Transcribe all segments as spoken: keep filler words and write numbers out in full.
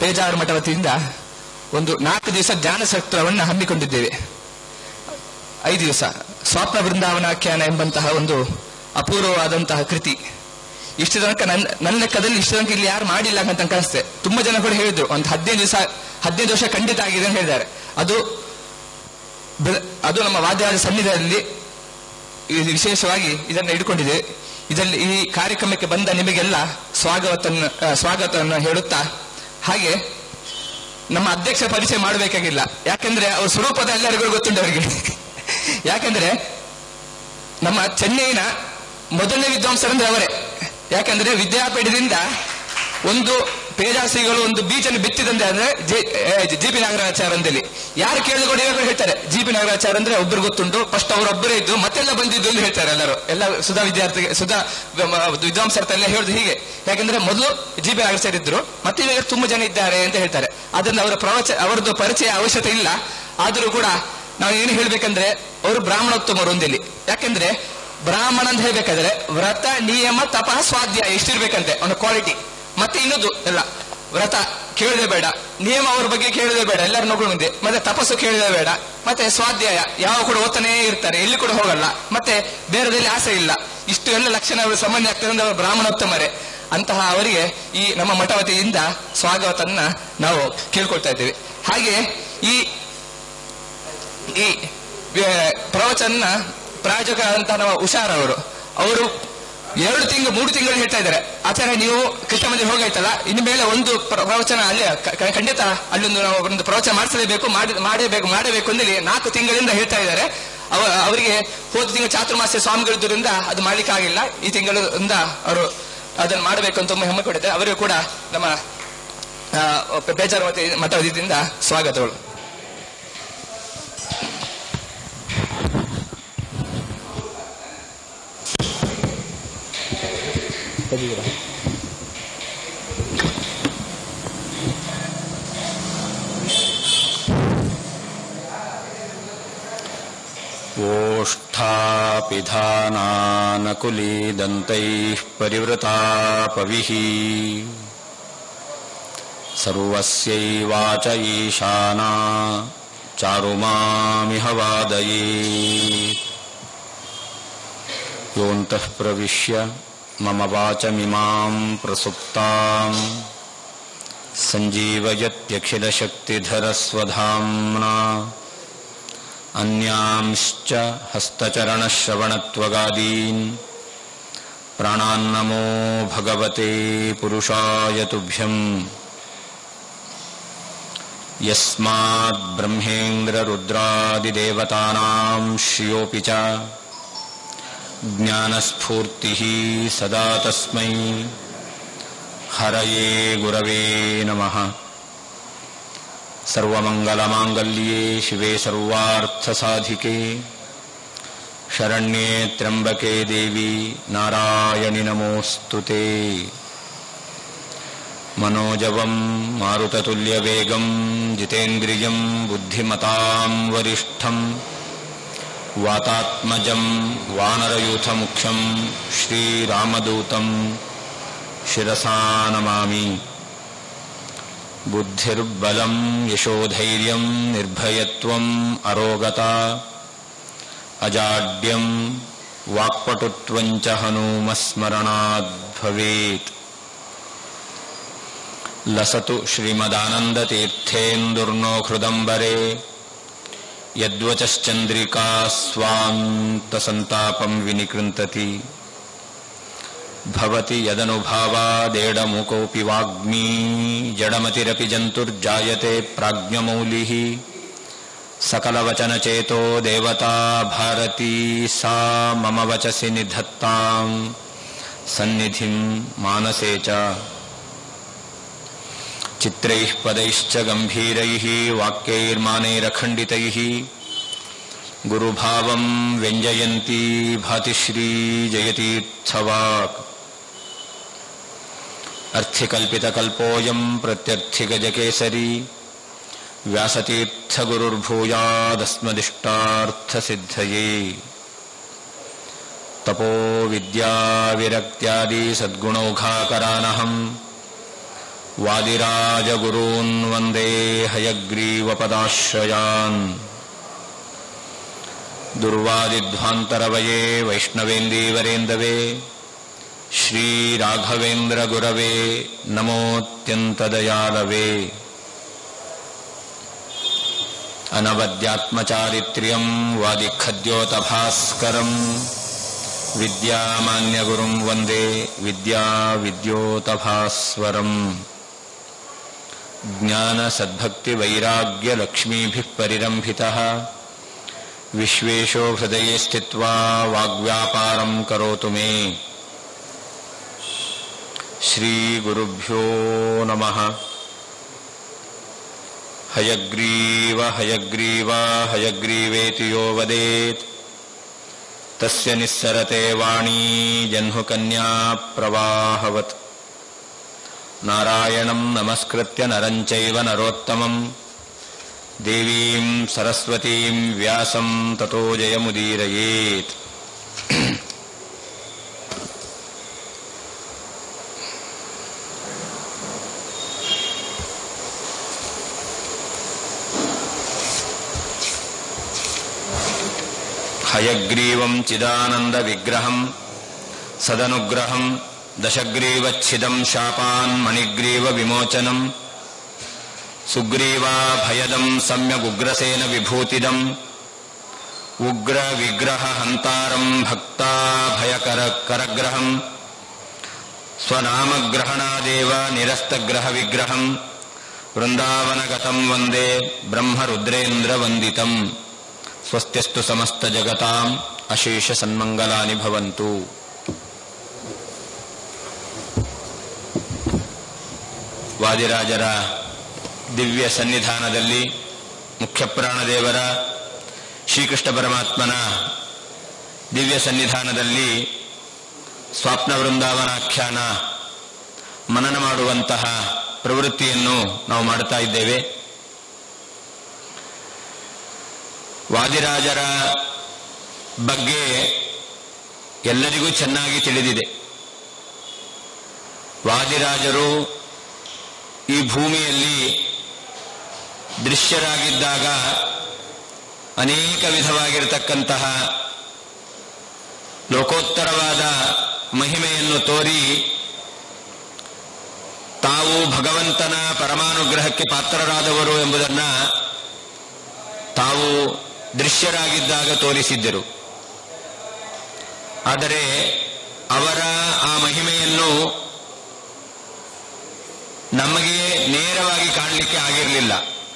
ಪೇಜಾವರ ಮಠ ವತಿಯಿಂದ ಒಂದು ನಾಲ್ಕು ದಿವಸ ಜ್ಞಾನ ಸತ್ರವನ್ನು ಹಮ್ಮಿಕೊಂಡಿದ್ದೇವೆ. ಐದು ದಿವಸ ಸ್ವಪ್ನ ವೃಂದಾವನಾಖ್ಯಾನ ಎಂಬಂತಹ ಒಂದು ಅಪೂರ್ವವಾದಂತಹ ಕೃತಿ. ಇಷ್ಟು ತನಕ ನನ್ನ ನನ್ನ ಲೆಕ್ಕದಲ್ಲಿ ಇಷ್ಟು ತನಕ ಇಲ್ಲಿ ಯಾರು ಮಾಡಿಲ್ಲ ಅಂತ ಅನಿಸುತ್ತೆ. ತುಂಬಾ ಜನ ಕೂಡ ಹೇಳಿದ್ರು ಒಂದು ಹದಿನೈದು ದಿವಸ ಹದಿನೈದು ವರ್ಷ ಖಂಡಿತ ಆಗಿದೆ ಅಂತ ಹೇಳಿದ್ದಾರೆ. ಅದು ಅದು ನಮ್ಮ ವಾದ್ಯರಾಜ ಸನ್ನಿಧಿಯಲ್ಲಿ ವಿಶೇಷವಾಗಿ ಇದನ್ನು ಇಟ್ಕೊಂಡಿದೆ. ಇದರಲ್ಲಿ ಈ ಕಾರ್ಯಕ್ರಮಕ್ಕೆ ಬಂದ ನಿಮಗೆಲ್ಲ ಸ್ವಾಗತವನ್ನು ಸ್ವಾಗತವನ್ನು ಹೇಳುತ್ತಾ, ಹಾಗೆ ನಮ್ಮ ಅಧ್ಯಕ್ಷ ಪರಿಚಯ ಮಾಡಬೇಕಾಗಿಲ್ಲ, ಯಾಕಂದ್ರೆ ಅವ್ರ ಸ್ವರೂಪದ ಎಲ್ಲರಿಗೂ ಗೊತ್ತುಂಟು ಅವರಿಗೆ. ಯಾಕಂದ್ರೆ ನಮ್ಮ ಚೆನ್ನೈನ ಮೊದಲನೇ ವಿದ್ವಾಂಸರಂದ್ರೆ ಅವರೇ. ಯಾಕಂದ್ರೆ ವಿದ್ಯಾಪೀಠದಿಂದ ಒಂದು ಪೇಜಾಸಿಗಳು ಒಂದು ಬೀಚನ್ನು ಬಿತ್ತಿದಂತೆ ಅಂದ್ರೆ ಜಿ ಪಿ ನಾಗರಾಚಾರ್ಯ ಅಂತೇಳಿ ಯಾರು ಕೇಳಿದ್ರು ಹೇಳ್ತಾರೆ ಜಿ ಪಿ ನಾಗರಾಚಾರ್ಯ ಅಂದ್ರೆ ಒಬ್ಬರು ಗೊತ್ತುಂಟು, ಫಸ್ಟ್ ಅವರೊಬ್ಬರೇ ಇದ್ದು ಮತ್ತೆಲ್ಲ ಬಂದಿದ್ದು ಅಂತ ಹೇಳ್ತಾರೆ ಎಲ್ಲರೂ. ಎಲ್ಲ ಸುಧಾ ವಿದ್ಯಾರ್ಥಿ ಸುಧಾ ವಿದ್ವಾಂಸರ್ತೆಲ್ಲ ಹೇಳುದು ಹೀಗೆ. ಯಾಕಂದ್ರೆ ಮೊದಲು ಜಿ ಪಿ ನಾಗರಾಚಾರ್ಯ ಇದ್ರು, ಮತ್ತೆ ಇವಾಗ ತುಂಬಾ ಜನ ಇದ್ದಾರೆ ಅಂತ ಹೇಳ್ತಾರೆ. ಅದರಿಂದ ಅವರ ಪ್ರವಚ ಅವರದ್ದು ಪರಿಚಯ ಅವಶ್ಯಕತೆ ಇಲ್ಲ. ಆದ್ರೂ ಕೂಡ ನಾವು ಏನು ಹೇಳ್ಬೇಕಂದ್ರೆ ಅವರು ಬ್ರಾಹ್ಮಣೋತ್ತಮರು ಒಂದಿಲ್ಲಿ. ಯಾಕಂದ್ರೆ ಬ್ರಾಹ್ಮಣ ಅಂತ ಹೇಳ್ಬೇಕಾದ್ರೆ ವ್ರತ ನಿಯಮ ತಪಃ ಸ್ವಾಧ್ಯಾಯ ಇಷ್ಟಿರ್ಬೇಕಂತೆ ಅವನ ಕ್ವಾಲಿಟಿ. ಮತ್ತೆ ಇನ್ನೊಂದು ಎಲ್ಲ ವ್ರತ ಕೇಳದೆ ಬೇಡ, ನಿಯಮ ಅವ್ರ ಬಗ್ಗೆ ಕೇಳದೆ ಬೇಡ, ಎಲ್ಲರೂ ನೋಡ್ಕೊಂಡು ಮುಂದೆ, ಮತ್ತೆ ತಪಸ್ಸು ಕೇಳದೆ ಬೇಡ, ಮತ್ತೆ ಸ್ವಾಧ್ಯಾಯ ಯಾವ ಕೂಡ ಓದ್ತಾನೇ ಇರ್ತಾರೆ, ಎಲ್ಲಿ ಕೂಡ ಹೋಗಲ್ಲ, ಮತ್ತೆ ಬೇರೆದಲ್ಲಿ ಆಸೆ ಇಲ್ಲ. ಇಷ್ಟು ಎಲ್ಲ ಲಕ್ಷಣ ಅವರು ಸಾಮಾನ್ಯ ಆಗ್ತದೆ ಅಂದ್ರೆ ಅವರು ಬ್ರಾಹ್ಮಣೋತ್ತಮರೇ. ಅಂತಹ ಅವರಿಗೆ ಈ ನಮ್ಮ ಮಠ ವತಿಯಿಂದ ಸ್ವಾಗತವನ್ನ ನಾವು ಕೇಳ್ಕೊಳ್ತಾ ಇದ್ದೇವೆ. ಹಾಗೆ ಈ ಈ ಪ್ರವಚನ ಪ್ರಾಯೋಜಕ ಅಂತ ನಾವು ಹುಷಾರ್ ಅವರು ಅವರು ಎರಡು ತಿಂಗಳು ಮೂರು ತಿಂಗಳು ಹೇಳ್ತಾ ಇದ್ದಾರೆ, ಆಚಾರ್ಯ ನೀವು ಕೃಷ್ಣ ಮಂದಿರ ಹೋಗಾಯ್ತಲ್ಲ, ಇನ್ನು ಮೇಲೆ ಒಂದು ಪ್ರವಚನ ಅಲ್ಲಿ ಖಂಡಿತ ಅಲ್ಲೊಂದು ನಾವು ಒಂದು ಪ್ರವಚನ ಮಾಡಿಸಲೇಬೇಕು, ಮಾಡಬೇಕು ಮಾಡಬೇಕು ಅಂದ್ರೆ ನಾಲ್ಕು ತಿಂಗಳಿಂದ ಹೇಳ್ತಾ ಇದ್ದಾರೆ. ಅವ ಅವರಿಗೆ ಹೋದ ತಿಂಗಳು ಚಾತುರ್ಮಾಸ್ಯ ಸ್ವಾಮಿಗಳಿದ್ದರಿಂದ ಅದು ಮಾಡ್ಲಿಕ್ಕೆ ಆಗಿಲ್ಲ. ಈ ತಿಂಗಳಿಂದ ಅವರು ಅದನ್ನು ಮಾಡಬೇಕು ಅಂತ ತುಂಬ ಹೆಮ್ಮೆ ಕೊಟ್ಟಿದ್ದಾರೆ. ಅವರಿಗೂ ಕೂಡ ನಮ್ಮ ಪೇಜಾವರ ಮಠ ವತಿಯಿಂದ ಸ್ವಾಗತಗಳು. ಓಷ್ಠಾಪಿಧಾನಾನಕುಲೀದಂತೈಃ ಪರಿವೃತಾಪವಿಃ ಸರ್ವಸ್ಯೈವಾಚ ಈಶಾನಾ ಚಾರುಮಾಮಿಹ ವಾದಯೇತ್ ಯೋऽन्तಃ ಪ್ರವಿಶ್ಯ ಮಮ ವಾಚಮಿಮಾಂ ಪ್ರಸುಪ್ತಾಂ ಸಂಜೀವಯತ್ಯಖಿಲಶಕ್ತಿಧರಸ್ವಧಾಮ್ನಾ ಅನ್ಯಾಂಶ್ಚ ಹಸ್ತಚರಣಶ್ರವಣತ್ವಗಾದೀನ್ ಪ್ರಾಣಾನ್ನಮೋ ಭಗವತೆ ಪುರುಷಾಯ ತುಭ್ಯಂ. ಯಸ್ಮಾತ್ ಬ್ರಹ್ಮೇಂದ್ರ ರುದ್ರಾದಿದೇವತಾನಾಂ ಶ್ರಿಯೋಪಿ ಚ ಜ್ಞಾನಸ್ಫೂರ್ತಿಃ ಸದಾ ತಸ್ಮೈ ಹರಯೇ ಗುರವೇ ನಮಃ. ಸರ್ವಮಂಗಲಮಾಂಗಲ್ಯೇ ಶಿವೆ ಸರ್ವಾರ್ಥಸಾಧಿಕೆ ಶರಣ್ಯೇ ತ್ರ್ಯಂಬಕೆ ದೇವಿ ನಾರಾಯಣಿ ನಮೋಸ್ತುತೆ. ಮನೋಜವಂ ಮಾರುತತುಲ್ಯವೇಗಂ ಜಿತೇಂದ್ರಿಯಂ ಬುದ್ಧಿಮತಾಂ ವರಿಷ್ಠಂ ವಾತಾತ್ಮಜಂ ವಾನರಯೂಥಮುಖ್ಯಂ ಶ್ರೀರಾಮದೂತಂ ಶಿರಸಾ ನಮಾಮಿ. ಬುದ್ಧಿರ್ಬಲಂ ಯಶೋಧೈರ್ಯಂ ನಿರ್ಭಯತ್ವಂ ಅರೋಗತಾ ಅಜಾಡ್ಯಂ ವಾಕ್ಪಟುತ್ವಂಚ ಹನುಮಸ್ಮರಣಾದ್ ಭವೇತ್. ಲಸತು ಶ್ರೀಮದಾನಂದತೀರ್ಥೇಂದುರ್ನೋ ಹೃದಂಬರೆ ಯದ್ವಚಶ್ಚಂದ್ರಿಕಾ ಸ್ವಾಂತಸಂತಾಪಂ ವಿನಿಕೃಂತತಿ. ಭವತಿ ಯದನುಭಾವಾದೇಡಮುಕೋಪಿ ವಾಗ್ಮೀ ಜಡಮತಿರಪಿ ಜಂತುರ್ಜಾಯತೆ ಪ್ರಾಜ್ಞಮೌಲಿಃ. ಸಕಲವಚನಚೇತೋ ದೇವತಾ ಭಾರತೀ ಸಾ ಮಮ ವಚಸಿ ನಿಧತ್ತಾಂ ಸನ್ನಿಧಿಂ ಮಾನಸೇ ಚ. ಚಿತ್ರೈಃ ಪದೈಶ್ಚ ಗಂಭೀರೈಃ ವಾಕ್ಯೈರ್ಮಾನೈರಖಂಡಿತೈಃ ಗುರುಭಾವಂ ವ್ಯಂಜಯಂತಿ ಭಾತಿಶ್ರೀ ಜಯತೀರ್ಥವಾಕ್. ಅರ್ಥಿಕಲ್ಪಿತಕಲ್ಪೋಯಂ ಪ್ರತ್ಯರ್ಥಿಗಜಕೇಸರಿ ವ್ಯಾಸತೀರ್ಥಗುರುರ್ಭೂಯಾದಸ್ಮದಿಷ್ಟಾರ್ಥಸಿದ್ಧಯೇ. ತಪೋ ವಿದ್ಯಾ ವಿರಕ್ತ್ಯಾದಿ ಸದ್ಗುಣೌಘಾಕರಾನಹಂ ವಾದಿರಾಜಗುರೂನ್ ವಂದೇ ಹಯಗ್ರೀವಪದಾಶ್ರಯಾನ್. ದುರ್ವಾದಿಧ್ವಾಂತರವಯೇ ವೈಷ್ಣವೇಂದೀವರೇಂದವೇ ಶ್ರೀರಾಘವೇಂದ್ರ ಗುರವೇ ನಮೋತ್ಯಂತದಯಾಳವೇ. ಅನವದ್ಯಾತ್ಮಚಾರಿತ್ರ್ಯಂ ವಾದಿಖದ್ಯೋತಭಾಸ್ಕರಂ ವಿದ್ಯಾಮಾನ್ಯಗುರುಂ ವಂದೇ ವಿದ್ಯಾವಿದ್ಯೋತಭಾಸ್ವರಂ. ಜ್ಞಾನಸದ್ಭಕ್ತಿವೈರಾಗ್ಯಲಕ್ಷ್ಮೀಭಿಃ ಪರಿರಂಭಿತಃ ವಿಶ್ವೇಶೋ ಹೃದಯೇ ಸ್ಥಿತ್ವಾ ವಾಗ್ವ್ಯಾಪಾರಂ ಕರೋತು ಮೇ. ಶ್ರೀಗುರುಭ್ಯೋ ನಮಃ. ಹಯಗ್ರೀವ ಹಯಗ್ರೀವ ಹಯಗ್ರೀವೇತಿ ಯೋ ವದೇತ್ ತಸ್ಯ ನಿಸ್ಸರತೆ ವಾಣೀ ಜಹ್ನುಕನ್ಯಾ ಪ್ರವಾಹವತ್. ನಾರಾಯಣಂ ನಮಸ್ಕೃತ್ಯ ನರಂ ಚೈವ ನರೋತ್ತಮಂ ದೇವೀಂ ಸರಸ್ವತೀಂ ವ್ಯಾಸಂ ತತೋ ಜಯಮುದೀರಯೇತ್. ಹಯಗ್ರೀವಂ ಚಿದಾನಂದ ವಿಗ್ರಹಂ ಸದನುಗ್ರಹಂ ದಶಗ್ರೀವಚ್ಛಿದಂ ಶಾಪಾನ್ ಮಣಿಗ್ರೀವ ವಿಮೋಚನಂ ಸುಗ್ರೀವಾಭಯದಂ ಸಮ್ಯಗುಗ್ರಸೇನ ವಿಭೂತಿದಂ ಉಗ್ರ ವಿಗ್ರಹ ಹಂತಾರಂ ಭಕ್ತಾಭಯಕರ ಕರಗ್ರಹಂ ಸ್ವನಾಮಗ್ರಹಣಾದೇವ ನಿರಸ್ತಗ್ರಹ ವಿಗ್ರಹಂ ವೃಂದಾವನಗತಂ ವಂದೇ ಬ್ರಹ್ಮರುದ್ರೇಂದ್ರ ವಂದಿತಂ. ಸ್ವಸ್ತ್ಯಸ್ತು ಸಮಸ್ತ ಜಗತಾಂ ಅಶೇಷ ಸನ್ಮಂಗಲಾನಿ ಭವಂತು. ವಾದಿರಾಜರ ದಿವ್ಯ ಸನ್ನಿಧಾನದಲ್ಲಿ ಮುಖ್ಯಪ್ರಾಣದೇವರ ಶ್ರೀಕೃಷ್ಣ ಪರಮಾತ್ಮನ ದಿವ್ಯ ಸನ್ನಿಧಾನದಲ್ಲಿ ಸ್ವಾಪ್ನ ವೃಂದಾವನಾಖ್ಯಾನ ಮನನ ಮಾಡುವಂತಹ ಪ್ರವೃತ್ತಿಯನ್ನು ನಾವು ಮಾಡುತ್ತಾ ಇದ್ದೇವೆ. ವಾದಿರಾಜರ ಬಗ್ಗೆ ಎಲ್ಲರಿಗೂ ಚೆನ್ನಾಗಿ ತಿಳಿದಿದೆ. ವಾದಿರಾಜರು ಈ ಭೂಮಿಯಲ್ಲಿ ದೃಶ್ಯರಾಗಿದ್ದಾಗ ಅನೇಕ ವಿಧವಾಗಿರತಕ್ಕಂತಹ ಲೋಕೋತ್ತರವಾದ ಮಹಿಮೆಯನ್ನು ತೋರಿ ತಾವು ಭಗವಂತನ ಪರಮಾನುಗ್ರಹಕ್ಕೆ ಪಾತ್ರರಾದವರು ಎಂಬುದನ್ನು ತಾವು ದೃಶ್ಯರಾಗಿದ್ದಾಗ ತೋರಿಸಿದ್ದರು. ಆದರೆ ಅವರ ಆ ಮಹಿಮೆಯನ್ನು ನಮಗೆ ನೇರವಾಗಿ ಕಾಣಲಿಕ್ಕೆ ಆಗಿರಲಿಲ್ಲ.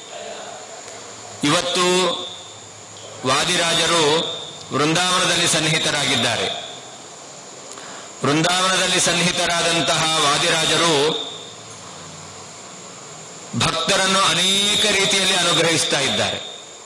ಇವತ್ತು ವಾದಿರಾಜರು ವೃಂದಾವನದಲ್ಲಿ ಸನ್ನಿಹಿತರಾಗಿದ್ದಾರೆ. ವೃಂದಾವನದಲ್ಲಿ ಸನ್ನಿಹಿತರಾದಂತಹ ವಾದಿರಾಜರು ಭಕ್ತರನ್ನು ಅನೇಕ ರೀತಿಯಲ್ಲಿ ಅನುಗ್ರಹಿಸ್ತಾ ಇದ್ದಾರೆ.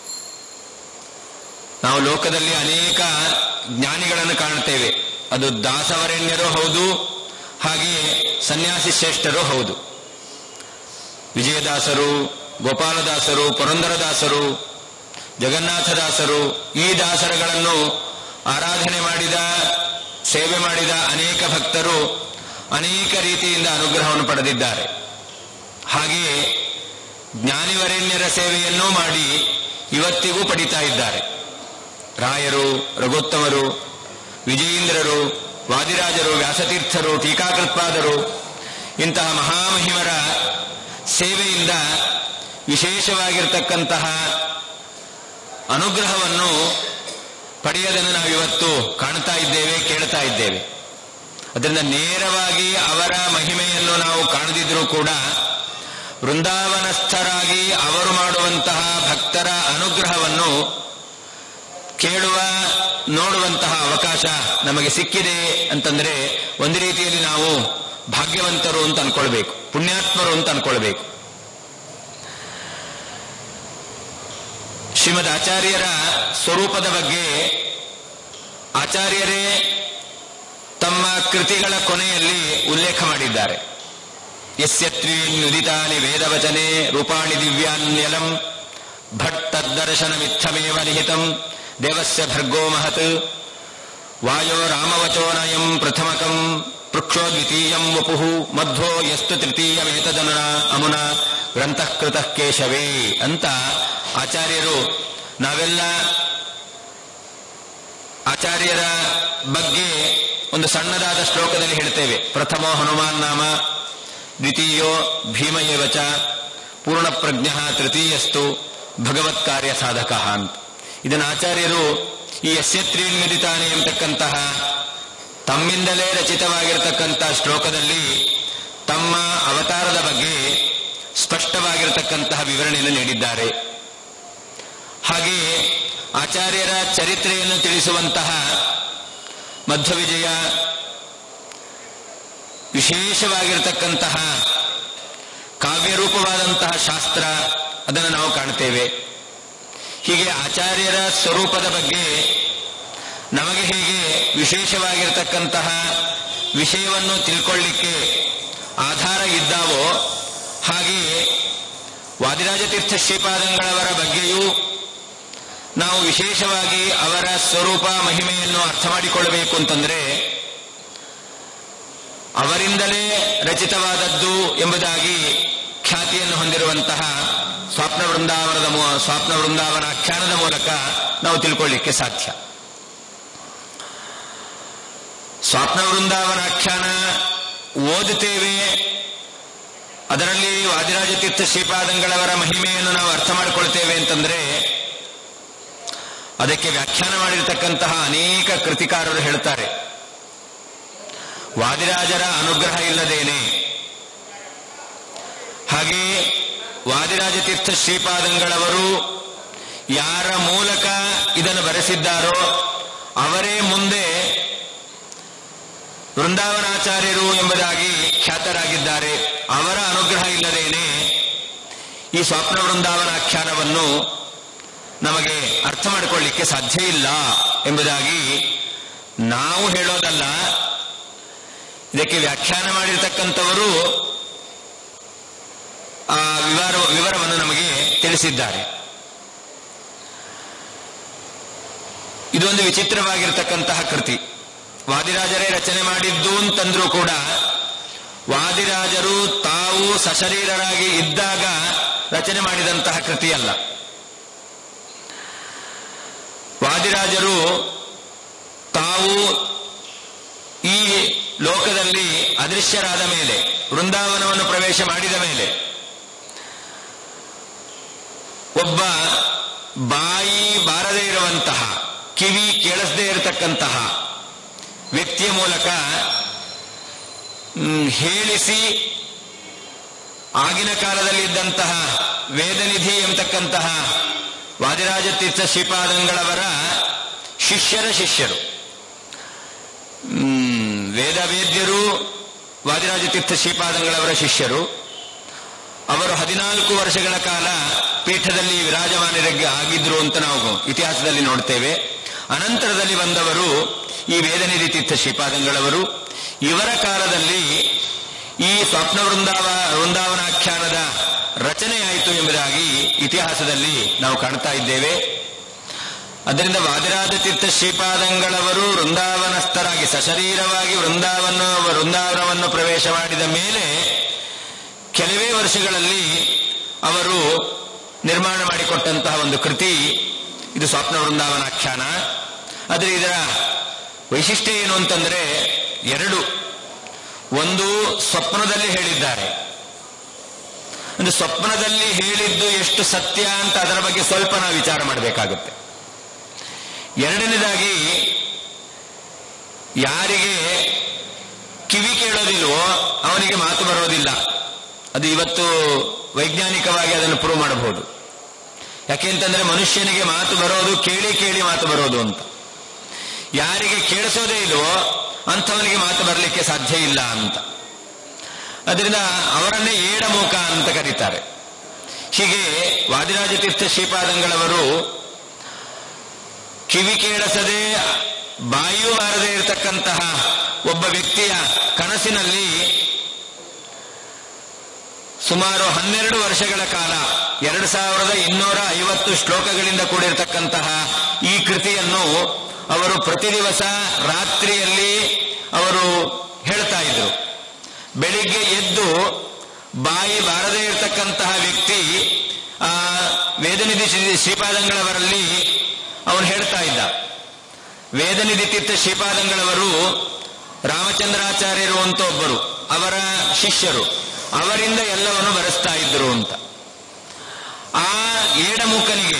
ನಾವು ಲೋಕದಲ್ಲಿ ಅನೇಕ ಜ್ಞಾನಿಗಳನ್ನು ಕಾಣುತ್ತೇವೆ. ಅದು ದಾಸವರೆಣ್ಯರೂ ಹೌದು, ಹಾಗೆಯೇ ಸನ್ಯಾಸಿ ಶ್ರೇಷ್ಠರೂ ಹೌದು. ವಿಜಯದಾಸರು, ಗೋಪಾಲದಾಸರು, ಪುರಂದರದಾಸರು, ಜಗನ್ನಾಥದಾಸರು, ಈ ದಾಸರುಗಳನ್ನು ಆರಾಧನೆ ಮಾಡಿದ, ಸೇವೆ ಮಾಡಿದ ಅನೇಕ ಭಕ್ತರು ಅನೇಕ ರೀತಿಯಿಂದ ಅನುಗ್ರಹವನ್ನು ಪಡೆದಿದ್ದಾರೆ. ಹಾಗೆಯೇ ಜ್ಞಾನಿವರೆಣ್ಯರ ಸೇವೆಯನ್ನೂ ಮಾಡಿ ಇವತ್ತಿಗೂ ಪಡಿತಾ ಇದ್ದಾರೆ. ರಾಯರು, ರಘುತ್ತಮರು, ವಿಜಯೇಂದ್ರರು, ವಾದಿರಾಜರು, ವ್ಯಾಸತೀರ್ಥರು, ಟೀಕಾಕೃತ್ಪಾದರು ಇಂತಹ ಮಹಾಮಹಿಮರ ಸೇವೆಯಿಂದ ವಿಶೇಷವಾಗಿರತಕ್ಕಂತಹ ಅನುಗ್ರಹವನ್ನು ಪಡೆಯೋದನ್ನು ನಾವಿವತ್ತು ಕಾಣ್ತಾ ಇದ್ದೇವೆ, ಕೇಳ್ತಾ ಇದ್ದೇವೆ. ಅದರಿಂದ ನೇರವಾಗಿ ಅವರ ಮಹಿಮೆಯನ್ನು ನಾವು ಕಾಣದಿದ್ರೂ ಕೂಡ ವೃಂದಾವನಸ್ಥರಾಗಿ ಅವರು ಮಾಡುವಂತಹ ಭಕ್ತರ ಅನುಗ್ರಹವನ್ನು ಕೇಳುವ, ನೋಡುವಂತಹ ಅವಕಾಶ ನಮಗೆ ಸಿಕ್ಕಿದೆ ಅಂತಂದ್ರೆ ಒಂದು ರೀತಿಯಲ್ಲಿ ನಾವು ಭಾಗ್ಯವಂತರು ಅಂತ ಅನ್ಕೊಳ್ಬೇಕು, ಪುಣ್ಯಾತ್ಮರು ಅಂತ ಅನ್ಕೊಳ್ಬೇಕು. ಶ್ರೀಮದ್ ಆಚಾರ್ಯರ ಸ್ವರೂಪದ ಬಗ್ಗೆ ಆಚಾರ್ಯರೇ ತಮ್ಮ ಕೃತಿಗಳ ಕೊನೆಯಲ್ಲಿ ಉಲ್ಲೇಖ ಮಾಡಿದ್ದಾರೆ. ಯಸ್ಯತ್ರೀನ್ಯುದಿತಾನಿ ವೇದವಚನೆ ರೂಪಾಣಿ ದಿವ್ಯಾನ್ಯಲಂ ಭಟ್ ತದ್ದರ್ಶನಮಿತ್ತಮೇವ ನಿಹಿತಂ ದೇವಸ್ಯ ಭರ್ಗೋ ಮಹತ್ ವಾಯೋ ರಾಮವಚೋನಯಂ ಪ್ರಥಮಕಂ ಪೃಕ್ಷೋ ದ್ವಿತೀಯಂ ವಪುಃ ಮಧ್ವೋ ಯಸ್ತು ತೃತೀಯಮೇತದನುನ ಅಮುನ ಗ್ರಂಥಕೃತಃ ಕೇಶವೇ ಅಂತ ಆಚಾರ್ಯರು, ನಾವೆಲ್ಲ ಆಚಾರ್ಯರ ಬಗ್ಗೆ ಒಂದು ಸಣ್ಣದಾದ ಶ್ಲೋಕದಲ್ಲಿ ಹೇಳ್ತೇವೆ. ಪ್ರಥಮೋ ಹನುಮಾನ್ ನಾಮ, ದ್ವಿತೀಯೋ ಭೀಮ ಏವ ಚ, ಪೂರ್ಣಪ್ರಜ್ಞ ತೃತೀಯಸ್ತು ಭಗವತ್ ಕಾರ್ಯ ಸಾಧಕ ಅಂತ. ಇದನ್ನು ಆಚಾರ್ಯರು ಈ ಯಸ್ಯ ತ್ರೀಣಿ ನುದಿತಾನೆ ಎಂಬತಕ್ಕಂತಹ ತಮ್ಮಿಂದಲೇ ರಚಿತವಾಗಿರತಕ್ಕಂತಹ ಶ್ಲೋಕದಲ್ಲಿ ತಮ್ಮ ಅವತಾರದ ಬಗ್ಗೆ ಸ್ಪಷ್ಟವಾಗಿರತಕ್ಕಂತಹ ವಿವರಣೆಯನ್ನು ನೀಡಿದ್ದಾರೆ. ಹಾಗೆಯೇ ಆಚಾರ್ಯರ ಚರಿತ್ರೆಯನ್ನು ತಿಳಿಸುವಂತಹ ಮಧ್ವವಿಜಯ ವಿಶೇಷವಾಗಿರತಕ್ಕಂತಹ ಕಾವ್ಯರೂಪವಾದಂತಹ ಶಾಸ್ತ್ರ, ಅದನ್ನು ನಾವು ಕಾಣ್ತೇವೆ. ಹೀಗೆ ಆಚಾರ್ಯರ ಸ್ವರೂಪದ ಬಗ್ಗೆ ನಮಗೆ ಹೇಗೆ ವಿಶೇಷವಾಗಿರತಕ್ಕಂತಹ ವಿಷಯವನ್ನು ತಿಳ್ಕೊಳ್ಳಿಕ್ಕೆ ಆಧಾರ ಇದ್ದಾವೋ, ಹಾಗೆಯೇ ವಾದಿರಾಜತೀರ್ಥ ಶ್ರೀಪಾದಂಗಳವರ ಬಗ್ಗೆಯೂ ನಾವು ವಿಶೇಷವಾಗಿ ಅವರ ಸ್ವರೂಪ ಮಹಿಮೆಯನ್ನು ಅರ್ಥ ಮಾಡಿಕೊಳ್ಳಬೇಕು ಅಂತಂದ್ರೆ ಅವರಿಂದಲೇ ರಚಿತವಾದದ್ದು ಎಂಬುದಾಗಿ ಖ್ಯಾತಿಯನ್ನು ಹೊಂದಿರುವಂತಹ ಸ್ವಪ್ನ ವೃಂದಾವನದ ಸ್ವಪ್ನ ವೃಂದಾವನ ಆಖ್ಯಾನದ ಮೂಲಕ ನಾವು ತಿಳ್ಕೊಳ್ಳಿಕ್ಕೆ ಸಾಧ್ಯ. ಸ್ವಪ್ನ ವೃಂದಾವನ ಆಖ್ಯಾನ ಓದುತ್ತೇವೆ, ಅದರಲ್ಲಿ ವಾದಿರಾಜತೀರ್ಥ ಶ್ರೀಪಾದಂಗಳವರ ಮಹಿಮೆಯನ್ನು ನಾವು ಅರ್ಥ ಮಾಡಿಕೊಳ್ತೇವೆ ಅಂತಂದ್ರೆ ಅದಕ್ಕೆ ವ್ಯಾಖ್ಯಾನ ಮಾಡಿರತಕ್ಕಂತಹ ಅನೇಕ ಕೃತಿಕಾರರು ಹೇಳ್ತಾರೆ, ವಾದಿರಾಜರ ಅನುಗ್ರಹ ಇಲ್ಲದೇನೆ, ಹಾಗೆಯೇ ವಾದಿರಾಜತೀರ್ಥ ಶ್ರೀಪಾದಂಗಳವರು ಯಾರ ಮೂಲಕ ಇದನ್ನು ಬರೆಸಿದ್ದಾರೋ ಅವರೇ ಮುಂದೆ ವೃಂದಾವನಾಚಾರ್ಯರು ಎಂಬುದಾಗಿ ಖ್ಯಾತರಾಗಿದ್ದಾರೆ. ಅವರ ಅನುಗ್ರಹ ಇಲ್ಲದೇನೆ ಈ ಸ್ವಪ್ನ ವೃಂದಾವನ ಆಖ್ಯಾನವನ್ನು ನಮಗೆ ಅರ್ಥ ಮಾಡಿಕೊಳ್ಳಿಕ್ಕೆ ಸಾಧ್ಯ ಇಲ್ಲ ಎಂಬುದಾಗಿ ನಾವು ಹೇಳೋದಲ್ಲ, ಇದಕ್ಕೆ ವ್ಯಾಖ್ಯಾನ ಮಾಡಿರ್ತಕ್ಕಂಥವರು ಆ ವಿವರ ವಿವರವನ್ನು ನಮಗೆ ತಿಳಿಸಿದ್ದಾರೆ. ಇದೊಂದು ವಿಚಿತ್ರವಾಗಿರ್ತಕ್ಕಂತಹ ಕೃತಿ. ವಾದಿರಾಜರೇ ರಚನೆ ಮಾಡಿದ್ದು ಅಂತಂದ್ರೂ ಕೂಡ ವಾದಿರಾಜರು ತಾವು ಸಶರೀರರಾಗಿ ಇದ್ದಾಗ ರಚನೆ ಮಾಡಿದಂತಹ ಕೃತಿಯಲ್ಲ. ವಾದಿರಾಜರು ತಾವು ಈ ಲೋಕದಲ್ಲಿ ಅದೃಶ್ಯರಾದ ಮೇಲೆ, ವೃಂದಾವನವನ್ನು ಪ್ರವೇಶ ಮಾಡಿದ ಮೇಲೆ, ಒಬ್ಬ ಬಾಯಿ ಬಾರದೇ ಇರುವಂತಹ, ಕಿವಿ ಕೇಳಿಸದೇ ಇರತಕ್ಕಂತಹ ವ್ಯಕ್ತಿಯ ಮೂಲಕ ಹೇಳಿಸಿ ಆಗಿನ ಕಾಲದಲ್ಲಿದ್ದಂತಹ ವೇದನಿಧಿ ಎಂಬತಕ್ಕಂತಹ ವಾದಿರಾಜತೀರ್ಥ ಶ್ರೀಪಾದಂಗಳವರ ಶಿಷ್ಯರ ಶಿಷ್ಯರು, ವೇದವೇದ್ಯರು ವಾದಿರಾಜತೀರ್ಥ ಶ್ರೀಪಾದಂಗಳವರ ಶಿಷ್ಯರು. ಅವರು ಹದಿನಾಲ್ಕು ವರ್ಷಗಳ ಕಾಲ ಪೀಠದಲ್ಲಿ ವಿರಾಜಮಾನರಿಗೆ ಆಗಿದ್ರು ಅಂತ ನಾವು ಇತಿಹಾಸದಲ್ಲಿ ನೋಡ್ತೇವೆ. ಅನಂತರದಲ್ಲಿ ಬಂದವರು ಈ ವೇದನಿಧಿ ತೀರ್ಥ ಶ್ರೀಪಾದಂಗಳವರು. ಇವರ ಕಾಲದಲ್ಲಿ ಈ ಸ್ವಪ್ನ ವೃಂದಾವ ವೃಂದಾವನಾಖ್ಯಾನದ ರಚನೆಯಾಯಿತು ಎಂಬುದಾಗಿ ಇತಿಹಾಸದಲ್ಲಿ ನಾವು ಕಾಣ್ತಾ ಇದ್ದೇವೆ. ಅದರಿಂದ ವಾದಿರಾಜತೀರ್ಥ ಶ್ರೀಪಾದಂಗಳವರು ವೃಂದಾವನಸ್ಥರಾಗಿ ಸಶರೀರವಾಗಿ ವೃಂದಾವನ ವೃಂದಾವನವನ್ನು ಪ್ರವೇಶ ಮಾಡಿದ ಮೇಲೆ ಕೆಲವೇ ವರ್ಷಗಳಲ್ಲಿ ಅವರು ನಿರ್ಮಾಣ ಮಾಡಿಕೊಟ್ಟಂತಹ ಒಂದು ಕೃತಿ ಇದು ಸ್ವಪ್ನ ವೃಂದಾವನಾಖ್ಯಾನ. ಆದರೆ ಇದರ ವೈಶಿಷ್ಟ್ಯ ಏನು ಅಂತಂದ್ರೆ ಎರಡು. ಒಂದು, ಸ್ವಪ್ನದಲ್ಲಿ ಹೇಳಿದ್ದಾರೆ. ಅಂದ್ರೆ ಸ್ವಪ್ನದಲ್ಲಿ ಹೇಳಿದ್ದು ಎಷ್ಟು ಸತ್ಯ ಅಂತ ಅದರ ಬಗ್ಗೆ ಸ್ವಲ್ಪ ನಾವು ವಿಚಾರ ಮಾಡಬೇಕಾಗುತ್ತೆ. ಎರಡನೇದಾಗಿ, ಯಾರಿಗೆ ಕಿವಿ ಕೇಳೋದಿಲ್ವೋ ಅವನಿಗೆ ಮಾತು ಬರೋದಿಲ್ಲ. ಅದು ಇವತ್ತು ವೈಜ್ಞಾನಿಕವಾಗಿ ಅದನ್ನು ಪ್ರೂವ್ ಮಾಡಬಹುದು. ಯಾಕೆಂತಂದ್ರೆ ಮನುಷ್ಯನಿಗೆ ಮಾತು ಬರೋದು ಕೇಳಿ ಕೇಳಿ ಮಾತು ಬರೋದು ಅಂತ. ಯಾರಿಗೆ ಕೇಳಿಸೋದೇ ಇಲ್ವೋ ಅಂಥವನಿಗೆ ಮಾತು ಬರಲಿಕ್ಕೆ ಸಾಧ್ಯ ಇಲ್ಲ ಅಂತ. ಅದರಿಂದ ಅವರನ್ನೇ ಏಡಮೂಕ ಅಂತ ಕರೀತಾರೆ. ಹೀಗೆ ವಾದಿರಾಜತೀರ್ಥ ಶ್ರೀಪಾದಂಗಳವರು ಕಿವಿ ಕೇಳಿಸದೆ ಬಾಯಿಯೂ ಬಾರದೇ ಇರತಕ್ಕಂತಹ ಒಬ್ಬ ವ್ಯಕ್ತಿಯ ಕನಸಿನಲ್ಲಿ ಸುಮಾರು ಹನ್ನೆರಡು ವರ್ಷಗಳ ಕಾಲ ಎರಡು ಸಾವಿರದ ಇನ್ನೂರ ಐವತ್ತು ಶ್ಲೋಕಗಳಿಂದ ಕೂಡಿರತಕ್ಕಂತಹ ಈ ಕೃತಿಯನ್ನು ಅವರು ಪ್ರತಿ ದಿವಸ ರಾತ್ರಿಯಲ್ಲಿ ಅವರು ಹೇಳ್ತಾ ಇದ್ರು. ಬೆಳಿಗ್ಗೆ ಎದ್ದು ಬಾಯಿ ಬಾರದೇ ಇರತಕ್ಕಂತಹ ವ್ಯಕ್ತಿ ಆ ವೇದನಿಧಿ ಶ್ರೀಪಾದಂಗಳವರಲ್ಲಿ ಅವನು ಹೇಳ್ತಾ ಇದ್ದ. ವೇದನಿಧಿ ತೀರ್ಥ ಶ್ರೀಪಾದಂಗಳವರು ರಾಮಚಂದ್ರಾಚಾರ್ಯರು ಅಂತ ಒಬ್ಬರು ಅವರ ಶಿಷ್ಯರು, ಅವರಿಂದ ಎಲ್ಲವನ್ನು ಬರೆಸ್ತಾ ಇದ್ರು ಅಂತ. ಆ ಏಡಮೂಕನಿಗೆ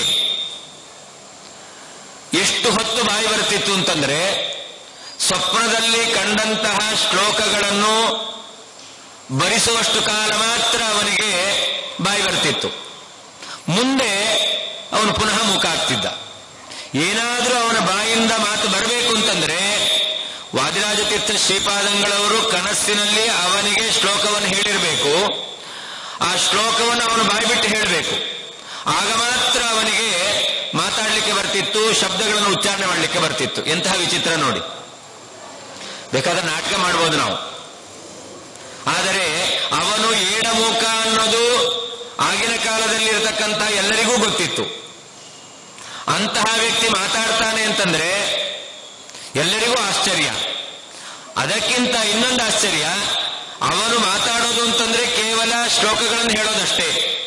ಎಷ್ಟು ಹೊತ್ತು ಬಾಯಿ ಬರ್ತಿತ್ತು ಅಂತಂದ್ರೆ, ಸ್ವಪ್ನದಲ್ಲಿ ಕಂಡಂತಹ ಶ್ಲೋಕಗಳನ್ನು ಬರಿಸುವಷ್ಟು ಕಾಲ ಮಾತ್ರ ಅವನಿಗೆ ಬಾಯಿ ಬರ್ತಿತ್ತು. ಮುಂದೆ ಅವನು ಪುನಃ ಮೂಕ ಆಗ್ತಿದ್ದ. ಏನಾದರೂ ಅವನ ಬಾಯಿಂದ ಮಾತು ಬರಬೇಕು ಅಂತಂದ್ರೆ ವಾದಿರಾಜತೀರ್ಥ ಶ್ರೀಪಾದಂಗಳವರು ಕನಸಿನಲ್ಲಿ ಅವನಿಗೆ ಶ್ಲೋಕವನ್ನು ಹೇಳಿರಬೇಕು. ಆ ಶ್ಲೋಕವನ್ನು ಅವನು ಬಾಯಿ ಬಿಟ್ಟು ಹೇಳಬೇಕು. ಆಗ ಮಾತ್ರ ಅವನಿಗೆ ಮಾತಾಡಲಿಕ್ಕೆ ಬರ್ತಿತ್ತು, ಶಬ್ದಗಳನ್ನು ಉಚ್ಚಾರಣೆ ಮಾಡಲಿಕ್ಕೆ ಬರ್ತಿತ್ತು. ಎಂತಹ ವಿಚಿತ್ರ ನೋಡಿ. ಬೇಕಾದ್ರೆ ನಾಟಕ ಮಾಡ್ಬೋದು ನಾವು. ಆದರೆ ಅವನು ಏಡಮೂಕ ಅನ್ನೋದು ಆಗಿನ ಕಾಲದಲ್ಲಿ ಇರತಕ್ಕಂಥ ಎಲ್ಲರಿಗೂ ಗೊತ್ತಿತ್ತು. ಅಂತಹ ವ್ಯಕ್ತಿ ಮಾತಾಡ್ತಾನೆ ಅಂತಂದ್ರೆ ಎಲ್ಲರಿಗೂ ಆಶ್ಚರ್ಯ. ಅದಕ್ಕಿಂತ ಇನ್ನೊಂದು ಆಶ್ಚರ್ಯ, ಅವನು ಮಾತಾಡೋದು ಅಂತಂದ್ರೆ ಕೇವಲ ಶ್ಲೋಕಗಳನ್ನು ಹೇಳೋದಷ್ಟೇ.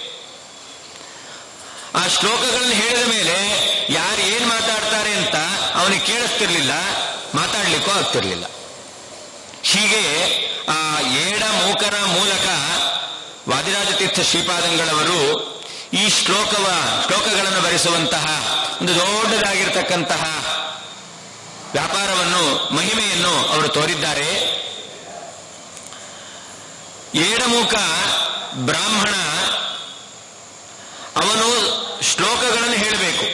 ಆ ಶ್ಲೋಕಗಳನ್ನು ಹೇಳಿದ ಮೇಲೆ ಯಾರು ಏನ್ ಮಾತಾಡ್ತಾರೆ ಅಂತ ಅವನಿಗೆ ಕೇಳಿಸ್ತಿರ್ಲಿಲ್ಲ, ಮಾತಾಡ್ಲಿಕ್ಕೂ ಆಗ್ತಿರ್ಲಿಲ್ಲ. ಹೀಗೆ ಆ ಏಡ ಮೂಕನ ಮೂಲಕ ವಾದಿರಾಜತೀರ್ಥ ಶ್ರೀಪಾದಂಗಳವರು ಈ ಶ್ಲೋಕವ ಶ್ಲೋಕಗಳನ್ನು ಬರೆಸುವಂತಹ ಒಂದು ದೊಡ್ಡದಾಗಿರ್ತಕ್ಕಂತಹ ವ್ಯಾಪಾರವನ್ನು, ಮಹಿಮೆಯನ್ನು ಅವರು ತೋರಿದ್ದಾರೆ. ಏಡಮೂಕ ಬ್ರಾಹ್ಮಣ ಅವನು ಶ್ಲೋಕಗಳನ್ನು ಹೇಳಬೇಕು.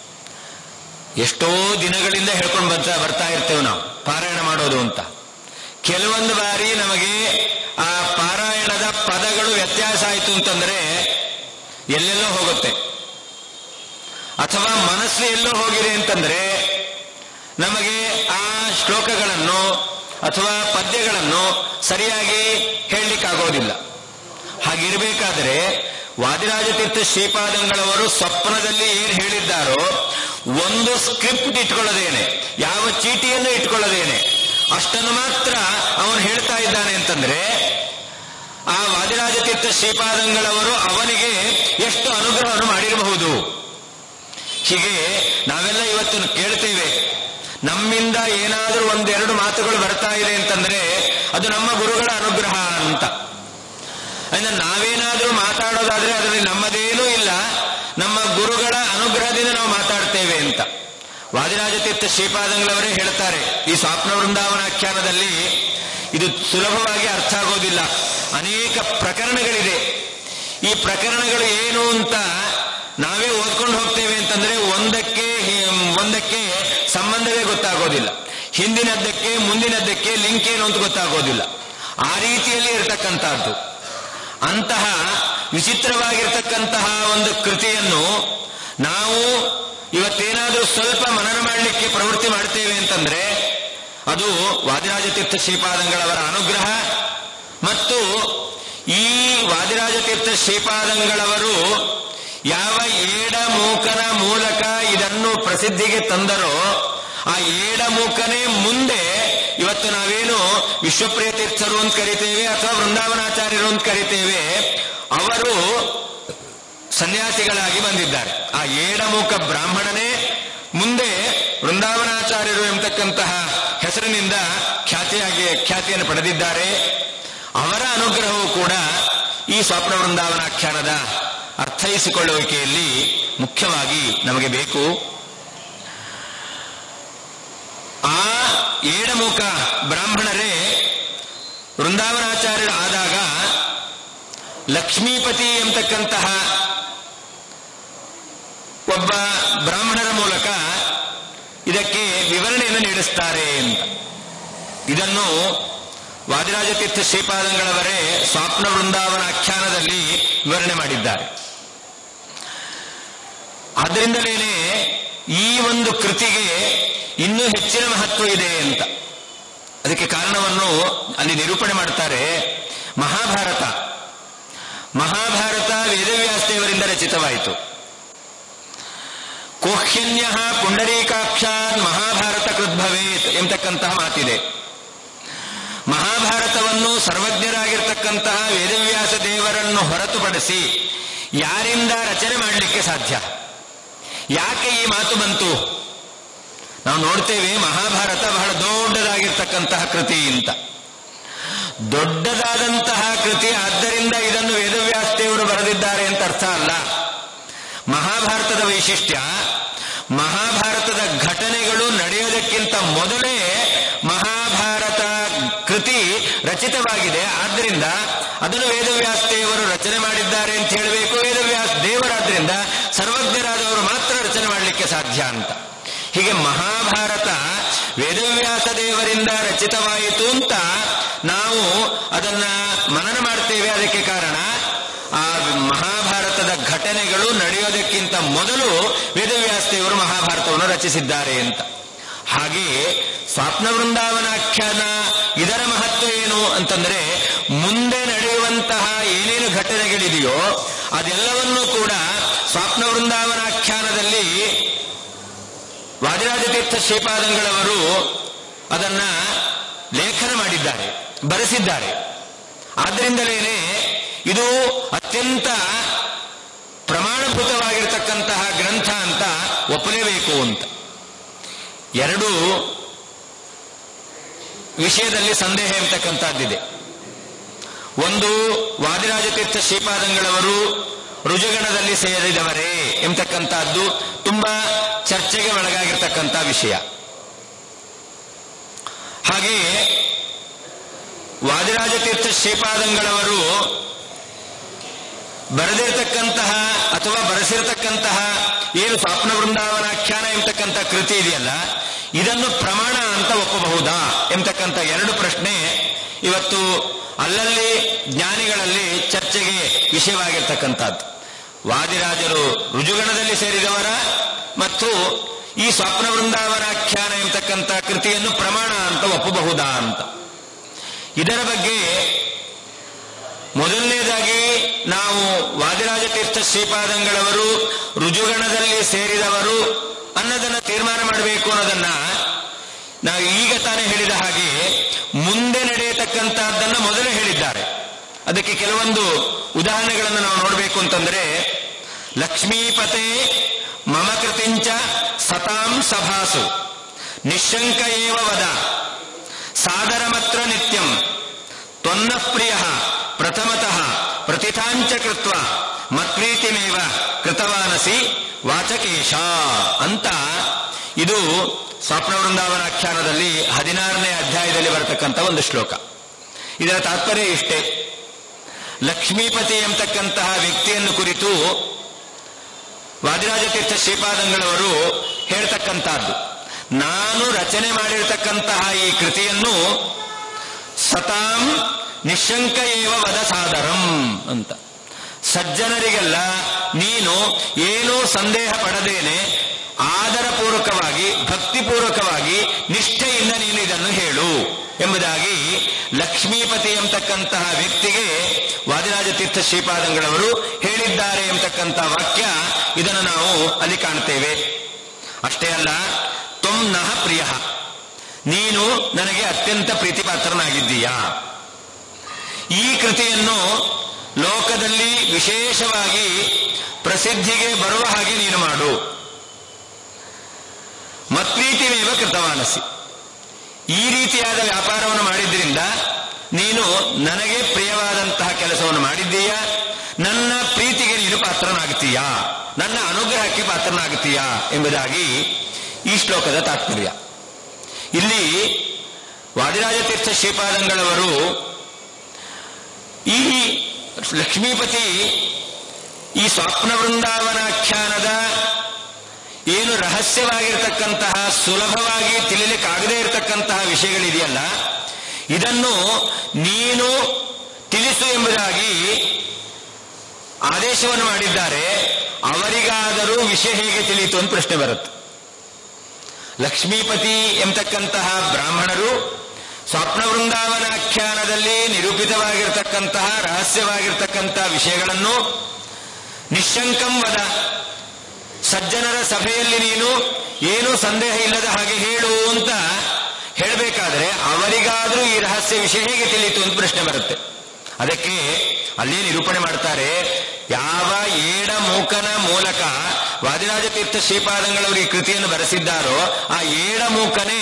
ಎಷ್ಟೋ ದಿನಗಳಿಂದ ಹೇಳ್ಕೊಂಡು ಬರ್ತಾ ಬರ್ತಾ ಇರ್ತೇವೆ ನಾವು ಪಾರಾಯಣ ಮಾಡೋದು ಅಂತ. ಕೆಲವೊಂದು ಬಾರಿ ನಮಗೆ ಆ ಪಾರಾಯಣದ ಪದಗಳು ವ್ಯತ್ಯಾಸ ಆಯಿತು ಅಂತಂದ್ರೆ ಎಲ್ಲೆಲ್ಲೋ ಹೋಗುತ್ತೆ, ಅಥವಾ ಮನಸ್ಸು ಎಲ್ಲೋ ಹೋಗಿದೆ ಅಂತಂದ್ರೆ ನಮಗೆ ಆ ಶ್ಲೋಕಗಳನ್ನು ಅಥವಾ ಪದ್ಯಗಳನ್ನು ಸರಿಯಾಗಿ ಹೇಳಲಿಕ್ಕಾಗೋದಿಲ್ಲ. ಹಾಗಿರಬೇಕಾದರೆ ವಾದಿರಾಜತೀರ್ಥ ಶ್ರೀಪಾದಂಗಳವರು ಸ್ವಪ್ನದಲ್ಲಿ ಏನು ಹೇಳಿದ್ದಾರೋ ಒಂದು ಸ್ಕ್ರಿಪ್ಟ್ ಇಟ್ಕೊಳ್ಳೋದೇನೆ, ಯಾವ ಚೀಟಿಯನ್ನು ಇಟ್ಕೊಳ್ಳೋದೇನೆ, ಅಷ್ಟನ್ನು ಮಾತ್ರ ಅವನು ಹೇಳ್ತಾ ಇದ್ದಾನೆ ಅಂತಂದ್ರೆ ಆ ವಾದಿರಾಜತೀರ್ಥ ಶ್ರೀಪಾದಂಗಳವರು ಅವನಿಗೆ ಎಷ್ಟು ಅನುಗ್ರಹವನ್ನು ಮಾಡಿರಬಹುದು. ಹೀಗೆ ನಾವೆಲ್ಲ ಇವತ್ತು ಕೇಳ್ತೇವೆ, ನಮ್ಮಿಂದ ಏನಾದರೂ ಒಂದೆರಡು ಮಾತುಗಳು ಬರ್ತಾ ಇದೆ ಅಂತಂದ್ರೆ ಅದು ನಮ್ಮ ಗುರುಗಳ ಅನುಗ್ರಹ ಅಂತ. ಅಂದ್ರೆ ನಾವೇನಾದ್ರೂ ಮಾತಾಡೋದಾದ್ರೆ ಅದರಲ್ಲಿ ನಮ್ಮದೇನೂ ಇಲ್ಲ, ನಮ್ಮ ಗುರುಗಳ ಅನುಗ್ರಹದಿಂದ ನಾವು ಮಾತಾಡ್ತೇವೆ ಅಂತ. ವಾದಿರಾಜತೀರ್ಥ ಶ್ರೀಪಾದಂಗಳವರೇ ಹೇಳ್ತಾರೆ ಈ ಸ್ವಪ್ನ ವೃಂದಾವನಾಖ್ಯಾನದಲ್ಲಿ. ಇದು ಸುಲಭವಾಗಿ ಅರ್ಥ ಆಗೋದಿಲ್ಲ, ಅನೇಕ ಪ್ರಕರಣಗಳಿದೆ. ಈ ಪ್ರಕರಣಗಳು ಏನು ಅಂತ ನಾವೇ ಓದ್ಕೊಂಡು ಹೋಗ್ತೇವೆ ಅಂತಂದ್ರೆ ಒಂದಕ್ಕೆ ಒಂದಕ್ಕೆ ಸಂಬಂಧವೇ ಗೊತ್ತಾಗೋದಿಲ್ಲ, ಹಿಂದಿನದ್ದಕ್ಕೆ ಮುಂದಿನದ್ದಕ್ಕೆ ಲಿಂಕ್ ಏನು ಅಂತ ಗೊತ್ತಾಗೋದಿಲ್ಲ. ಆ ರೀತಿಯಲ್ಲಿ ಇರತಕ್ಕಂತಹದ್ದು. ಅಂತಹ ವಿಚಿತ್ರವಾಗಿರ್ತಕ್ಕಂತಹ ಒಂದು ಕೃತಿಯನ್ನು ನಾವು ಇವತ್ತೇನಾದರೂ ಸ್ವಲ್ಪ ಮನನ ಮಾಡಲಿಕ್ಕೆ ಪ್ರವೃತ್ತಿ ಮಾಡ್ತೇವೆ ಅಂತಂದ್ರೆ ಅದು ವಾದಿರಾಜತೀರ್ಥ ಶ್ರೀಪಾದಂಗಳವರ ಅನುಗ್ರಹ. ಮತ್ತು ಈ ವಾದಿರಾಜತೀರ್ಥ ಶ್ರೀಪಾದಂಗಳವರು ಯಾವ ಏಡ ಮೂಕನ ಮೂಲಕ ಇದನ್ನು ಪ್ರಸಿದ್ಧಿಗೆ ತಂದರೋ ಆ ಏಡ ಮೂಕನೇ ಮುಂದೆ ಇವತ್ತು ನಾವೇನು ವಿಶ್ವಪ್ರಿಯ ತೀರ್ಥರು ಅಂತ ಕರಿತೇವೆ ಅಥವಾ ವೃಂದಾವನಾಚಾರ್ಯರು ಅಂತ ಕರಿತೇವೆ, ಅವರು ಸನ್ಯಾಸಿಗಳಾಗಿ ಬಂದಿದ್ದಾರೆ. ಆ ಏಡಮೂಕ ಬ್ರಾಹ್ಮಣನೇ ಮುಂದೆ ವೃಂದಾವನಾಚಾರ್ಯರು ಎಂಬತಕ್ಕಂತಹ ಹೆಸರಿನಿಂದ ಖ್ಯಾತಿಯಾಗಿ ಖ್ಯಾತಿಯನ್ನು ಪಡೆದಿದ್ದಾರೆ. ಅವರ ಅನುಗ್ರಹವು ಕೂಡ ಈ ಸ್ವಪ್ನ ವೃಂದಾವನಾಖ್ಯಾನದ ಅರ್ಥೈಸಿಕೊಳ್ಳುವಿಕೆಯಲ್ಲಿ ಮುಖ್ಯವಾಗಿ ನಮಗೆ ಬೇಕು. ಆ ಏಡಮೂಕ ಬ್ರಾಹ್ಮಣರೇ ವೃಂದಾವನಾಚಾರ್ಯರು ಆದಾಗ ಲಕ್ಷ್ಮೀಪತಿ ಎಂಬತಕ್ಕಂತಹ ಒಬ್ಬ ಬ್ರಾಹ್ಮಣರ ಮೂಲಕ ಇದಕ್ಕೆ ವಿವರಣೆಯನ್ನು ನೀಡಿಸ್ತಾರೆ ಅಂತ. ಇದನ್ನು ವಾದಿರಾಜತೀರ್ಥ ಶ್ರೀಪಾದಂಗಳವರೇ ಸ್ವಪ್ನ ವೃಂದಾವನಾಖ್ಯಾನದಲ್ಲಿ ವಿವರಣೆ ಮಾಡಿದ್ದಾರೆ. ಆದ್ದರಿಂದಲೇನೆ ಈ ಒಂದು ಕೃತಿಗೆ ಇನ್ನೂ ಹೆಚ್ಚಿನ ಮಹತ್ವ ಇದೆ ಅಂತ. ಅದಕ್ಕೆ ಕಾರಣವನ್ನು ಅಲ್ಲಿ ನಿರೂಪಣೆ ಮಾಡ್ತಾರೆ. ಮಹಾಭಾರತ ಮಹಾಭಾರತ ವೇದವ್ಯಾಸ ದೇವರಿಂದ ರಚಿತವಾಯಿತು. ಕೋಹ್ಯ ನಹ್ಯನ್ಯ ಪುಂಡರೀಕಾಕ್ಷಾನ್ ಮಹಾಭಾರತ ಕೃದ್ಭವೇತ್ ಎಂಬತಕ್ಕಂತಹ ಮಾತಿದೆ. ಮಹಾಭಾರತವನ್ನು ಸರ್ವಜ್ಞರಾಗಿರ್ತಕ್ಕಂತಹ ವೇದವ್ಯಾಸ ದೇವರನ್ನು ಹೊರತುಪಡಿಸಿ ಯಾರಿಂದ ರಚನೆ ಮಾಡಲಿಕ್ಕೆ ಸಾಧ್ಯ? ಯಾಕೆ ಈ ಮಾತು ಬಂತು? ನಾವು ನೋಡ್ತೇವೆ ಮಹಾಭಾರತ ಬಹಳ ದೊಡ್ಡದಾಗಿರ್ತಕ್ಕಂತಹ ಕೃತಿ ಅಂತ. ದೊಡ್ಡದಾದಂತಹ ಕೃತಿ, ಆದ್ದರಿಂದ ಇದನ್ನು ವೇದವ್ಯಾಸ ದೇವರು ಬರೆದಿದ್ದಾರೆ ಅಂತ ಅರ್ಥ ಅಲ್ಲ. ಮಹಾಭಾರತದ ವೈಶಿಷ್ಟ್ಯ, ಮಹಾಭಾರತದ ಘಟನೆಗಳು ನಡೆಯೋದಕ್ಕಿಂತ ಮೊದಲೇ ಮಹಾಭಾರತ ಕೃತಿ ರಚಿತವಾಗಿದೆ. ಆದ್ದರಿಂದ ಅದನ್ನು ವೇದವ್ಯಾಸ ದೇವರು ರಚನೆ ಮಾಡಿದ್ದಾರೆ ಅಂತ ಹೇಳಬೇಕು. ವೇದವ್ಯಾಸ ದೇವರಾದ್ರಿಂದ ಸರ್ವಜ್ಞರಾದವರು ಮಾತ್ರ ರಚನೆ ಮಾಡಲಿಕ್ಕೆ ಸಾಧ್ಯ ಅಂತ. ಹೀಗೆ ಮಹಾಭಾರತ ವೇದವ್ಯಾಸ ದೇವರಿಂದ ರಚಿತವಾಯಿತು ಅಂತ ನಾವು ಅದನ್ನ ಮನನ ಮಾಡ್ತೇವೆ. ಅದಕ್ಕೆ ಕಾರಣ ಆ ಮಹಾಭಾರತದ ಘಟನೆಗಳು ನಡೆಯೋದಕ್ಕಿಂತ ಮೊದಲು ವೇದವ್ಯಾಸ ದೇವರು ಮಹಾಭಾರತವನ್ನು ರಚಿಸಿದ್ದಾರೆ ಅಂತ. ಹಾಗೆಯೇ ಸ್ವಪ್ನ ವೃಂದಾವನಾಖ್ಯಾನ ಇದರ ಮಹತ್ವ ಏನು ಅಂತಂದ್ರೆ, ಮುಂದೆ ನಡೆಯುವಂತಹ ಏನೇನು ಘಟನೆಗಳಿದೆಯೋ ಅದೆಲ್ಲವನ್ನೂ ಕೂಡ ಸ್ವಪ್ನ ವೃಂದಾವನಾಖ್ಯಾನದಲ್ಲಿ ವಾದಿರಾಜತೀರ್ಥ ಶ್ರೀಪಾದಂಗಳವರು ಅದನ್ನ ಲೇಖನ ಮಾಡಿದ್ದಾರೆ, ಬರೆಸಿದ್ದಾರೆ. ಆದ್ದರಿಂದಲೇನೆ ಇದು ಅತ್ಯಂತ ಪ್ರಮಾಣಭೂತವಾಗಿರತಕ್ಕಂತಹ ಗ್ರಂಥ ಅಂತ ಒಪ್ಪಲೇಬೇಕು ಅಂತ. ಎರಡು ವಿಷಯದಲ್ಲಿ ಸಂದೇಹ ಎಂಬತಕ್ಕಂಥದ್ದಿದೆ. ಒಂದು, ವಾದಿರಾಜತೀರ್ಥ ಶ್ರೀಪಾದಂಗಳವರು ರುಜುಗಣದಲ್ಲಿ ಸೇರಿದವರೇ ಎಂಬತಕ್ಕಂಥದ್ದು ತುಂಬಾ ಚರ್ಚೆಗೆ ಒಳಗಾಗಿರ್ತಕ್ಕಂಥ ವಿಷಯ. ಹಾಗೆಯೇ ವಾದಿರಾಜತೀರ್ಥ ಶ್ರೀಪಾದಂಗಳವರು ಬರೆದಿರ್ತಕ್ಕಂತಹ ಅಥವಾ ಬರೆಸಿರ್ತಕ್ಕಂತಹ ಏನು ಸ್ವಪ್ನ ವೃಂದಾವನಾಖ್ಯಾನ ಎಂಬತಕ್ಕಂಥ ಕೃತಿ ಇದೆಯಲ್ಲ, ಇದನ್ನು ಪ್ರಮಾಣ ಅಂತ ಒಪ್ಪಬಹುದಾ ಎಂಬತಕ್ಕಂಥ ಎರಡು ಪ್ರಶ್ನೆ ಇವತ್ತು ಅಲ್ಲಲ್ಲಿ ಜ್ಞಾನಿಗಳಲ್ಲಿ ಚರ್ಚೆಗೆ ವಿಷಯವಾಗಿರ್ತಕ್ಕಂಥದ್ದು. ವಾದಿರಾಜರು ರುಜುಗಣದಲ್ಲಿ ಸೇರಿದವರ ಮತ್ತು ಈ ಸ್ವಪ್ನ ವೃಂದಾವನಾಖ್ಯಾನ ಎಂಬತಕ್ಕಂಥ ಕೃತಿಯನ್ನು ಪ್ರಮಾಣ ಅಂತ ಒಪ್ಪಬಹುದಾ ಅಂತ. ಇದರ ಬಗ್ಗೆ ಮೊದಲನೇದಾಗಿ ನಾವು ವಾದಿರಾಜತೀರ್ಥ ಶ್ರೀಪಾದಂಗಳವರು ರುಜುಗಣದಲ್ಲಿ ಸೇರಿದವರು ಅನ್ನೋದನ್ನ ತೀರ್ಮಾನ ಮಾಡಬೇಕು ಅನ್ನೋದನ್ನ ನಾವು ಈಗ ತಾನೇ ಹೇಳಿದ ಹಾಗೆ ಮುಂದೆ ನಡೆಯತಕ್ಕಂತಹದ್ದನ್ನ ಮೊದಲೇ ಹೇಳಿದ್ದಾರೆ. ಅದಕ್ಕೆ ಕೆಲವೊಂದು ಉದಾಹರಣೆಗಳನ್ನು ನಾವು ನೋಡಬೇಕು ಅಂತಂದ್ರೆ, ಲಕ್ಷ್ಮೀಪತೆ ಮಮ ಕೃತಿಂಚ ಸತಾಂ ಸಭಾಸು ನಿಶಂಕ ಏವ ವದ ಸಾದರಮತ್ರ ನಿತ್ಯಂ ತ್ವನ್ನ ಪ್ರಿಯ ಪ್ರಥಮತಃ ಪ್ರತಿಥಾಂಚ ಕೃತ್ವ ಮತ್ಪ್ರೀತಿಮೇವ ಕೃತವಾನಸಿ ವಾಚಕೇಶ ಅಂತ. ಇದು ಸ್ವಪ್ನ ವೃಂದಾವನಾಖ್ಯಾನದಲ್ಲಿ ಹದಿನಾರನೇ ಅಧ್ಯಾಯದಲ್ಲಿ ಬರತಕ್ಕಂಥ ಒಂದು ಶ್ಲೋಕ. ಇದರ ತಾತ್ಪರ್ಯ ಇಷ್ಟೇ: ಲಕ್ಷ್ಮೀಪತಿ ಎಂಬತಕ್ಕಂತಹ ವ್ಯಕ್ತಿಯನ್ನು ಕುರಿತು ವಾದಿರಾಜತೀರ್ಥ ಶ್ರೀಪಾದಂಗಳವರು ಹೇಳ್ತಕ್ಕಂಥದ್ದು, ನಾನು ರಚನೆ ಮಾಡಿರತಕ್ಕಂತಹ ಈ ಕೃತಿಯನ್ನು ಸತಾಂ ನಿಶಂಕ ಏವ ವದ ಸಾದರಂ ಅಂತ. ಸಜ್ಜನರಿಗೆಲ್ಲ ನೀನು ಏನೂ ಸಂದೇಹ ಪಡದೇನೆ ಆದರಪೂರ್ವಕವಾಗಿ ಭಕ್ತಿಪೂರ್ವಕವಾಗಿ ನಿಷ್ಠೆಯಿಂದ ನೀನು ಇದನ್ನು ಹೇಳು ಎಂಬುದಾಗಿ ಲಕ್ಷ್ಮೀಪತಿ ಎಂಬತಕ್ಕಂತಹ ವ್ಯಕ್ತಿಗೆ ವಾದಿರಾಜತೀರ್ಥ ಶ್ರೀಪಾದಂಗಳವರು ಹೇಳಿದ್ದಾರೆ ಎಂಬತಕ್ಕಂಥ ವಾಕ್ಯ ಇದನ್ನು ನಾವು ಅಲ್ಲಿ ಕಾಣ್ತೇವೆ. ಅಷ್ಟೇ ಅಲ್ಲ, ತ್ವಂ ನಃ ಪ್ರಿಯ, ನೀನು ನನಗೆ ಅತ್ಯಂತ ಪ್ರೀತಿಪಾತ್ರನಾಗಿದ್ದೀಯಾ. ಈ ಕೃತಿಯನ್ನು ಲೋಕದಲ್ಲಿ ವಿಶೇಷವಾಗಿ ಪ್ರಸಿದ್ಧಿಗೆ ಬರುವ ಹಾಗೆ ನೀನು ಮಾಡು. ಮತ್ಪ್ರೀತಿಮೇವ ಕೃತವಾನಸಿ, ಈ ರೀತಿಯಾದ ವ್ಯಾಪಾರವನ್ನು ಮಾಡಿದ್ರಿಂದ ನೀನು ನನಗೆ ಪ್ರಿಯವಾದಂತಹ ಕೆಲಸವನ್ನು ಮಾಡಿದ್ದೀಯಾ, ನನ್ನ ಪ್ರೀತಿಗೆ ನೀನು ಪಾತ್ರನಾಗ್ತೀಯಾ, ನನ್ನ ಅನುಗ್ರಹಕ್ಕೆ ಪಾತ್ರನಾಗ್ತೀಯಾ ಎಂಬುದಾಗಿ ಈ ಶ್ಲೋಕದ ತಾತ್ಪರ್ಯ. ಇಲ್ಲಿ ವಾದಿರಾಜತೀರ್ಥ ಶ್ರೀಪಾದಂಗಳವರು ಈ ಲಕ್ಷ್ಮೀಪತಿ ಈ ಸ್ವಪ್ನ ವೃಂದಾವನಾಖ್ಯಾನದ ಏನು ರಹಸ್ಯವಾಗಿರ್ತಕ್ಕಂತಹ ಸುಲಭವಾಗಿ ತಿಳಿಲಿಕ್ಕಾಗದೇ ಇರತಕ್ಕಂತಹ ವಿಷಯಗಳಿದೆಯಲ್ಲ, ಇದನ್ನು ನೀನು ತಿಳಿಸು ಎಂಬುದಾಗಿ ಆದೇಶವನ್ನು ಮಾಡಿದ್ದಾರೆ. ಅವರಿಗಾದರೂ ವಿಷಯ ಹೇಗೆ ತಿಳಿಯಿತು ಅಂತ ಪ್ರಶ್ನೆ ಬರುತ್ತೆ. ಲಕ್ಷ್ಮೀಪತಿ ಎಂಬತಕ್ಕಂತಹ ಬ್ರಾಹ್ಮಣರು ಸ್ವಪ್ನ ವೃಂದಾವನಾಖ್ಯಾನದಲ್ಲಿ ನಿರೂಪಿತವಾಗಿರ್ತಕ್ಕಂತಹ ರಹಸ್ಯವಾಗಿರ್ತಕ್ಕಂತಹ ವಿಷಯಗಳನ್ನು ನಿಶಂಕಂ ವದ ಸಜ್ಜನರ ಸಭೆಯಲ್ಲಿ ನೀನು ಏನೂ ಸಂದೇಹ ಇಲ್ಲದ ಹಾಗೆ ಹೇಳು ಅಂತ ಹೇಳಬೇಕಾದ್ರೆ ಅವರಿಗಾದ್ರೂ ಈ ರಹಸ್ಯ ವಿಷಯ ಹೇಗೆ ತಿಳಿಯಿತು ಅಂತ ಪ್ರಶ್ನೆ ಬರುತ್ತೆ. ಅದಕ್ಕೆ ಅಲ್ಲೇ ನಿರೂಪಣೆ ಮಾಡ್ತಾರೆ, ಯಾವ ಏಡ ಮೂಕನ ಮೂಲಕ ವಾದಿರಾಜ ತೀರ್ಥ ಶ್ರೀಪಾದಂಗಳವರು ಈ ಕೃತಿಯನ್ನು ಬರೆಸಿದ್ದಾರೋ ಆ ಏಡ ಮೂಕನೇ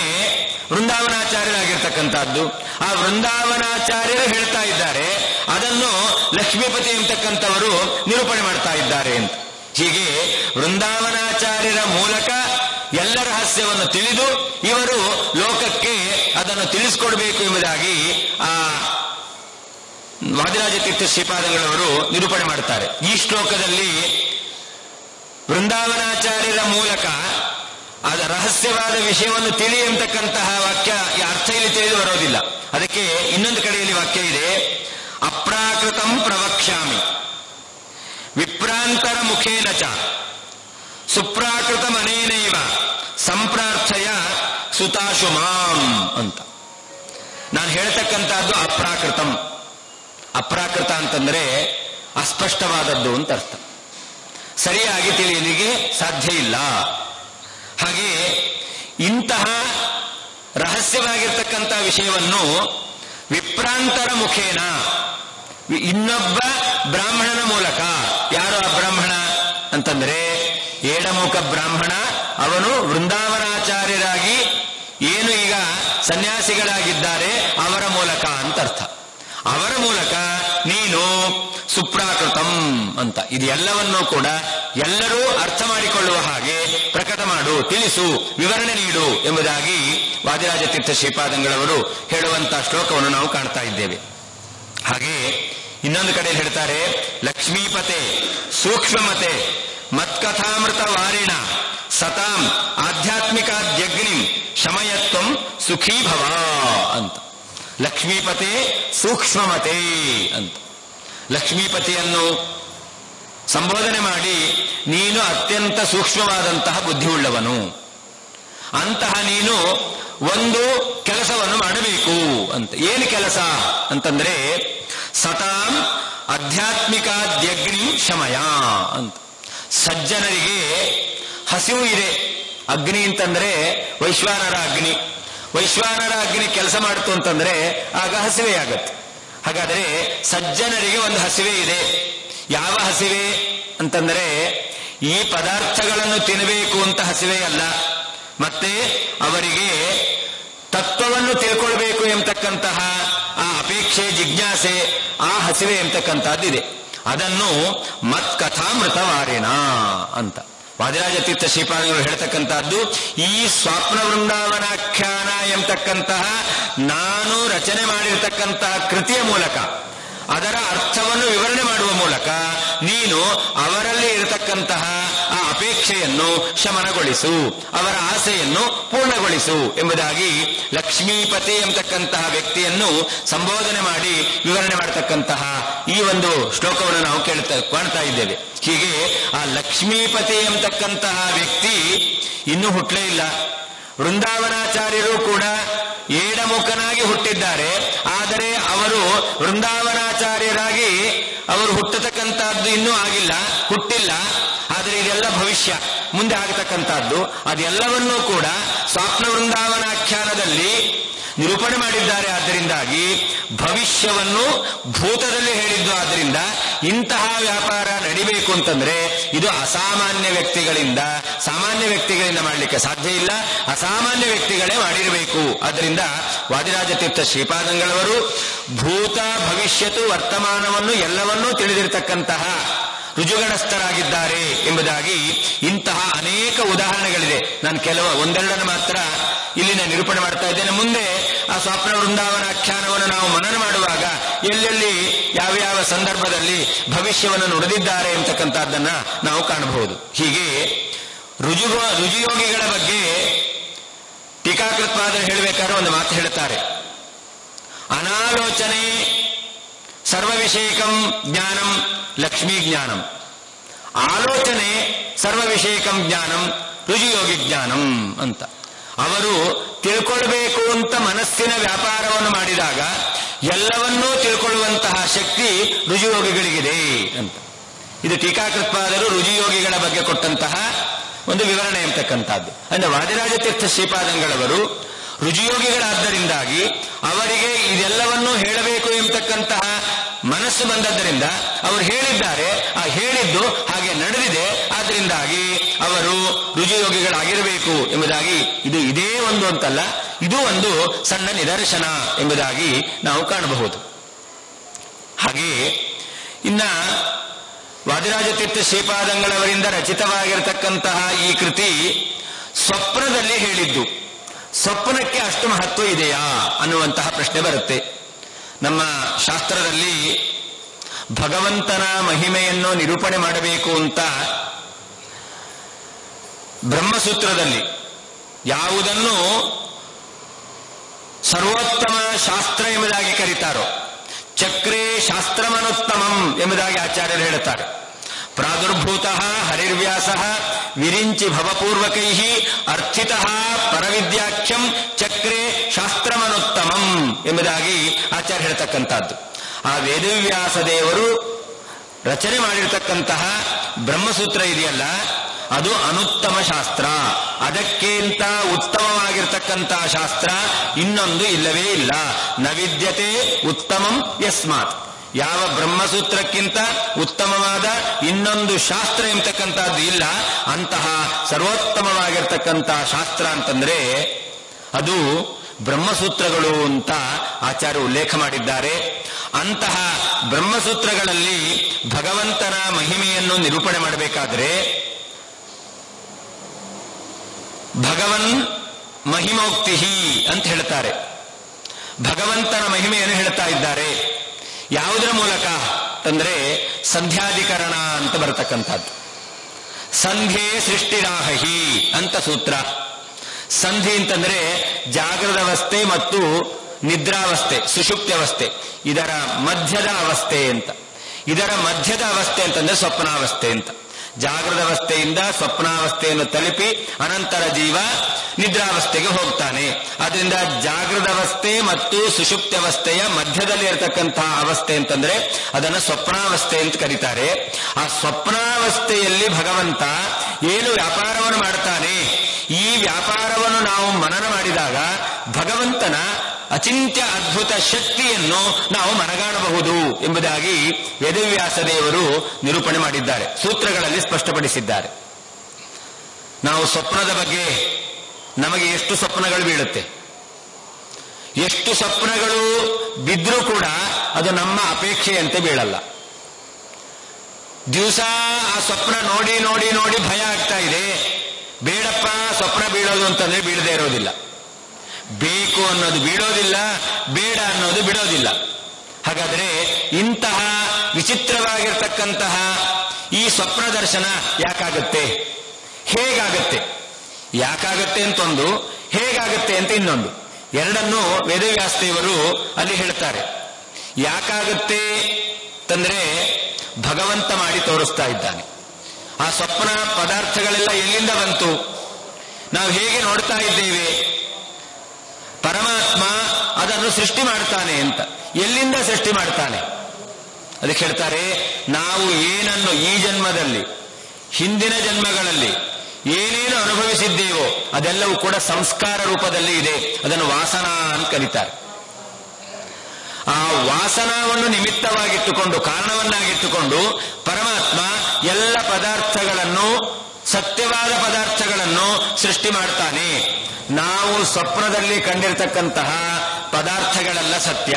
ವೃಂದಾವನಾಚಾರ್ಯರಾಗಿರ್ತಕ್ಕಂಥದ್ದು. ಆ ವೃಂದಾವನಾಚಾರ್ಯರು ಹೇಳ್ತಾ ಇದ್ದಾರೆ, ಅದನ್ನು ಲಕ್ಷ್ಮೀಪತಿ ಎಂಬತಕ್ಕಂಥವರು ನಿರೂಪಣೆ ಮಾಡ್ತಾ ಇದ್ದಾರೆ ಅಂತ. ಹೀಗೆ ವೃಂದಾವನಾಚಾರ್ಯರ ಮೂಲಕ ಎಲ್ಲ ರಹಸ್ಯವನ್ನು ತಿಳಿದು ಇವರು ಲೋಕಕ್ಕೆ ಅದನ್ನು ತಿಳಿಸಿಕೊಡ್ಬೇಕು ಎಂಬುದಾಗಿ ಆ ವಾದಿರಾಜ ತೀರ್ಥ ಶ್ರೀಪಾದಂಗಳವರು ನಿರೂಪಣೆ ಮಾಡ್ತಾರೆ. ಈ ಶ್ಲೋಕದಲ್ಲಿ ವೃಂದಾವನಾಚಾರ್ಯರ ಮೂಲಕ ಅದ ರಹಸ್ಯವಾದ ವಿಷಯವನ್ನು ತಿಳಿ ಎಂಬತಕ್ಕಂತಹ ವಾಕ್ಯ ಈ ಅರ್ಥ ಇಲ್ಲಿ ತಿಳಿದು ಬರೋದಿಲ್ಲ. ಅದಕ್ಕೆ ಇನ್ನೊಂದು ಕಡೆಯಲ್ಲಿ ವಾಕ್ಯ ಇದೆ, ಅಪ್ರಾಕೃತಂ ಪ್ರವಕ್ಷ್ಯಾಮಿ ವಿಪ್ರಾಂತರ ಮುಖೇನ ಚ ಸುಪ್ರಾಕೃತ ಮನೇನೈವ ಸಂಪ್ರಾರ್ಥಯ ಸುತಾಶು ಮಾಂ ಅಂತ. ನಾನು ಹೇಳ್ತಕ್ಕಂಥದ್ದು ಅಪ್ರಾಕೃತಂ. ಅಪ್ರಾಕೃತ ಅಂತಂದ್ರೆ ಅಸ್ಪಷ್ಟವಾದದ್ದು ಅಂತ ಅರ್ಥ. ಸರಿಯಾಗಿ ತಿಳಿಯಲಿಕ್ಕೆ ಸಾಧ್ಯ ಇಲ್ಲ. ಹಾಗೆ ಇಂತಹ ರಹಸ್ಯವಾಗಿರ್ತಕ್ಕಂಥ ವಿಷಯವನ್ನು ವಿಪ್ರಾಂತರ ಮುಖೇನ, ಇನ್ನೊಬ್ಬ ಬ್ರಾಹ್ಮಣನ ಮೂಲಕ. ಯಾರು ಆ ಬ್ರಾಹ್ಮಣ ಅಂತಂದ್ರೆ ಏಡಮುಖ ಬ್ರಾಹ್ಮಣ. ಅವನು ವೃಂದಾವನಾಚಾರ್ಯರಾಗಿ ಏನು ಈಗ ಸನ್ಯಾಸಿಗಳಾಗಿದ್ದಾರೆ ಅವರ ಮೂಲಕ ಅಂತ ಅರ್ಥ. ಅವರ ಮೂಲಕ ನೀನು ಸುಪ್ರಾಕೃತಂ ಅಂತ ಇದು ಎಲ್ಲವನ್ನೂ ಕೂಡ ಎಲ್ಲರೂ ಅರ್ಥ ಮಾಡಿಕೊಳ್ಳುವ ಹಾಗೆ ಪ್ರಕಟ ಮಾಡು, ತಿಳಿಸು, ವಿವರಣೆ ನೀಡು ಎಂಬುದಾಗಿ ವಾದಿರಾಜ ತೀರ್ಥ ಶ್ರೀಪಾದಂಗಳವರು ಹೇಳುವಂತಹ ಶ್ಲೋಕವನ್ನು ನಾವು ಕಾಣ್ತಾ ಇದ್ದೇವೆ. ಹಾಗೆ ಇನ್ನೊಂದು ಕಡೆ ಹೇಳ್ತಾರೆ, ಲಕ್ಷ್ಮೀಪತೆ ಸೂಕ್ಷ್ಮಮತೆ ಮತ್ಕಥಾಮೃತ ವಾರಿಣ ಸತಾಂ ಆಧ್ಯಾತ್ಮಿಕಾದ್ಯಗ್ನಿಂ ಶಮಯತ್ವಂ ಸುಖೀಭವ ಅಂತ. ಲಕ್ಷ್ಮೀಪತೆ ಸೂಕ್ಷ್ಮಮತೆ ಅಂತ. ಲಕ್ಷ್ಮೀಪತಿಯನ್ನು ಸಂಬೋಧನೆ ಮಾಡಿ ನೀನು ಅತ್ಯಂತ ಸೂಕ್ಷ್ಮವಾದಂತಹ ಬುದ್ಧಿಯುಳ್ಳವನು, ಅಂತಹ ನೀನು ಒಂದು ಕೆಲಸವನ್ನು ಮಾಡಬೇಕು ಅಂತ. ಏನು ಕೆಲಸ ಅಂತಂದ್ರೆ ಸತಾಂ ಆಧ್ಯಾತ್ಮಿಕಾದ್ಯಗ್ನಿ ಶಮಯ ಅಂತ. ಸಜ್ಜನರಿಗೆ ಹಸಿವು ಇದೆ. ಅಗ್ನಿ ಅಂತಂದ್ರೆ ವೈಶ್ವಾನರ ಅಗ್ನಿ. ವೈಶ್ವಾನರ ಅಗ್ನಿ ಕೆಲಸ ಮಾಡ್ತು ಅಂತಂದ್ರೆ ಆಗ ಹಸಿವೆ ಆಗತ್ತೆ. ಹಾಗಾದರೆ ಸಜ್ಜನರಿಗೆ ಒಂದು ಹಸಿವೆ ಇದೆ. ಯಾವ ಹಸಿವೆ ಅಂತಂದ್ರೆ ಈ ಪದಾರ್ಥಗಳನ್ನು ತಿನ್ನಬೇಕು ಅಂತ ಹಸಿವೆ ಅಲ್ಲ, ಮತ್ತೆ ಅವರಿಗೆ ತತ್ವವನ್ನು ತಿಳ್ಕೊಳ್ಬೇಕು ಎಂಬತಕ್ಕಂತಹ ಆ ಅಪೇಕ್ಷೆ, ಜಿಜ್ಞಾಸೆ, ಆ ಹಸಿವೆ ಎಂಬತಕ್ಕಂಥದ್ದಿದೆ. ಅದನ್ನು ಮತ್ಕಥಾಮೃತವಾರಿಣ ಅಂತ ವಾದಿರಾಜ ತೀರ್ಥ ಶ್ರೀಪಾದಂಗಳು ಹೇಳ್ತಕ್ಕಂಥದ್ದು. ಈ ಸ್ವಪ್ನ ವೃಂದಾವನಾಖ್ಯಾನ ಎಂಬತಕ್ಕಂತಹ ನಾನು ರಚನೆ ಮಾಡಿರ್ತಕ್ಕಂತಹ ಕೃತಿಯ ಮೂಲಕ ಅದರ ಅರ್ಥವನ್ನು ವಿವರಣೆ ಮಾಡುವ ಮೂಲಕ ನೀನು ಅವರಲ್ಲಿ ಇರತಕ್ಕಂತಹ ಆ ಅಪೇಕ್ಷೆಯನ್ನು ಶಮನಗೊಳಿಸು, ಅವರ ಆಸೆಯನ್ನು ಪೂರ್ಣಗೊಳಿಸು ಎಂಬುದಾಗಿ ಲಕ್ಷ್ಮೀಪತಿ ಎಂಬತಕ್ಕಂತಹ ವ್ಯಕ್ತಿಯನ್ನು ಸಂಬೋಧನೆ ಮಾಡಿ ವಿವರಣೆ ಮಾಡತಕ್ಕಂತಹ ಈ ಒಂದು ಶ್ಲೋಕವನ್ನು ನಾವು ಕೇಳ್ತಾ ಕಾಣ್ತಾ ಇದ್ದೇವೆ. ಹೀಗೆ ಆ ಲಕ್ಷ್ಮೀಪತಿ ಎಂಬತಕ್ಕಂತಹ ವ್ಯಕ್ತಿ ಇನ್ನೂ ಹುಟ್ಟಲೇ ಇಲ್ಲ. ವೃಂದಾವನಾಚಾರ್ಯರು ಕೂಡ ಏಡಮುಖನಾಗಿ ಹುಟ್ಟಿದ್ದಾರೆ. ಆದರೆ ಅವರು ವೃಂದಾವನಾಚಾರ್ಯರಾಗಿ ಅವರು ಹುಟ್ಟತಕ್ಕಂಥದ್ದು ಇನ್ನೂ ಆಗಿಲ್ಲ, ಹುಟ್ಟಿಲ್ಲ. ಆದರೆ ಇದೆಲ್ಲ ಭವಿಷ್ಯ, ಮುಂದೆ ಆಗತಕ್ಕಂಥದ್ದು. ಅದೆಲ್ಲವನ್ನೂ ಕೂಡ ಸ್ವಪ್ನ ವೃಂದಾವನಾಖ್ಯಾನದಲ್ಲಿ ನಿರೂಪಣೆ ಮಾಡಿದ್ದಾರೆ. ಆದ್ದರಿಂದಾಗಿ ಭವಿಷ್ಯವನ್ನು ಭೂತದಲ್ಲಿ ಹೇಳಿದ್ದು. ಆದ್ದರಿಂದ ಇಂತಹ ವ್ಯಾಪಾರ ನಡಿಬೇಕು ಅಂತಂದ್ರೆ ಇದು ಅಸಾಮಾನ್ಯ ವ್ಯಕ್ತಿಗಳಿಂದ, ಸಾಮಾನ್ಯ ವ್ಯಕ್ತಿಗಳಿಂದ ಮಾಡಲಿಕ್ಕೆ ಸಾಧ್ಯ ಇಲ್ಲ, ಅಸಾಮಾನ್ಯ ವ್ಯಕ್ತಿಗಳೇ ಮಾಡಿರಬೇಕು. ಆದ್ದರಿಂದ ವಾದಿರಾಜ ತೀರ್ಥ ಶ್ರೀಪಾದಂಗಳವರು ಭೂತ ಭವಿಷ್ಯತ್ತು ವರ್ತಮಾನವನ್ನು ಎಲ್ಲವನ್ನೂ ತಿಳಿದಿರತಕ್ಕಂತಹ ರುಜುಗಣಸ್ಥರಾಗಿದ್ದಾರೆ ಎಂಬುದಾಗಿ ಇಂತಹ ಅನೇಕ ಉದಾಹರಣೆಗಳಿದೆ. ನಾನು ಕೆಲವು ಒಂದೆರಡನ್ನು ಮಾತ್ರ ಇಲ್ಲಿನ ನಿರೂಪಣೆ ಮಾಡ್ತಾ ಇದ್ದೇನೆ. ಮುಂದೆ ಆ ಸ್ವಪ್ನ ವೃಂದಾವನಾಖ್ಯಾನವನ್ನು ನಾವು ಮನನ ಮಾಡುವಾಗ ಎಲ್ಲೆಲ್ಲಿ ಯಾವ ಯಾವ ಸಂದರ್ಭದಲ್ಲಿ ಭವಿಷ್ಯವನ್ನು ನುಡಿದಿದ್ದಾರೆ ಎಂಬತಕ್ಕಂಥದ್ದನ್ನ ನಾವು ಕಾಣಬಹುದು. ಹೀಗೆ ರುಜು ರುಜುಯೋಗಿಗಳ ಬಗ್ಗೆ ಟೀಕಾಕೃತ್ಪಾದರು ಹೇಳಬೇಕಾದ್ರೆ ಒಂದು ಮಾತು ಹೇಳುತ್ತಾರೆ, ಅನಾಲೋಚನೆ ಸರ್ವವಿಷಯಕಂ ಜ್ಞಾನಂ ಲಕ್ಷ್ಮೀ ಜ್ಞಾನಂ, ಆಲೋಚನೆ ಸರ್ವವಿಷಯಕಂ ಜ್ಞಾನಂ ರುಜುಯೋಗಿ ಜ್ಞಾನಂ ಅಂತ. ಅವರು ತಿಳ್ಕೊಳ್ಬೇಕು ಅಂತ ಮನಸ್ಸಿನ ವ್ಯಾಪಾರವನ್ನು ಮಾಡಿದಾಗ ಎಲ್ಲವನ್ನೂ ತಿಳ್ಕೊಳ್ಳುವಂತಹ ಶಕ್ತಿ ರುಜುಯೋಗಿಗಳಿಗಿದೆ ಅಂತ. ಇದು ಟೀಕಾಕೃತ್ಪಾದರು ರುಜುಯೋಗಿಗಳ ಬಗ್ಗೆ ಕೊಟ್ಟಂತಹ ಒಂದು ವಿವರಣೆ ಎಂಬತಕ್ಕಂಥದ್ದು. ಅಂದ್ರೆ ವಾದಿರಾಜ ತೀರ್ಥ ಶ್ರೀಪಾದಂಗಳವರು ರುಜಿಯೋಗಿಗಳಾದ್ದರಿಂದಾಗಿ ಅವರಿಗೆ ಇದೆಲ್ಲವನ್ನೂ ಹೇಳಬೇಕು ಎಂಬತಕ್ಕಂತಹ ಮನಸ್ಸು ಬಂದದ್ದರಿಂದ ಅವರು ಹೇಳಿದ್ದಾರೆ. ಆ ಹೇಳಿದ್ದು ಹಾಗೆ ನಡೆದಿದೆ. ಆದ್ದರಿಂದಾಗಿ ಅವರು ರುಜಿಯೋಗಿಗಳಾಗಿರಬೇಕು ಎಂಬುದಾಗಿ ಇದು ಇದೇ ಒಂದು ಅಂತಲ್ಲ, ಇದು ಒಂದು ಸಣ್ಣ ನಿದರ್ಶನ ಎಂಬುದಾಗಿ ನಾವು ಕಾಣಬಹುದು. ಹಾಗೆಯೇ ಇನ್ನ ವಾದಿರಾಜ ತೀರ್ಥ ಶ್ರೀಪಾದಂಗಳವರಿಂದ ರಚಿತವಾಗಿರತಕ್ಕಂತಹ ಈ ಕೃತಿ ಸ್ವಪ್ನದಲ್ಲಿ ಹೇಳಿದ್ದು. ಸ್ವಪ್ನಕ್ಕೆ ಅಷ್ಟು ಮಹತ್ವ ಇದೆಯಾ ಅನ್ನುವಂತಹ ಪ್ರಶ್ನೆ ಬರುತ್ತೆ. ನಮ್ಮ ಶಾಸ್ತ್ರದಲ್ಲಿ ಭಗವಂತನ ಮಹಿಮೆಯನ್ನು ನಿರೂಪಣೆ ಮಾಡಬೇಕು ಅಂತ ಬ್ರಹ್ಮಸೂತ್ರದಲ್ಲಿ ಯಾವುದನ್ನು ಸರ್ವೋತ್ತಮ ಶಾಸ್ತ್ರ ಎಂಬುದಾಗಿ ಕರೀತಾರೋ, ಚಕ್ರೇ ಶಾಸ್ತ್ರಮನುತ್ತಮಂ ಎಂಬುದಾಗಿ ಆಚಾರ್ಯರು ಹೇಳುತ್ತಾರೆ. ಪ್ರಾದುರ್ಭೂತಃ ಹರಿರ್ವ್ಯಾಸಃ ವಿರಿಂಚಿ ಭವಪೂರ್ವಕೈ ಅರ್ಥಿತಃ ಪರವಿದ್ಯಾಖ್ಯಂ ಚಕ್ರೇ ಶಾಸ್ತ್ರಮನುತ್ತಮಂ ಎಂಬುದಾಗಿ ಆಚಾರ್ಯ ಹೇಳ್ತಕ್ಕಂಥದ್ದು. ಆ ವೇದವ್ಯಾಸ ದೇವರು ರಚನೆ ಮಾಡಿರ್ತಕ್ಕಂತಹ ಬ್ರಹ್ಮಸೂತ್ರ ಇದೆಯಲ್ಲ, ಅದು ಅನುತ್ತಮ ಶಾಸ್ತ್ರ. ಅದಕ್ಕಿಂತ ಉತ್ತಮವಾಗಿರ್ತಕ್ಕಂತಹ ಶಾಸ್ತ್ರ ಇನ್ನೊಂದು ಇಲ್ಲವೇ ಇಲ್ಲ. ನ ವಿದ್ಯತೆ ಉತ್ತಮಂ ಯಸ್ಮಾತ್. ಯಾವ ಬ್ರಹ್ಮಸೂತ್ರಕ್ಕಿಂತ ಉತ್ತಮವಾದ ಇನ್ನೊಂದು ಶಾಸ್ತ್ರ ಎಂಬತಕ್ಕಂಥದ್ದು ಇಲ್ಲ. ಅಂತಹ ಸರ್ವೋತ್ತಮವಾಗಿರ್ತಕ್ಕಂತಹ ಶಾಸ್ತ್ರ ಅಂತಂದ್ರೆ ಅದು ಬ್ರಹ್ಮಸೂತ್ರಗಳು ಅಂತ ಆಚಾರ್ಯರು ಉಲ್ಲೇಖ ಮಾಡಿದ್ದಾರೆ. ಅಂತಹ ಬ್ರಹ್ಮಸೂತ್ರಗಳಲ್ಲಿ ಭಗವಂತನ ಮಹಿಮೆಯನ್ನು ನಿರೂಪಣೆ ಮಾಡಬೇಕಾದ್ರೆ ಭಗವನ್ ಮಹಿಮೋಕ್ತಿ ಅಂತ ಹೇಳ್ತಾರೆ. ಭಗವಂತನ ಮಹಿಮೆಯನ್ನು ಹೇಳ್ತಾ ಇದ್ದಾರೆ. ಯಾವುದರ ಮೂಲಕ ಅಂತಂದ್ರೆ ಸಂಧ್ಯಾಧಿಕರಣ ಅಂತ ಬರತಕ್ಕಂಥದ್ದು. ಸಂಧ್ಯೆ ಸೃಷ್ಟಿರಾಹಿ ಅಂತ ಸೂತ್ರ. ಸಂಧಿ ಅಂತಂದ್ರೆ ಜಾಗೃತ ಅವಸ್ಥೆ ಮತ್ತು ನಿದ್ರಾವಸ್ಥೆ, ಸುಷುಪ್ತ್ಯವಸ್ಥೆ, ಇದರ ಮಧ್ಯದ ಅವಸ್ಥೆ ಅಂತ. ಇದರ ಮಧ್ಯದ ಅವಸ್ಥೆ ಅಂತಂದ್ರೆ ಸ್ವಪ್ನಾವಸ್ಥೆ ಅಂತ. ಜಾಗೃತ ಅವಸ್ಥೆಯಿಂದ ಸ್ವಪ್ನಾವಸ್ಥೆಯನ್ನು ತಲುಪಿ ಅನಂತರ ಜೀವ ನಿದ್ರಾವಸ್ಥೆಗೆ ಹೋಗ್ತಾನೆ. ಅದರಿಂದ ಜಾಗೃತ ಅವಸ್ಥೆ ಮತ್ತು ಸುಷುಪ್ತ್ಯವಸ್ಥೆಯ ಮಧ್ಯದಲ್ಲಿ ಇರತಕ್ಕಂತಹ ಅವಸ್ಥೆ ಅಂತಂದ್ರೆ ಅದನ್ನು ಸ್ವಪ್ನಾವಸ್ಥೆ ಅಂತ ಕರೀತಾರೆ. ಆ ಸ್ವಪ್ನಾವಸ್ಥೆಯಲ್ಲಿ ಭಗವಂತ ಏನು ವ್ಯಾಪಾರವನ್ನು ಮಾಡ್ತಾನೆ, ಈ ವ್ಯಾಪಾರವನ್ನು ನಾವು ಮನನ ಮಾಡಿದಾಗ ಭಗವಂತನ ಅಚಿಂತ್ಯ ಅದ್ಭುತ ಶಕ್ತಿಯನ್ನು ನಾವು ಮನಗಾಣಬಹುದು ಎಂಬುದಾಗಿ ವೇದವ್ಯಾಸ ದೇವರು ನಿರೂಪಣೆ ಮಾಡಿದ್ದಾರೆ, ಸೂತ್ರಗಳಲ್ಲಿ ಸ್ಪಷ್ಟಪಡಿಸಿದ್ದಾರೆ. ನಾವು ಸ್ವಪ್ನದ ಬಗ್ಗೆ ನಮಗೆ ಎಷ್ಟು ಸ್ವಪ್ನಗಳು ಬೀಳುತ್ತೆ, ಎಷ್ಟು ಸ್ವಪ್ನಗಳು ಬಿದ್ರೂ ಕೂಡ ಅದು ನಮ್ಮ ಅಪೇಕ್ಷೆಯಂತೆ ಬೀಳಲ್ಲ. ದಿವಸ ಆ ಸ್ವಪ್ನ ನೋಡಿ ನೋಡಿ ನೋಡಿ ಭಯ ಆಗ್ತಾ ಇದೆ, ಬೇಡಪ್ಪ ಸ್ವಪ್ನ ಬೀಳೋದು ಅಂತಂದ್ರೆ ಬೀಳದೇ ಇರೋದಿಲ್ಲ. ಬೇಕು ಅನ್ನೋದು ಬೀಳೋದಿಲ್ಲ, ಬೇಡ ಅನ್ನೋದು ಬಿಡೋದಿಲ್ಲ. ಹಾಗಾದ್ರೆ ಇಂತಹ ವಿಚಿತ್ರವಾಗಿರ್ತಕ್ಕಂತಹ ಈ ಸ್ವಪ್ನ ದರ್ಶನ ಯಾಕಾಗತ್ತೆ, ಹೇಗಾಗತ್ತೆ? ಯಾಕಾಗತ್ತೆ ಅಂತ ಒಂದು, ಹೇಗಾಗತ್ತೆ ಅಂತ ಇನ್ನೊಂದು, ಎರಡನ್ನು ವೇದವ್ಯಾಸ ದೇವರು ಅಲ್ಲಿ ಹೇಳ್ತಾರೆ. ಯಾಕಾಗತ್ತೆ ಅಂತಂದ್ರೆ ಭಗವಂತ ಮಾಡಿ ತೋರಿಸ್ತಾ ಇದ್ದಾನೆ. ಆ ಸ್ವಪ್ನ ಪದಾರ್ಥಗಳೆಲ್ಲ ಎಲ್ಲಿಂದ ಬಂತು, ನಾವು ಹೇಗೆ ನೋಡ್ತಾ ಇದ್ದೇವೆ, ಪರಮಾತ್ಮ ಅದನ್ನು ಸೃಷ್ಟಿ ಮಾಡ್ತಾನೆ ಅಂತ. ಎಲ್ಲಿಂದ ಸೃಷ್ಟಿ ಮಾಡ್ತಾನೆ? ಅದಕ್ಕೆ ಹೇಳ್ತಾರೆ, ನಾವು ಏನನ್ನು ಈ ಜನ್ಮದಲ್ಲಿ ಹಿಂದಿನ ಜನ್ಮಗಳಲ್ಲಿ ಏನೇನು ಅನುಭವಿಸಿದ್ದೇವೋ ಅದೆಲ್ಲವೂ ಕೂಡ ಸಂಸ್ಕಾರ ರೂಪದಲ್ಲಿ ಇದೆ. ಅದನ್ನು ವಾಸನಾ ಅಂತ ಕರೀತಾರೆ. ಆ ವಾಸನವನ್ನು ನಿಮಿತ್ತವಾಗಿಟ್ಟುಕೊಂಡು, ಕಾರಣವನ್ನಾಗಿಟ್ಟುಕೊಂಡು ಪರಮಾತ್ಮ ಎಲ್ಲ ಪದಾರ್ಥಗಳನ್ನು, ಸತ್ಯವಾದ ಪದಾರ್ಥಗಳನ್ನು ಸೃಷ್ಟಿ ಮಾಡ್ತಾನೆ. ನಾವು ಸ್ವಪ್ನದಲ್ಲಿ ಕಂಡಿರ್ತಕ್ಕಂತಹ ಪದಾರ್ಥಗಳೆಲ್ಲ ಸತ್ಯ.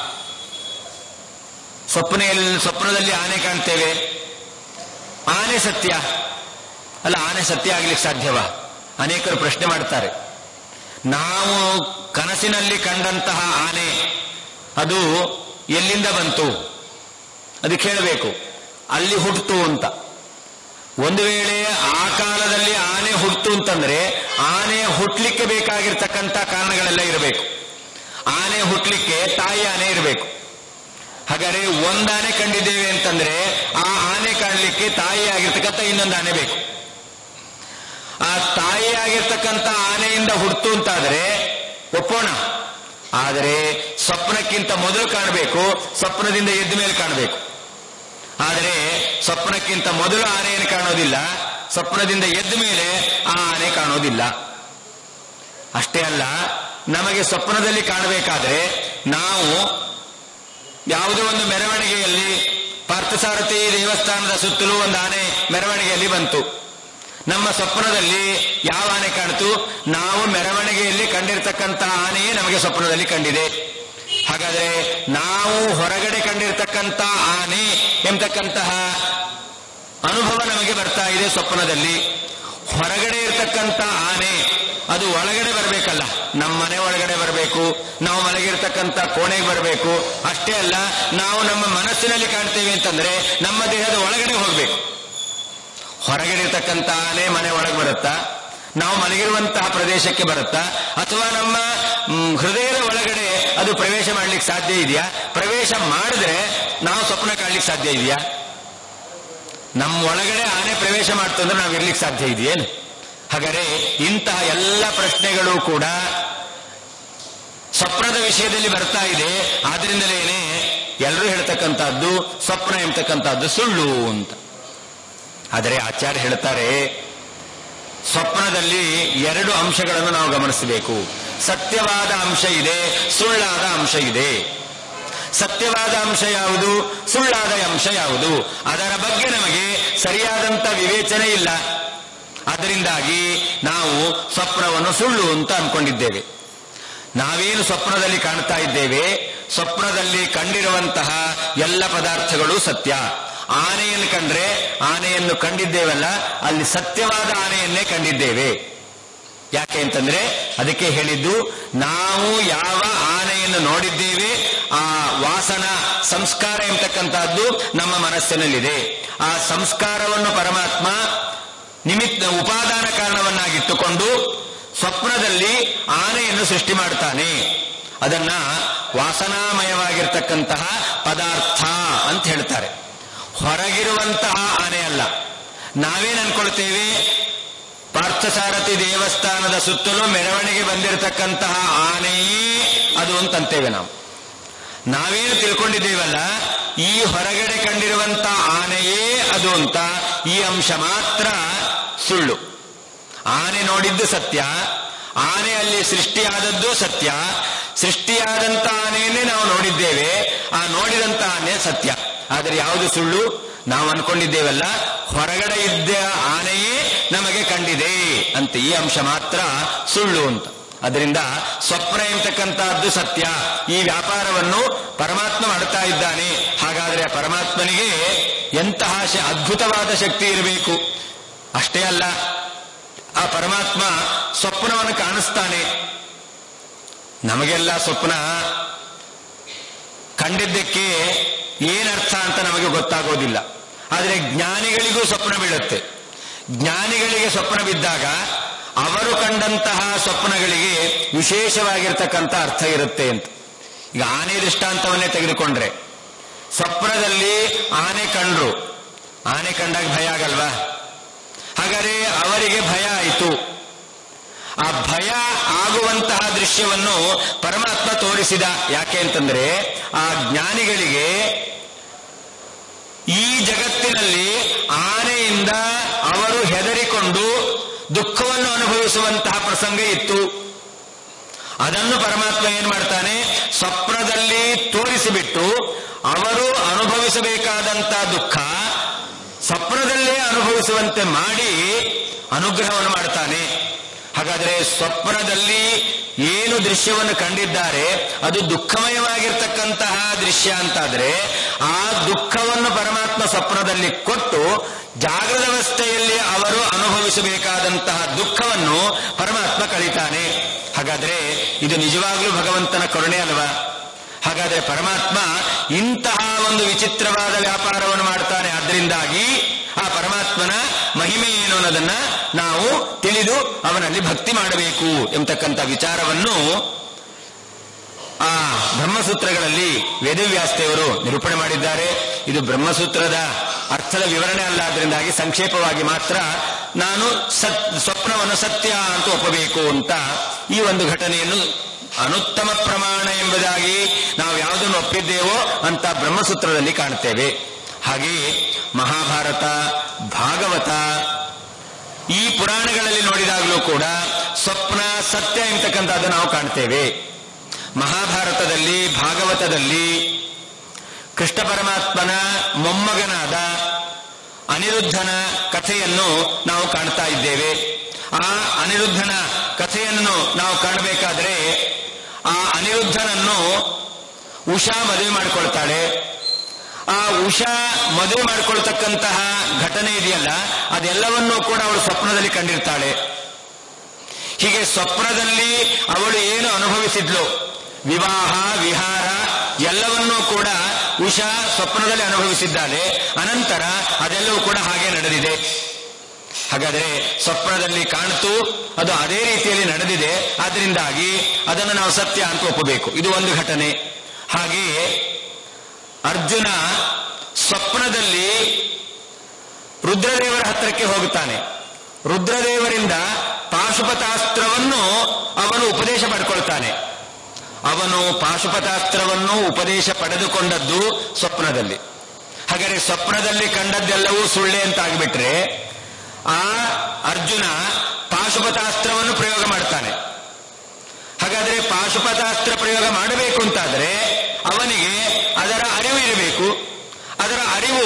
ಸ್ವಪ್ನೆಯಲ್ಲಿ ಸ್ವಪ್ನದಲ್ಲಿ ಆನೆ ಕಾಣ್ತೇವೆ, ಆನೆ ಸತ್ಯ ಅಲ್ಲ, ಆನೆ ಸತ್ಯ ಆಗ್ಲಿಕ್ಕೆ ಸಾಧ್ಯವಾ? ಅನೇಕರು ಪ್ರಶ್ನೆ ಮಾಡ್ತಾರೆ. ನಾವು ಕನಸಿನಲ್ಲಿ ಕಂಡಂತಹ ಆನೆ ಅದು ಎಲ್ಲಿಂದ ಬಂತು? ಅದಕ್ಕೆ ಹೇಳಬೇಕು, ಅಲ್ಲಿ ಹುಟ್ಟಿತು ಅಂತ. ಒಂದು ವೇಳೆ ಆ ಕಾಲದಲ್ಲಿ ಆನೆ ಹುಟ್ಟಿತು ಅಂತಂದ್ರೆ ಆನೆ ಹುಟ್ಟಲಿಕ್ಕೆ ಬೇಕಾಗಿರ್ತಕ್ಕಂಥ ಕಾರಣಗಳೆಲ್ಲ ಇರಬೇಕು. ಆನೆ ಹುಟ್ಟಲಿಕ್ಕೆ ತಾಯಿ ಆನೆ ಇರಬೇಕು. ಹಾಗಾದ್ರೆ ಒಂದಾನೆ ಕಂಡಿದ್ದೇವೆ ಅಂತಂದ್ರೆ ಆ ಆನೆ ಕಾಣಲಿಕ್ಕೆ ತಾಯಿ ಆಗಿರ್ತಕ್ಕಂಥ ಇನ್ನೊಂದು ಆನೆ ಬೇಕು. ಆ ತಾಯಿ ಆಗಿರ್ತಕ್ಕಂಥ ಆನೆಯಿಂದ ಹುಟ್ಟಿತು ಅಂತಾದ್ರೆ ಒಪ್ಪೋಣ. ಆದರೆ ಸ್ವಪ್ನಕ್ಕಿಂತ ಮೊದಲು ಕಾಣಬೇಕು, ಸ್ವಪ್ನದಿಂದ ಎದ್ದ ಮೇಲೆ ಕಾಣಬೇಕು. ಆದರೆ ಸ್ವಪ್ನಕ್ಕಿಂತ ಮೊದಲು ಆನೆಯನ್ನು ಕಾಣೋದಿಲ್ಲ, ಸ್ವಪ್ನದಿಂದ ಎದ್ದ ಮೇಲೆ ಆ ಆನೆ ಕಾಣೋದಿಲ್ಲ. ಅಷ್ಟೇ ಅಲ್ಲ, ನಮಗೆ ಸ್ವಪ್ನದಲ್ಲಿ ಕಾಣಬೇಕಾದ್ರೆ ನಾವು ಯಾವುದೋ ಒಂದು ಮೆರವಣಿಗೆಯಲ್ಲಿ ಪಾರ್ಥಸಾರಥಿ ದೇವಸ್ಥಾನದ ಸುತ್ತಲೂ ಒಂದು ಆನೆ ಮೆರವಣಿಗೆಯಲ್ಲಿ ಬಂತು. ನಮ್ಮ ಸ್ವಪ್ನದಲ್ಲಿ ಯಾವ ಆನೆ ಕಾಣಿತು? ನಾವು ಮೆರವಣಿಗೆಯಲ್ಲಿ ಕಂಡಿರ್ತಕ್ಕಂಥ ಆನೆಯೇ ನಮಗೆ ಸ್ವಪ್ನದಲ್ಲಿ ಕಂಡಿದೆ. ಹಾಗಾದ್ರೆ ನಾವು ಹೊರಗಡೆ ಕಂಡಿರ್ತಕ್ಕಂಥ ಆನೆ ಎಂಬತಕ್ಕಂತಹ ಅನುಭವ ನಮಗೆ ಬರ್ತಾ ಇದೆ ಸ್ವಪ್ನದಲ್ಲಿ. ಹೊರಗಡೆ ಇರ್ತಕ್ಕಂಥ ಆನೆ ಅದು ಒಳಗಡೆ ಬರಬೇಕಲ್ಲ, ನಮ್ಮ ಮನೆ ಒಳಗಡೆ ಬರಬೇಕು, ನಾವು ಮಲಗಿರ್ತಕ್ಕಂಥ ಕೋಣೆಗೆ ಬರಬೇಕು. ಅಷ್ಟೇ ಅಲ್ಲ, ನಾವು ನಮ್ಮ ಮನಸ್ಸಿನಲ್ಲಿ ಕಾಣ್ತೇವೆ ಅಂತಂದ್ರೆ ನಮ್ಮ ದೇಹದ ಒಳಗಡೆ ಹೋಗ್ಬೇಕು. ಹೊರಗಡೆ ಇರ್ತಕ್ಕಂಥ ಆನೆ ಮನೆ ಒಳಗೆ ಬರುತ್ತಾ, ನಾವು ಮಲಗಿರುವಂತಹ ಪ್ರದೇಶಕ್ಕೆ ಬರುತ್ತಾ, ಅಥವಾ ನಮ್ಮ ಹೃದಯದ ಒಳಗಡೆ ಅದು ಪ್ರವೇಶ ಮಾಡ್ಲಿಕ್ಕೆ ಸಾಧ್ಯ ಇದೆಯಾ? ಪ್ರವೇಶ ಮಾಡಿದ್ರೆ ನಾವು ಸ್ವಪ್ನ ಕಾಣ್ಲಿಕ್ಕೆ ಸಾಧ್ಯ ಇದೆಯಾ? ನಮ್ಮ ಒಳಗಡೆ ಆನೆ ಪ್ರವೇಶ ಮಾಡ್ತಂದ್ರೆ ನಾವು ಇರ್ಲಿಕ್ಕೆ ಸಾಧ್ಯ ಇದೆಯೇನು? ಹಾಗಾದ್ರೆ ಇಂತಹ ಎಲ್ಲ ಪ್ರಶ್ನೆಗಳು ಕೂಡ ಸ್ವಪ್ನದ ವಿಷಯದಲ್ಲಿ ಬರ್ತಾ ಇದೆ. ಆದ್ರಿಂದಲೇನೆ ಎಲ್ಲರೂ ಹೇಳ್ತಕ್ಕಂಥದ್ದು ಸ್ವಪ್ನ ಎಂಬತಕ್ಕಂಥದ್ದು ಸುಳ್ಳು ಅಂತ. ಆದರೆ ಆಚಾರ್ಯ ಹೇಳ್ತಾರೆ, ಸ್ವಪ್ನದಲ್ಲಿ ಎರಡು ಅಂಶಗಳನ್ನು ನಾವು ಗಮನಿಸಬೇಕು. ಸತ್ಯವಾದ ಅಂಶ ಇದೆ, ಸುಳ್ಳಾದ ಅಂಶ ಇದೆ. ಸತ್ಯವಾದ ಅಂಶ ಯಾವುದು, ಸುಳ್ಳಾದ ಅಂಶ ಯಾವುದು, ಅದರ ಬಗ್ಗೆ ನಮಗೆ ಸರಿಯಾದಂತ ವಿವೇಚನೆ ಇಲ್ಲ. ಅದರಿಂದಾಗಿ ನಾವು ಸ್ವಪ್ನವನ್ನು ಸುಳ್ಳು ಅಂತ ಅನ್ಕೊಂಡಿದ್ದೇವೆ. ನಾವೇನು ಸ್ವಪ್ನದಲ್ಲಿ ಕಾಣ್ತಾ ಇದ್ದೇವೆ, ಸ್ವಪ್ನದಲ್ಲಿ ಕಂಡಿರುವಂತಹ ಎಲ್ಲ ಪದಾರ್ಥಗಳು ಸತ್ಯ. ಆನೆಯನ್ನು ಕಂಡ್ರೆ ಆನೆಯನ್ನು ಕಂಡಿದ್ದೇವಲ್ಲ, ಅಲ್ಲಿ ಸತ್ಯವಾದ ಆನೆಯನ್ನೇ ಕಂಡಿದ್ದೇವೆ. ಯಾಕೆ ಅಂತಂದ್ರೆ ಅದಕ್ಕೆ ಹೇಳಿದ್ದು, ನಾವು ಯಾವ ಆನೆಯನ್ನು ನೋಡಿದ್ದೇವೆ ಆ ವಾಸನ ಸಂಸ್ಕಾರ ಎಂಬತಕ್ಕಂಥದ್ದು ನಮ್ಮ ಮನಸ್ಸಿನಲ್ಲಿದೆ. ಆ ಸಂಸ್ಕಾರವನ್ನು ಪರಮಾತ್ಮ ನಿಮಿತ್ತ ಉಪಾದಾನ ಕಾರಣವನ್ನಾಗಿಟ್ಟುಕೊಂಡು ಸ್ವಪ್ನದಲ್ಲಿ ಆನೆಯನ್ನು ಸೃಷ್ಟಿ ಮಾಡ್ತಾನೆ. ಅದನ್ನ ವಾಸನಾಮಯವಾಗಿರ್ತಕ್ಕಂತಹ ಪದಾರ್ಥ ಅಂತ ಹೇಳ್ತಾರೆ. ಹೊರಗಿರುವಂತಹ ಆನೆ ಅಲ್ಲ. ನಾವೇನ್ ಅನ್ಕೊಳ್ತೇವೆ, ಪಾರ್ಥಸಾರಥಿ ದೇವಸ್ಥಾನದ ಸುತ್ತಲೂ ಮೆರವಣಿಗೆ ಬಂದಿರತಕ್ಕಂತಹ ಆನೆಯೇ ಅದು ಅಂತಂತೇವೆ. ನಾವು ನಾವೇನು ತಿಳ್ಕೊಂಡಿದ್ದೇವಲ್ಲ, ಈ ಹೊರಗಡೆ ಕಂಡಿರುವಂತಹ ಆನೆಯೇ ಅದು ಅಂತ. ಈ ಅಂಶ ಮಾತ್ರ ಸುಳ್ಳು. ಆನೆ ನೋಡಿದ್ದು ಸತ್ಯ, ಆನೆ ಅಲ್ಲಿ ಸೃಷ್ಟಿಯಾದದ್ದು ಸತ್ಯ. ಸೃಷ್ಟಿಯಾದಂತ ಆನೆಯನ್ನೇ ನಾವು ನೋಡಿದ್ದೇವೆ, ಆ ನೋಡಿದಂತ ಆನೆ ಸತ್ಯ. ಆದರೆ ಯಾವುದು ಸುಳ್ಳು? ನಾವು ಅನ್ಕೊಂಡಿದ್ದೇವಲ್ಲ, ಹೊರಗಡೆ ಇದ್ದ ಆನೆಯೇ ನಮಗೆ ಕಂಡಿದೆ ಅಂತ. ಈ ಅಂಶ ಮಾತ್ರ ಸುಳ್ಳು ಅಂತ. ಅದರಿಂದ ಸ್ವಪ್ನ ಎಂಬತಕ್ಕಂತಹದ್ದು ಸತ್ಯ. ಈ ವ್ಯಾಪಾರವನ್ನು ಪರಮಾತ್ಮ ಮಾಡ್ತಾ ಇದ್ದಾನೆ. ಹಾಗಾದ್ರೆ ಪರಮಾತ್ಮನಿಗೆ ಎಂತಹ ಅದ್ಭುತವಾದ ಶಕ್ತಿ ಇರಬೇಕು. ಅಷ್ಟೇ ಅಲ್ಲ, ಆ ಪರಮಾತ್ಮ ಸ್ವಪ್ನವನ್ನು ಕಾಣಿಸ್ತಾನೆ. ನಮಗೆಲ್ಲ ಸ್ವಪ್ನ ಕಂಡಿದ್ದಕ್ಕೆ ಏನರ್ಥ ಅಂತ ನಮಗೆ ಗೊತ್ತಾಗೋದಿಲ್ಲ. ಆದರೆ ಜ್ಞಾನಿಗಳಿಗೂ ಸ್ವಪ್ನ ಬೀಳುತ್ತೆ. ಜ್ಞಾನಿಗಳಿಗೆ ಸ್ವಪ್ನ ಬಿದ್ದಾಗ ಅವರು ಕಂಡಂತಹ ಸ್ವಪ್ನಗಳಿಗೆ ವಿಶೇಷವಾಗಿರ್ತಕ್ಕಂಥ ಅರ್ಥ ಇರುತ್ತೆ ಅಂತ. ಈಗ ಆನೆ ದೃಷ್ಟಾಂತವನ್ನೇ ತೆಗೆದುಕೊಂಡ್ರೆ, ಸ್ವಪ್ನದಲ್ಲಿ ಆನೆ ಕಂಡ್ರು, ಆನೆ ಕಂಡಾಗ ಭಯ ಆಗಲ್ವಾ? ಹಾಗಾದರೆ ಅವರಿಗೆ ಭಯ ಆಯಿತು. ಆ ಭಯ ಆಗುವಂತಹ ದೃಶ್ಯವನ್ನು ಪರಮಾತ್ಮ ತೋರಿಸಿದ. ಯಾಕೆ ಅಂತಂದ್ರೆ ಆ ಜ್ಞಾನಿಗಳಿಗೆ ಈ ಜಗತ್ತಿನಲ್ಲಿ ಆನೆಯಿಂದ ಅವರು ಹೆದರಿಕೊಂಡು ದುಃಖವನ್ನು ಅನುಭವಿಸುವಂತಹ ಪ್ರಸಂಗ ಇತ್ತು. ಅದನ್ನು ಪರಮಾತ್ಮ ಏನ್ ಮಾಡ್ತಾನೆ, ಸ್ವಪ್ನದಲ್ಲಿ ತೋರಿಸಿಬಿಟ್ಟು ಅವರು ಅನುಭವಿಸಬೇಕಾದಂತಹ ದುಃಖ ಸ್ವಪ್ನದಲ್ಲೇ ಅನುಭವಿಸುವಂತೆ ಮಾಡಿ ಅನುಗ್ರಹವನ್ನು ಮಾಡ್ತಾನೆ. ಹಾಗಾದ್ರೆ ಸ್ವಪ್ನದಲ್ಲಿ ಏನು ದೃಶ್ಯವನ್ನು ಕಂಡಿದ್ದಾರೆ ಅದು ದುಃಖಮಯವಾಗಿರ್ತಕ್ಕಂತಹ ದೃಶ್ಯ ಅಂತಾದ್ರೆ, ಆ ದುಃಖವನ್ನು ಪರಮಾತ್ಮ ಸ್ವಪ್ನದಲ್ಲಿ ಕೊಟ್ಟು ಜಾಗೃತ ಅವಸ್ಥೆಯಲ್ಲಿ ಅವರು ಅನುಭವಿಸಬೇಕಾದಂತಹ ದುಃಖವನ್ನು ಪರಮಾತ್ಮ ಕಳೀತಾನೆ. ಹಾಗಾದ್ರೆ ಇದು ನಿಜವಾಗ್ಲೂ ಭಗವಂತನ ಕರುಣೆ ಅಲ್ವಾ? ಹಾಗಾದ್ರೆ ಪರಮಾತ್ಮ ಇಂತಹ ಒಂದು ವಿಚಿತ್ರವಾದ ವ್ಯಾಪಾರವನ್ನು ಮಾಡ್ತಾನೆ. ಆದ್ರಿಂದಾಗಿ ಆ ಪರಮಾತ್ಮನ ಮಹಿಮೆ ಏನು ಅನ್ನೋದನ್ನ ನಾವು ತಿಳಿದು ಅವನಲ್ಲಿ ಭಕ್ತಿ ಮಾಡಬೇಕು ಎಂಬತಕ್ಕಂಥ ವಿಚಾರವನ್ನು ಆ ಬ್ರಹ್ಮಸೂತ್ರಗಳಲ್ಲಿ ವೇದವ್ಯಾಸದೇವರು ನಿರೂಪಣೆ ಮಾಡಿದ್ದಾರೆ. ಇದು ಬ್ರಹ್ಮಸೂತ್ರದ ಅರ್ಥದ ವಿವರಣೆ ಅಲ್ಲ, ಅದರಿಂದಾಗಿ ಸಂಕ್ಷೇಪವಾಗಿ ಮಾತ್ರ ನಾನು ಸತ್ ಸ್ವಪ್ನವನ್ನು ಸತ್ಯ ಅಂತ ಒಪ್ಪಬೇಕು ಅಂತ ಈ ಒಂದು ಘಟನೆಯನ್ನು ಅನುತ್ತಮ ಪ್ರಮಾಣ ಎಂಬುದಾಗಿ ನಾವು ಯಾವುದನ್ನು ಒಪ್ಪಿದ್ದೇವೋ ಅಂತ ಬ್ರಹ್ಮಸೂತ್ರದಲ್ಲಿ ಕಾಣ್ತೇವೆ. ಹಾಗೆಯೇ ಮಹಾಭಾರತ, ಭಾಗವತ ಈ ಪುರಾಣಗಳಲ್ಲಿ ನೋಡಿದಾಗಲೂ ಕೂಡ ಸ್ವಪ್ನ ಸತ್ಯ ಎಂಬತಕ್ಕಂಥದ್ದು ನಾವು ಕಾಣ್ತೇವೆ. ಮಹಾಭಾರತದಲ್ಲಿ, ಭಾಗವತದಲ್ಲಿ ಕೃಷ್ಣ ಪರಮಾತ್ಮನ ಮೊಮ್ಮಗನಾದ ಅನಿರುದ್ಧನ ಕಥೆಯನ್ನು ನಾವು ಕಾಣ್ತಾ ಇದ್ದೇವೆ. ಆ ಅನಿರುದ್ಧನ ಕಥೆಯನ್ನು ನಾವು ಕಾಣಬೇಕಾದ್ರೆ ಆ ಅನಿರುದ್ಧನನ್ನು ಉಷಾ ಮದುವೆ ಮಾಡಿಕೊಳ್ತಾಳೆ. ಆ ಉಷಾ ಮದುವೆ ಮಾಡಿಕೊಳ್ತಕ್ಕಂತಹ ಘಟನೆ ಇದೆಯಲ್ಲ, ಅದೆಲ್ಲವನ್ನೂ ಕೂಡ ಅವಳು ಸ್ವಪ್ನದಲ್ಲಿ ಕಂಡಿರ್ತಾಳೆ. ಹೀಗೆ ಸ್ವಪ್ನದಲ್ಲಿ ಅವಳು ಏನು ಅನುಭವಿಸಿದ್ಲು, ವಿವಾಹ, ವಿಹಾರ ಎಲ್ಲವನ್ನೂ ಕೂಡ ಉಷಾ ಸ್ವಪ್ನದಲ್ಲಿ ಅನುಭವಿಸಿದ್ದಾಳೆ. ಅನಂತರ ಅದೆಲ್ಲವೂ ಕೂಡ ಹಾಗೆ ನಡೆದಿದೆ. ಹಾಗಾದರೆ ಸ್ವಪ್ನದಲ್ಲಿ ಕಾಣ್ತು, ಅದು ಅದೇ ರೀತಿಯಲ್ಲಿ ನಡೆದಿದೆ. ಆದ್ದರಿಂದಾಗಿ ಅದನ್ನು ನಾವು ಸತ್ಯ ಅಂತ ಒಪ್ಪಬೇಕು. ಇದು ಒಂದು ಘಟನೆ. ಹಾಗೆಯೇ ಅರ್ಜುನ ಸ್ವಪ್ನದಲ್ಲಿ ರುದ್ರದೇವರ ಹತ್ತಿರಕ್ಕೆ ಹೋಗುತ್ತಾನೆ. ರುದ್ರದೇವರಿಂದ ಪಾಶುಪತಾಸ್ತ್ರವನ್ನು ಅವನು ಉಪದೇಶ ಪಡ್ಕೊಳ್ತಾನೆ. ಅವನು ಪಾಶುಪತಾಸ್ತ್ರವನ್ನು ಉಪದೇಶ ಪಡೆದುಕೊಂಡದ್ದು ಸ್ವಪ್ನದಲ್ಲಿ. ಹಾಗಾದರೆ ಸ್ವಪ್ನದಲ್ಲಿ ಕಂಡದ್ದೆಲ್ಲವೂ ಸುಳ್ಳೆ ಅಂತ ಆಗಿಬಿಟ್ರೆ ಆ ಅರ್ಜುನ ಪಾಶುಪತಾಸ್ತ್ರವನ್ನು ಪ್ರಯೋಗ ಮಾಡ್ತಾನೆ. ಹಾಗಾದರೆ ಪಾಶುಪತಾಸ್ತ್ರ ಪ್ರಯೋಗ ಮಾಡಬೇಕು ಅಂತಾದರೆ ಅವನಿಗೆ ಅದರ ಅರಿವು ಇರಬೇಕು. ಅದರ ಅರಿವು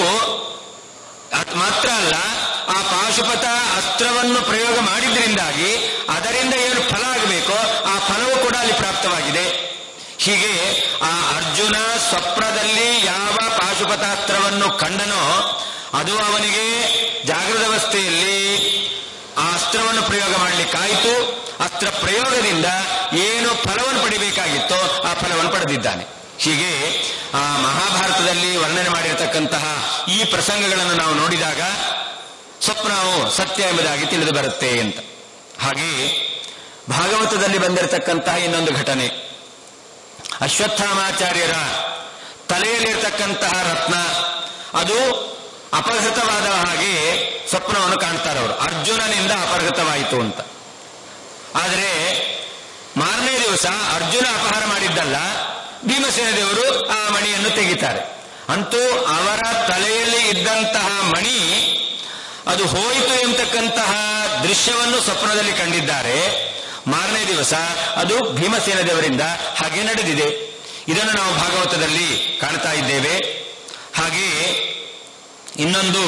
ಮಾತ್ರ ಅಲ್ಲ, ಆ ಪಾಶುಪತ ಅಸ್ತ್ರವನ್ನು ಪ್ರಯೋಗ ಮಾಡಿದ್ರಿಂದಾಗಿ ಅದರಿಂದ ಏನು ಫಲ ಆಗಬೇಕೋ ಆ ಫಲವೂ ಕೂಡ ಅಲ್ಲಿ ಪ್ರಾಪ್ತವಾಗಿದೆ. ಹೀಗೆ ಆ ಅರ್ಜುನ ಸ್ವಪ್ನದಲ್ಲಿ ಯಾವ ಪಾಶುಪತಾಸ್ತ್ರವನ್ನು ಕಂಡನೋ ಅದು ಅವನಿಗೆ ಜಾಗೃತ ಅವಸ್ಥೆಯಲ್ಲಿ ಆ ಅಸ್ತ್ರವನ್ನು ಪ್ರಯೋಗ ಮಾಡಲಿಕ್ಕಾಯಿತು. ಅಸ್ತ್ರ ಪ್ರಯೋಗದಿಂದ ಏನು ಫಲವನ್ನು ಪಡಿಬೇಕಾಗಿತ್ತೋ ಆ ಫಲವನ್ನು ಪಡೆದಿದ್ದಾನೆ. ಹೀಗೆ ಆ ಮಹಾಭಾರತದಲ್ಲಿ ವರ್ಣನೆ ಮಾಡಿರತಕ್ಕಂತಹ ಈ ಪ್ರಸಂಗಗಳನ್ನು ನಾವು ನೋಡಿದಾಗ ಸ್ವಪ್ನವು ಸತ್ಯ ಎಂಬುದಾಗಿ ತಿಳಿದು ಬರುತ್ತೆ ಅಂತ. ಹಾಗೆಯೇ ಭಾಗವತದಲ್ಲಿ ಬಂದಿರತಕ್ಕಂತಹ ಇನ್ನೊಂದು ಘಟನೆ, ಅಶ್ವತ್ಥಾಮಾಚಾರ್ಯರ ತಲೆಯಲ್ಲಿರ್ತಕ್ಕಂತಹ ರತ್ನ ಅದು ಅಪಹೃತವಾದ ಹಾಗೆ ಸ್ವಪ್ನವನ್ನು ಕಾಣ್ತಾರೆ ಅವರು. ಅರ್ಜುನನಿಂದ ಅಪಹೃತವಾಯಿತು ಅಂತ. ಆದರೆ ಮಾರನೇ ದಿವಸ ಅರ್ಜುನ ಅಪಹಾರ ಮಾಡಿದ್ದಲ್ಲ, ಭೀಮಸೇನ ದೇವರು ಆ ಮಣಿಯನ್ನು ತೆಗಿತಾರೆ. ಅಂತೂ ಅವರ ತಲೆಯಲ್ಲಿ ಇದ್ದಂತಹ ಮಣಿ ಅದು ಹೋಯಿತು ಎಂಬತಕ್ಕಂತಹ ದೃಶ್ಯವನ್ನು ಸ್ವಪ್ನದಲ್ಲಿ ಕಂಡಿದ್ದಾರೆ. ಮಾರನೇ ದಿವಸ ಅದು ಭೀಮಸೇನ ದೇವರಿಂದ ಹಾಗೆ ನಡೆದಿದೆ. ಇದನ್ನು ನಾವು ಭಾಗವತದಲ್ಲಿ ಕಾಣ್ತಾ ಇದ್ದೇವೆ. ಹಾಗೆಯೇ ಇನ್ನೊಂದು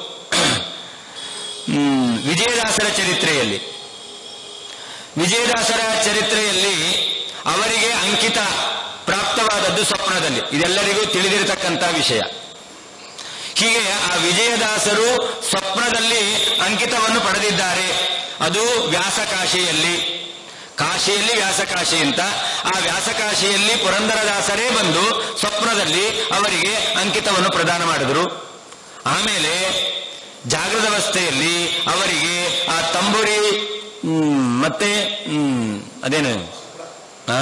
ವಿಜಯದಾಸರ ಚರಿತ್ರೆಯಲ್ಲಿ ವಿಜಯದಾಸರ ಚರಿತ್ರೆಯಲ್ಲಿ ಅವರಿಗೆ ಅಂಕಿತ ಪ್ರಾಪ್ತವಾದದ್ದು ಸ್ವಪ್ನದಲ್ಲಿ. ಇದೆಲ್ಲರಿಗೂ ತಿಳಿದಿರತಕ್ಕಂಥ ವಿಷಯ. ಹೀಗೆ ಆ ವಿಜಯದಾಸರು ಸ್ವಪ್ನದಲ್ಲಿ ಅಂಕಿತವನ್ನು ಪಡೆದಿದ್ದಾರೆ. ಅದು ವ್ಯಾಸಕಾಶಿಯಲ್ಲಿ. ಕಾಶಿಯಲ್ಲಿ ವ್ಯಾಸಕಾಶಿ ಅಂತ. ಆ ವ್ಯಾಸಕಾಶಿಯಲ್ಲಿ ಪುರಂದರದಾಸರೇ ಬಂದು ಸ್ವಪ್ನದಲ್ಲಿ ಅವರಿಗೆ ಅಂಕಿತವನ್ನು ಪ್ರದಾನ ಮಾಡಿದರು. ಆಮೇಲೆ ಜಾಗೃತ ಅವಸ್ಥೆಯಲ್ಲಿ ಅವರಿಗೆ ಆ ತಂಬುರಿ ಮತ್ತೆ ಹ್ಮ್ ಅದೇನು ಆ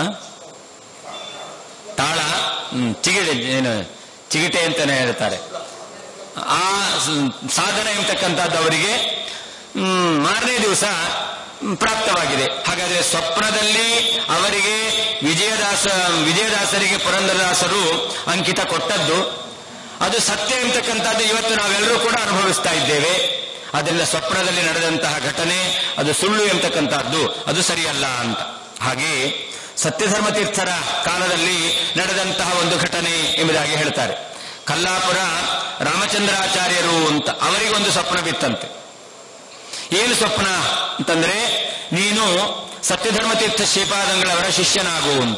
ತಾಳ ಚಿಗಿಟೆ ಏನು ಚಿಗಿಟೆ ಅಂತಾನೆ ಹೇಳ್ತಾರೆ. ಆ ಸಾಧನ ಎಂಬತಕ್ಕಂಥದ್ದು ಅವರಿಗೆ ಹ್ಮ್ ಮಾರನೇ ದಿವಸ ಪ್ರಾಪ್ತವಾಗಿದೆ. ಹಾಗಾದರೆ ಸ್ವಪ್ನದಲ್ಲಿ ಅವರಿಗೆ ವಿಜಯದಾಸ ವಿಜಯದಾಸರಿಗೆ ಪುರಂದರದಾಸರು ಅಂಕಿತ ಕೊಟ್ಟದ್ದು ಅದು ಸತ್ಯ ಎಂಬತಕ್ಕಂಥದ್ದು ಇವತ್ತು ನಾವೆಲ್ಲರೂ ಕೂಡ ಅನುಭವಿಸ್ತಾ ಇದ್ದೇವೆ. ಅದರಿಂದ ಸ್ವಪ್ನದಲ್ಲಿ ನಡೆದಂತಹ ಘಟನೆ ಅದು ಸುಳ್ಳು ಎಂಬತಕ್ಕಂಥದ್ದು ಅದು ಸರಿಯಲ್ಲ ಅಂತ. ಹಾಗೆ ಸತ್ಯಧರ್ಮತೀರ್ಥರ ಕಾಲದಲ್ಲಿ ನಡೆದಂತಹ ಒಂದು ಘಟನೆ ಎಂಬುದಾಗಿ ಹೇಳ್ತಾರೆ. ಕಲ್ಲಾಪುರ ರಾಮಚಂದ್ರಾಚಾರ್ಯರು ಅಂತ ಅವರಿಗೊಂದು ಸ್ವಪ್ನ ಬಿತ್ತಂತೆ. ಏನು ಸ್ವಪ್ನ ಅಂತಂದ್ರೆ, ನೀನು ಸತ್ಯಧರ್ಮತೀರ್ಥ ಶ್ರೀಪಾದಂಗಳವರ ಶಿಷ್ಯನಾಗು ಅಂತ.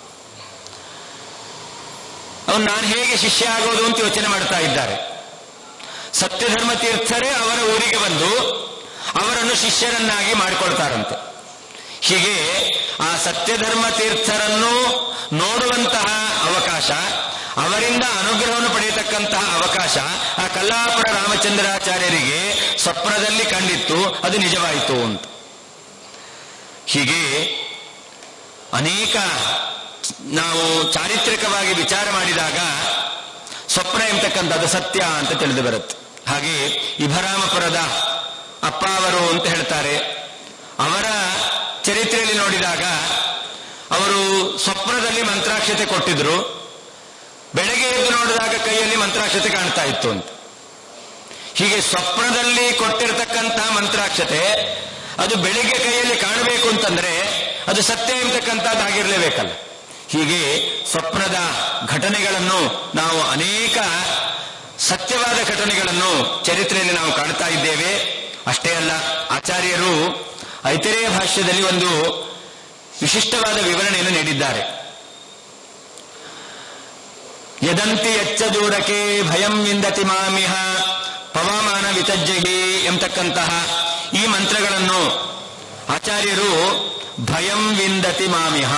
ಅವನು ನಾನು ಹೇಗೆ ಶಿಷ್ಯ ಆಗೋದು ಅಂತ ಯೋಚನೆ ಮಾಡ್ತಾ ಇದ್ದಾರೆ. ಸತ್ಯಧರ್ಮತೀರ್ಥರೇ ಅವರ ಊರಿಗೆ ಬಂದು ಅವರನ್ನು ಶಿಷ್ಯರನ್ನಾಗಿ ಮಾಡಿಕೊಳ್ತಾರಂತೆ. ಹೀಗೆ ಆ ಸತ್ಯಧರ್ಮತೀರ್ಥರನ್ನು ನೋಡುವಂತಹ ಅವಕಾಶ, ಅವರಿಂದ ಅನುಗ್ರಹವನ್ನು ಪಡೆಯತಕ್ಕಂತಹ ಅವಕಾಶ ಆ ಕಲ್ಲಾಪುರ ರಾಮಚಂದ್ರಾಚಾರ್ಯರಿಗೆ ಸ್ವಪ್ನದಲ್ಲಿ ಕಂಡಿತ್ತು. ಅದು ನಿಜವಾಯಿತು ಅಂತ. ಹೀಗೆ ಅನೇಕ ನಾವು ಚಾರಿತ್ರಿಕವಾಗಿ ವಿಚಾರ ಮಾಡಿದಾಗ ಸ್ವಪ್ನ ಎಂಬತಕ್ಕಂಥದ್ದು ಸತ್ಯ ಅಂತ ತಿಳಿದು ಬರುತ್ತೆ. ಹಾಗೆ ಇಭರಾಮಪುರದ ಅಪ್ಪ ಅವರು ಅಂತ ಹೇಳ್ತಾರೆ. ಅವರ ಚರಿತ್ರೆಯಲ್ಲಿ ನೋಡಿದಾಗ ಅವರು ಸ್ವಪ್ನದಲ್ಲಿ ಮಂತ್ರಾಕ್ಷತೆ ಕೊಟ್ಟಿದ್ರು. ಬೆಳಗ್ಗೆ ಎದ್ದು ನೋಡಿದಾಗ ಕೈಯಲ್ಲಿ ಮಂತ್ರಾಕ್ಷತೆ ಕಾಣ್ತಾ ಇತ್ತು ಅಂತ. ಹೀಗೆ ಸ್ವಪ್ನದಲ್ಲಿ ಕೊಟ್ಟಿರತಕ್ಕಂತಹ ಮಂತ್ರಾಕ್ಷತೆ ದಕ್ಷತೆ, ಅದು ಬೆಳಿಗ್ಗೆ ಕೈಯಲ್ಲಿ ಕಾಣಬೇಕು ಅಂತಂದ್ರೆ ಅದು ಸತ್ಯ ಎಂಬತಕ್ಕಂಥದ್ದಾಗಿರ್ಲೇಬೇಕಲ್ಲ. ಹೀಗೆ ಸ್ವಪ್ನದ ಘಟನೆಗಳನ್ನು ನಾವು ಅನೇಕ ಸತ್ಯವಾದ ಘಟನೆಗಳನ್ನು ಚರಿತ್ರೆಯಲ್ಲಿ ನಾವು ಕಾಣ್ತಾ ಇದ್ದೇವೆ. ಅಷ್ಟೇ ಅಲ್ಲ, ಆಚಾರ್ಯರು ಐತರೇಯ ಭಾಷ್ಯದಲ್ಲಿ ಒಂದು ವಿಶಿಷ್ಟವಾದ ವಿವರಣೆಯನ್ನು ನೀಡಿದ್ದಾರೆ. ಯದಂತಿ ಎಚ್ಚ ದೂರಕ್ಕೆ ಭಯಂ ವಿಂದತಿ ಮಾಮಿಹ ಪವಮಾನ ವಿತಜ್ಜಹಿ ಎಂಬತಕ್ಕಂತಹ ಈ ಮಂತ್ರಗಳನ್ನು ಆಚಾರ್ಯರು ಭಯಂ ವಿಂದತಿ ಮಾಮಿಹ,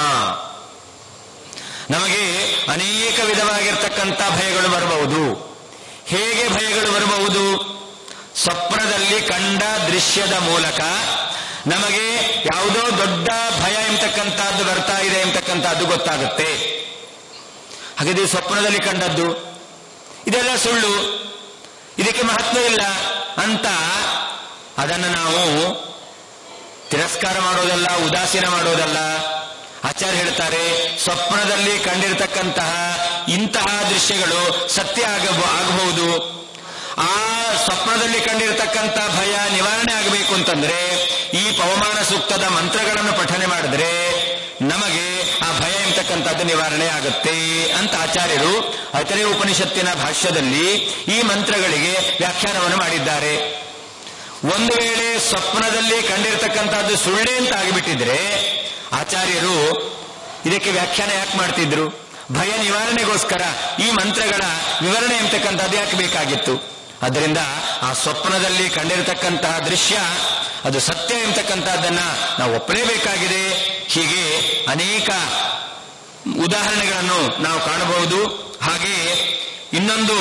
ನಮಗೆ ಅನೇಕ ವಿಧವಾಗಿರ್ತಕ್ಕಂಥ ಭಯಗಳು ಬರಬಹುದು. ಹೇಗೆ ಭಯಗಳು ಬರಬಹುದು? ಸ್ವಪ್ನದಲ್ಲಿ ಕಂಡ ದೃಶ್ಯದ ಮೂಲಕ ನಮಗೆ ಯಾವುದೋ ದೊಡ್ಡ ಭಯ ಎಂಬತಕ್ಕಂಥದ್ದು ಬರ್ತಾ ಇದೆ ಎಂಬತಕ್ಕಂಥದ್ದು ಗೊತ್ತಾಗುತ್ತೆ. ಹಾಗಾದ್ರೆ ಸ್ವಪ್ನದಲ್ಲಿ ಕಂಡದ್ದು ಇದೆಲ್ಲ ಸುಳ್ಳು, ಇದಕ್ಕೆ ಮಹತ್ವ ಇಲ್ಲ ಅಂತ ಅದನ್ನು ನಾವು ತಿರಸ್ಕಾರ ಮಾಡೋದಲ್ಲ, ಉದಾಸೀನ ಮಾಡೋದಲ್ಲ. ಆಚಾರ್ಯ ಹೇಳ್ತಾರೆ, ಸ್ವಪ್ನದಲ್ಲಿ ಕಂಡಿರತಕ್ಕಂತಹ ಇಂತಹ ದೃಶ್ಯಗಳು ಸತ್ಯ ಆಗ ಆಗಬಹುದು. ಆ ಸ್ವಪ್ನದಲ್ಲಿ ಕಂಡಿರತಕ್ಕಂಥ ಭಯ ನಿವಾರಣೆ ಆಗಬೇಕು ಅಂತಂದ್ರೆ ಈ ಪವಮಾನ ಸೂಕ್ತದ ಮಂತ್ರಗಳನ್ನು ಪಠನೆ ಮಾಡಿದ್ರೆ ನಮಗೆ ಆ ಭಯ ಎಂಬತಕ್ಕಂಥದ್ದು ನಿವಾರಣೆ ಆಗುತ್ತೆ ಅಂತ ಆಚಾರ್ಯರು ಐತರೇಯ ಉಪನಿಷತ್ತಿನ ಭಾಷ್ಯದಲ್ಲಿ ಈ ಮಂತ್ರಗಳಿಗೆ ವ್ಯಾಖ್ಯಾನವನ್ನು ಮಾಡಿದ್ದಾರೆ. ಒಂದು ವೇಳೆ ಸ್ವಪ್ನದಲ್ಲಿ ಕಂಡಿರತಕ್ಕಂಥದ್ದು ಸುಳ್ಳೆ ಅಂತ ಆಗಿಬಿಟ್ಟಿದ್ರೆ ಆಚಾರ್ಯರು ಇದಕ್ಕೆ ವ್ಯಾಖ್ಯಾನ ಯಾಕೆ ಮಾಡ್ತಿದ್ರು? ಭಯ ನಿವಾರಣೆಗೋಸ್ಕರ ಈ ಮಂತ್ರಗಳ ವಿವರಣೆ ಎಂಬತಕ್ಕಂಥದ್ದು ಯಾಕೆ ಬೇಕಾಗಿತ್ತು? ಅದರಿಂದ ಆ ಸ್ವಪ್ನದಲ್ಲಿ ಕಂಡಿರತಕ್ಕಂತಹ ದೃಶ್ಯ ಅದು ಸತ್ಯ ಎಂಬತಕ್ಕಂಥದ್ದನ್ನ ನಾವು ಒಪ್ಪಲೇಬೇಕಾಗಿದೆ. ಹೀಗೆ ಅನೇಕ ಉದಾಹರಣೆಗಳನ್ನು ನಾವು ಕಾಣಬಹುದು. ಹಾಗೆ ಇನ್ನೊಂದು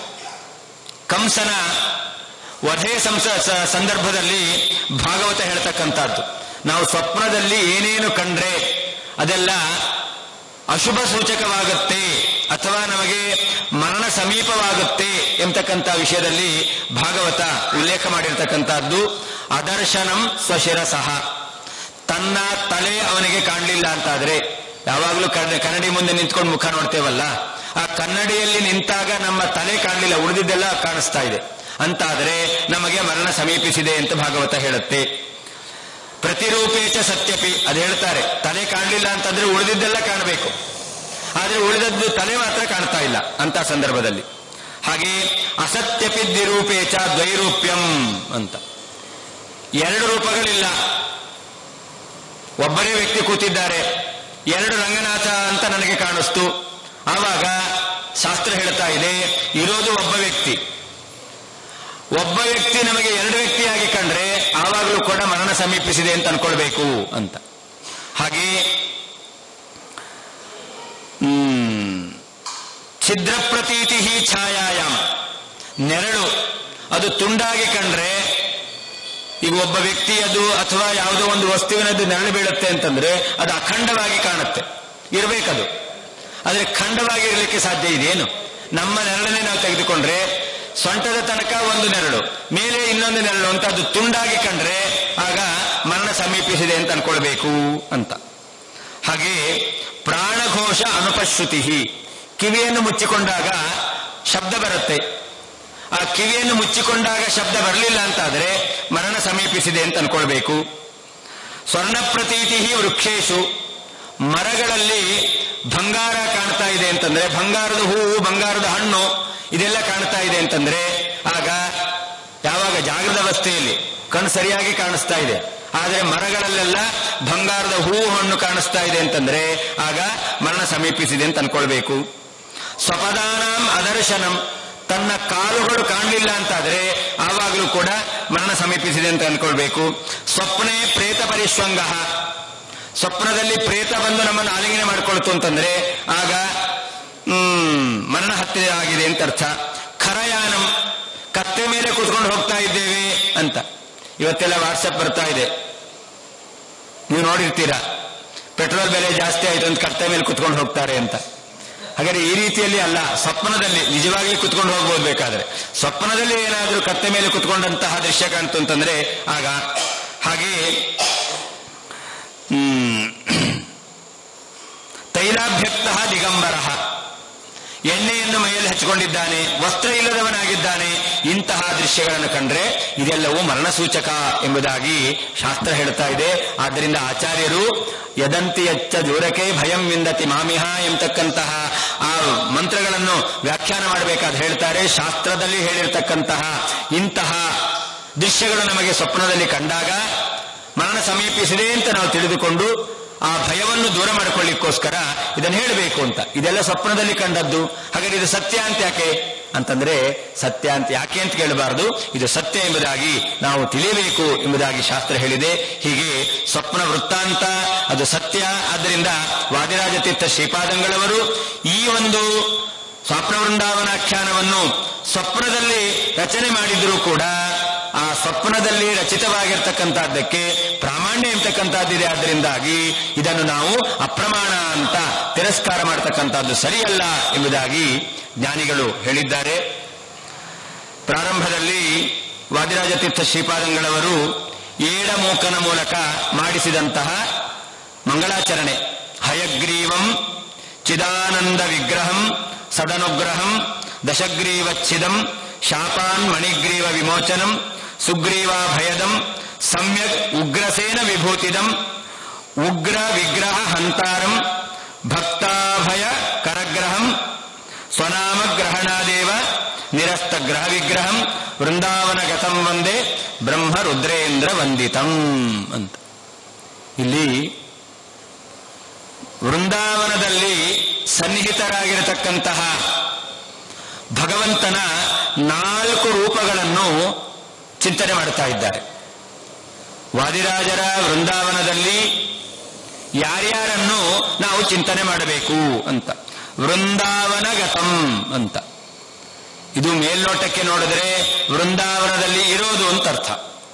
ಕಂಸನ ವಧೆ ಸಂಸ ಸಂದರ್ಭದಲ್ಲಿ ಭಾಗವತ ಹೇಳ್ತಕ್ಕಂಥದ್ದು, ನಾವು ಸ್ವಪ್ನದಲ್ಲಿ ಏನೇನು ಕಂಡ್ರೆ ಅದೆಲ್ಲ ಅಶುಭ ಸೂಚಕವಾಗುತ್ತೆ ಅಥವಾ ನಮಗೆ ಮರಣ ಸಮೀಪವಾಗುತ್ತೆ ಎಂಬತಕ್ಕಂಥ ವಿಷಯದಲ್ಲಿ ಭಾಗವತ ಉಲ್ಲೇಖ ಮಾಡಿರ್ತಕ್ಕಂಥದ್ದು. ಅದರ್ಶನಂ ಸ್ವಶಿರಸಃ, ತನ್ನ ತಲೆ ಅವನಿಗೆ ಕಾಣಲಿಲ್ಲ ಅಂತಾದ್ರೆ, ಯಾವಾಗಲೂ ಕನ್ನಡಿ ಮುಂದೆ ನಿಂತ್ಕೊಂಡು ಮುಖ ನೋಡ್ತೇವಲ್ಲ, ಆ ಕನ್ನಡಿಯಲ್ಲಿ ನಿಂತಾಗ ನಮ್ಮ ತಲೆ ಕಾಣಲಿಲ್ಲ, ಉಳಿದಿದ್ದೆಲ್ಲ ಕಾಣಿಸ್ತಾ ಇದೆ ಅಂತಾದರೆ ನಮಗೆ ಮರಣ ಸಮೀಪಿಸಿದೆ ಅಂತ ಭಾಗವತ ಹೇಳುತ್ತೆ. ಪ್ರತಿರೂಪೇಚ ಸತ್ಯಪಿ, ಅದು ಹೇಳ್ತಾರೆ, ತಲೆ ಕಾಣಲಿಲ್ಲ ಅಂತಂದ್ರೆ ಉಳಿದಿದ್ದೆಲ್ಲ ಕಾಣಬೇಕು, ಆದ್ರೆ ಉಳಿದದ್ದು ತಲೆ ಮಾತ್ರ ಕಾಣ್ತಾ ಇಲ್ಲ ಅಂತ ಸಂದರ್ಭದಲ್ಲಿ. ಹಾಗೆ ಅಸತ್ಯಪಿ ದ್ವಿರೂಪೇಚ ದ್ವೈರೂಪ್ಯಂ ಅಂತ, ಎರಡು ರೂಪಗಳಿಲ್ಲ, ಒಬ್ಬರೇ ವ್ಯಕ್ತಿ ಕೂತಿದ್ದಾರೆ, ಎರಡು ರಂಗನಾಥ ಅಂತ ನನಗೆ ಕಾಣಿಸ್ತು. ಆವಾಗ ಶಾಸ್ತ್ರ ಹೇಳ್ತಾ ಇದೆ, ಇರೋದು ಒಬ್ಬ ವ್ಯಕ್ತಿ. ಒಬ್ಬ ವ್ಯಕ್ತಿ ನಮಗೆ ಎರಡು ವ್ಯಕ್ತಿಯಾಗಿ ಕಂಡ್ರೆ ಆವಾಗಲೂ ಕೂಡ ಮರಣ ಸಮೀಪಿಸಿದೆ ಅಂತ ಅನ್ಕೊಳ್ಬೇಕು ಅಂತ. ಹಾಗೆ ಹ್ಮ್ ಛಿದ್ರ ಪ್ರತೀತಿ ಛಾಯಾಯಾಮ್, ನೆರಳು ಅದು ತುಂಡಾಗಿ ಕಂಡ್ರೆ, ಈಗ ಒಬ್ಬ ವ್ಯಕ್ತಿಯದು ಅಥವಾ ಯಾವುದೋ ಒಂದು ವಸ್ತುವಿನದ್ದು ನೆರಳು ಬೀಳುತ್ತೆ ಅಂತಂದ್ರೆ ಅದು ಅಖಂಡವಾಗಿ ಕಾಣುತ್ತೆ, ಇರಬೇಕದು. ಆದ್ರೆ ಖಂಡವಾಗಿ ಇರಲಿಕ್ಕೆ ಸಾಧ್ಯ ಇದೆಯೇನು? ನಮ್ಮ ನೆರಳನ್ನೇ ನಾವು ತೆಗೆದುಕೊಂಡ್ರೆ ಸೊಂಟದ ತನಕ ಒಂದು ನೆರಳು, ಮೇಲೆ ಇನ್ನೊಂದು ನೆರಳು ಅಂತ ಅದು ತುಂಡಾಗಿ ಕಂಡ್ರೆ ಆಗ ಮರಣ ಸಮೀಪಿಸಿದೆ ಅಂತ ಅನ್ಕೊಳ್ಬೇಕು ಅಂತ. ಹಾಗೆ ಪ್ರಾಣಘೋಷ ಅನುಪಶ್ರುತಿ, ಕಿವಿಯನ್ನು ಮುಚ್ಚಿಕೊಂಡಾಗ ಶಬ್ದ ಬರುತ್ತೆ, ಆ ಕಿವಿಯನ್ನು ಮುಚ್ಚಿಕೊಂಡಾಗ ಶಬ್ದ ಬರಲಿಲ್ಲ ಅಂತಾದ್ರೆ ಮರಣ ಸಮೀಪಿಸಿದೆ ಅಂತ ಅನ್ಕೊಳ್ಬೇಕು. ಸ್ವರ್ಣ ಪ್ರತೀತಿ ವೃಕ್ಷೇಶು, ಮರಗಳಲ್ಲಿ ಬಂಗಾರ ಕಾಣ್ತಾ ಇದೆ ಅಂತಂದ್ರೆ, ಬಂಗಾರದ ಹೂವು, ಬಂಗಾರದ ಹಣ್ಣು ಇದೆಲ್ಲ ಕಾಣ್ತಾ ಇದೆ ಅಂತಂದ್ರೆ ಆಗ ಯಾವಾಗ ಜಾಗೃತ ಅವಸ್ಥೆಯಲ್ಲಿ ಕಣ್ಣು ಸರಿಯಾಗಿ ಕಾಣಿಸ್ತಾ ಇದೆ, ಆದರೆ ಮರಗಳಲ್ಲೆಲ್ಲ ಬಂಗಾರದ ಹೂವು ಹಣ್ಣು ಕಾಣಿಸ್ತಾ ಇದೆ ಅಂತಂದ್ರೆ ಆಗ ಮರಣ ಸಮೀಪಿಸಿದೆ ಅಂತ ಅನ್ಕೊಳ್ಬೇಕು. ಸ್ವಪದಾನಾಂ ಅದರ್ಶನಂ, ತನ್ನ ಕಾಲುಗಳು ಕಾಣಲಿಲ್ಲ ಅಂತಾದ್ರೆ ಆವಾಗಲೂ ಕೂಡ ಮರಣ ಸಮೀಪಿಸಿದೆ ಅಂತ ಅನ್ಕೊಳ್ಬೇಕು. ಸ್ವಪ್ನೇ ಪ್ರೇತ ಪರಿಶ್ವಂಗ, ಸ್ವಪ್ನದಲ್ಲಿ ಪ್ರೇತ ಬಂದು ನಮ್ಮನ್ನು ಆಲಿಂಗನೆ ಮಾಡಿಕೊಳ್ತು ಅಂತಂದ್ರೆ ಆಗ ಹ್ಮ್ ಮರಣ ಹತ್ಯೆ ಆಗಿದೆ ಅಂತ ಅರ್ಥ. ಖರಯಾನಂ, ಕತ್ತೆ ಮೇಲೆ ಕೂತ್ಕೊಂಡು ಹೋಗ್ತಾ ಇದ್ದೇವೆ ಅಂತ. ಇವತ್ತೆಲ್ಲ ವಾಟ್ಸಪ್ ಬರ್ತಾ ಇದೆ, ನೀವು ನೋಡಿರ್ತೀರಾ, ಪೆಟ್ರೋಲ್ ಬೆಲೆ ಜಾಸ್ತಿ ಆಯ್ತು ಅಂತ ಕತ್ತೆ ಮೇಲೆ ಕುತ್ಕೊಂಡು ಹೋಗ್ತಾರೆ ಅಂತ. ಹಾಗಾದ್ರೆ ಈ ರೀತಿಯಲ್ಲಿ ಅಲ್ಲ, ಸ್ವಪ್ನದಲ್ಲಿ ನಿಜವಾಗಿ ಕುತ್ಕೊಂಡು ಹೋಗ್ಬೋದು. ಬೇಕಾದ್ರೆ ಸ್ವಪ್ನದಲ್ಲಿ ಏನಾದರೂ ಕತ್ತೆ ಮೇಲೆ ಕುತ್ಕೊಂಡಂತಹ ದೃಶ್ಯ ಕಾಣ್ತು ಅಂತಂದ್ರೆ ಆಗ. ಹಾಗೆ ಹ್ಮ್ ತೈಲಾಭ್ಯಕ್ತ ದಿಗಂಬರ, ಎಣ್ಣೆಯನ್ನು ಮೈಯಲ್ಲಿ ಹಚ್ಚಿಕೊಂಡಿದ್ದಾನೆ, ವಸ್ತ್ರ ಇಲ್ಲದವನಾಗಿದ್ದಾನೆ. ಇಂತಹ ದೃಶ್ಯಗಳನ್ನು ಕಂಡ್ರೆ ಇದೆಲ್ಲವೂ ಮರಣಸೂಚಕ ಎಂಬುದಾಗಿ ಶಾಸ್ತ್ರ ಹೇಳ್ತಾ ಇದೆ. ಆದ್ದರಿಂದ ಆಚಾರ್ಯರು ಯದಂತಿ ಯಚ್ಚ ದೂರಕೆ ಭಯಂ ವಿಂದತಿ ಮಾಮಿಹ ಎಂಬತಕ್ಕಂತಹ ಆ ಮಂತ್ರಗಳನ್ನು ವ್ಯಾಖ್ಯಾನ ಮಾಡಬೇಕಾದ್ರೆ ಹೇಳ್ತಾರೆ, ಶಾಸ್ತ್ರದಲ್ಲಿ ಹೇಳಿರ್ತಕ್ಕಂತಹ ಇಂತಹ ದೃಶ್ಯಗಳು ನಮಗೆ ಸ್ವಪ್ನದಲ್ಲಿ ಕಂಡಾಗ ಮರಣ ಸಮೀಪಿಸಿದೆ ಅಂತ ನಾವು ತಿಳಿದುಕೊಂಡು ಆ ಭಯವನ್ನು ದೂರ ಮಾಡಿಕೊಳ್ಳಿಕ್ಕೋಸ್ಕರ ಇದನ್ನು ಹೇಳಬೇಕು ಅಂತ. ಇದೆಲ್ಲ ಸ್ವಪ್ನದಲ್ಲಿ ಕಂಡದ್ದು, ಹಾಗಾದ್ರೆ ಇದು ಸತ್ಯ ಅಂತ ಯಾಕೆ ಅಂತಂದ್ರೆ, ಸತ್ಯ ಅಂತ ಯಾಕೆ ಅಂತ ಕೇಳಬಾರದು, ಇದು ಸತ್ಯ ಎಂಬುದಾಗಿ ನಾವು ತಿಳಿಯಬೇಕು ಎಂಬುದಾಗಿ ಶಾಸ್ತ್ರ ಹೇಳಿದೆ. ಹೀಗೆ ಸ್ವಪ್ನ ವೃತ್ತಾಂತ ಅದು ಸತ್ಯ. ಆದ್ದರಿಂದ ವಾದಿರಾಜ ತೀರ್ಥ ಶ್ರೀಪಾದಂಗಳವರು ಈ ಒಂದು ಸ್ವಪ್ನ ವೃಂದಾವನಾಖ್ಯಾನವನ್ನು ಸ್ವಪ್ನದಲ್ಲಿ ರಚನೆ ಮಾಡಿದರೂ ಕೂಡ ಆ ಸ್ವಪ್ನದಲ್ಲಿ ರಚಿತವಾಗಿರ್ತಕ್ಕಂಥದ್ದಕ್ಕೆ ಪ್ರಾಮಾಣ್ಯ ಎಂಬತಕ್ಕಂಥದ್ದಿದೆ. ಆದ್ದರಿಂದಾಗಿ ಇದನ್ನು ನಾವು ಅಪ್ರಮಾಣ ಅಂತ ತಿರಸ್ಕಾರ ಮಾಡತಕ್ಕಂಥದ್ದು ಸರಿಯಲ್ಲ ಎಂಬುದಾಗಿ ಜ್ಞಾನಿಗಳು ಹೇಳಿದ್ದಾರೆ. ಪ್ರಾರಂಭದಲ್ಲಿ ವಾದಿರಾಜ ತೀರ್ಥ ಶ್ರೀಪಾದಂಗಳವರು ಏಡಮೂಕನ ಮೂಲಕ ಮಾಡಿಸಿದಂತಹ ಮಂಗಳಾಚರಣೆ, ಹಯಗ್ರೀವಂ ಚಿದಾನಂದ ವಿಗ್ರಹಂ ಸದನುಗ್ರಹಂ ದಶಗ್ರೀವಚ್ಛಿದಂ ಶಾಪಾನ್ ಮಣಿಗ್ರೀವ ವಿಮೋಚನಂ ಸುಗ್ರೀವಾಭಯದಂ ಸಮ್ಯಕ್ ಉಗ್ರಸೇನ ವಿಭೂತಿದಂ ಉಗ್ರ ವಿಗ್ರಹ ಹಂತಾರಂ ಭಕ್ತಾಭಯ ಕರಗ್ರಹಂ ಸ್ವನಾಮ ಗ್ರಹಣಾದೇವ ನಿರಸ್ತ ಗ್ರಹ ವಿಗ್ರಹಂ ವೃಂದಾವನ ಗತಂ ವಂದೇ ಬ್ರಹ್ಮ ರುದ್ರೇಂದ್ರ ವಂದಿತಂ ಅಂತ. ಇಲ್ಲಿ ವೃಂದಾವನದಲ್ಲಿ ಸನ್ನಿಹಿತರಾಗಿರತಕ್ಕಂತಹ ಭಗವಂತನ ನಾಲ್ಕು ರೂಪಗಳನ್ನು ಚಿಂತನೆ ಮಾಡ್ತಾ ಇದ್ದಾರೆ. ವಾದಿರಾಜರ ವೃಂದಾವನದಲ್ಲಿ ಯಾರ್ಯಾರನ್ನು ನಾವು ಚಿಂತನೆ ಮಾಡಬೇಕು ಅಂತ. ವೃಂದಾವನಗತಂ ಅಂತ, ಇದು ಮೇಲ್ನೋಟಕ್ಕೆ ನೋಡಿದ್ರೆ ವೃಂದಾವನದಲ್ಲಿ ಇರೋದು ಅಂತ ಅರ್ಥ.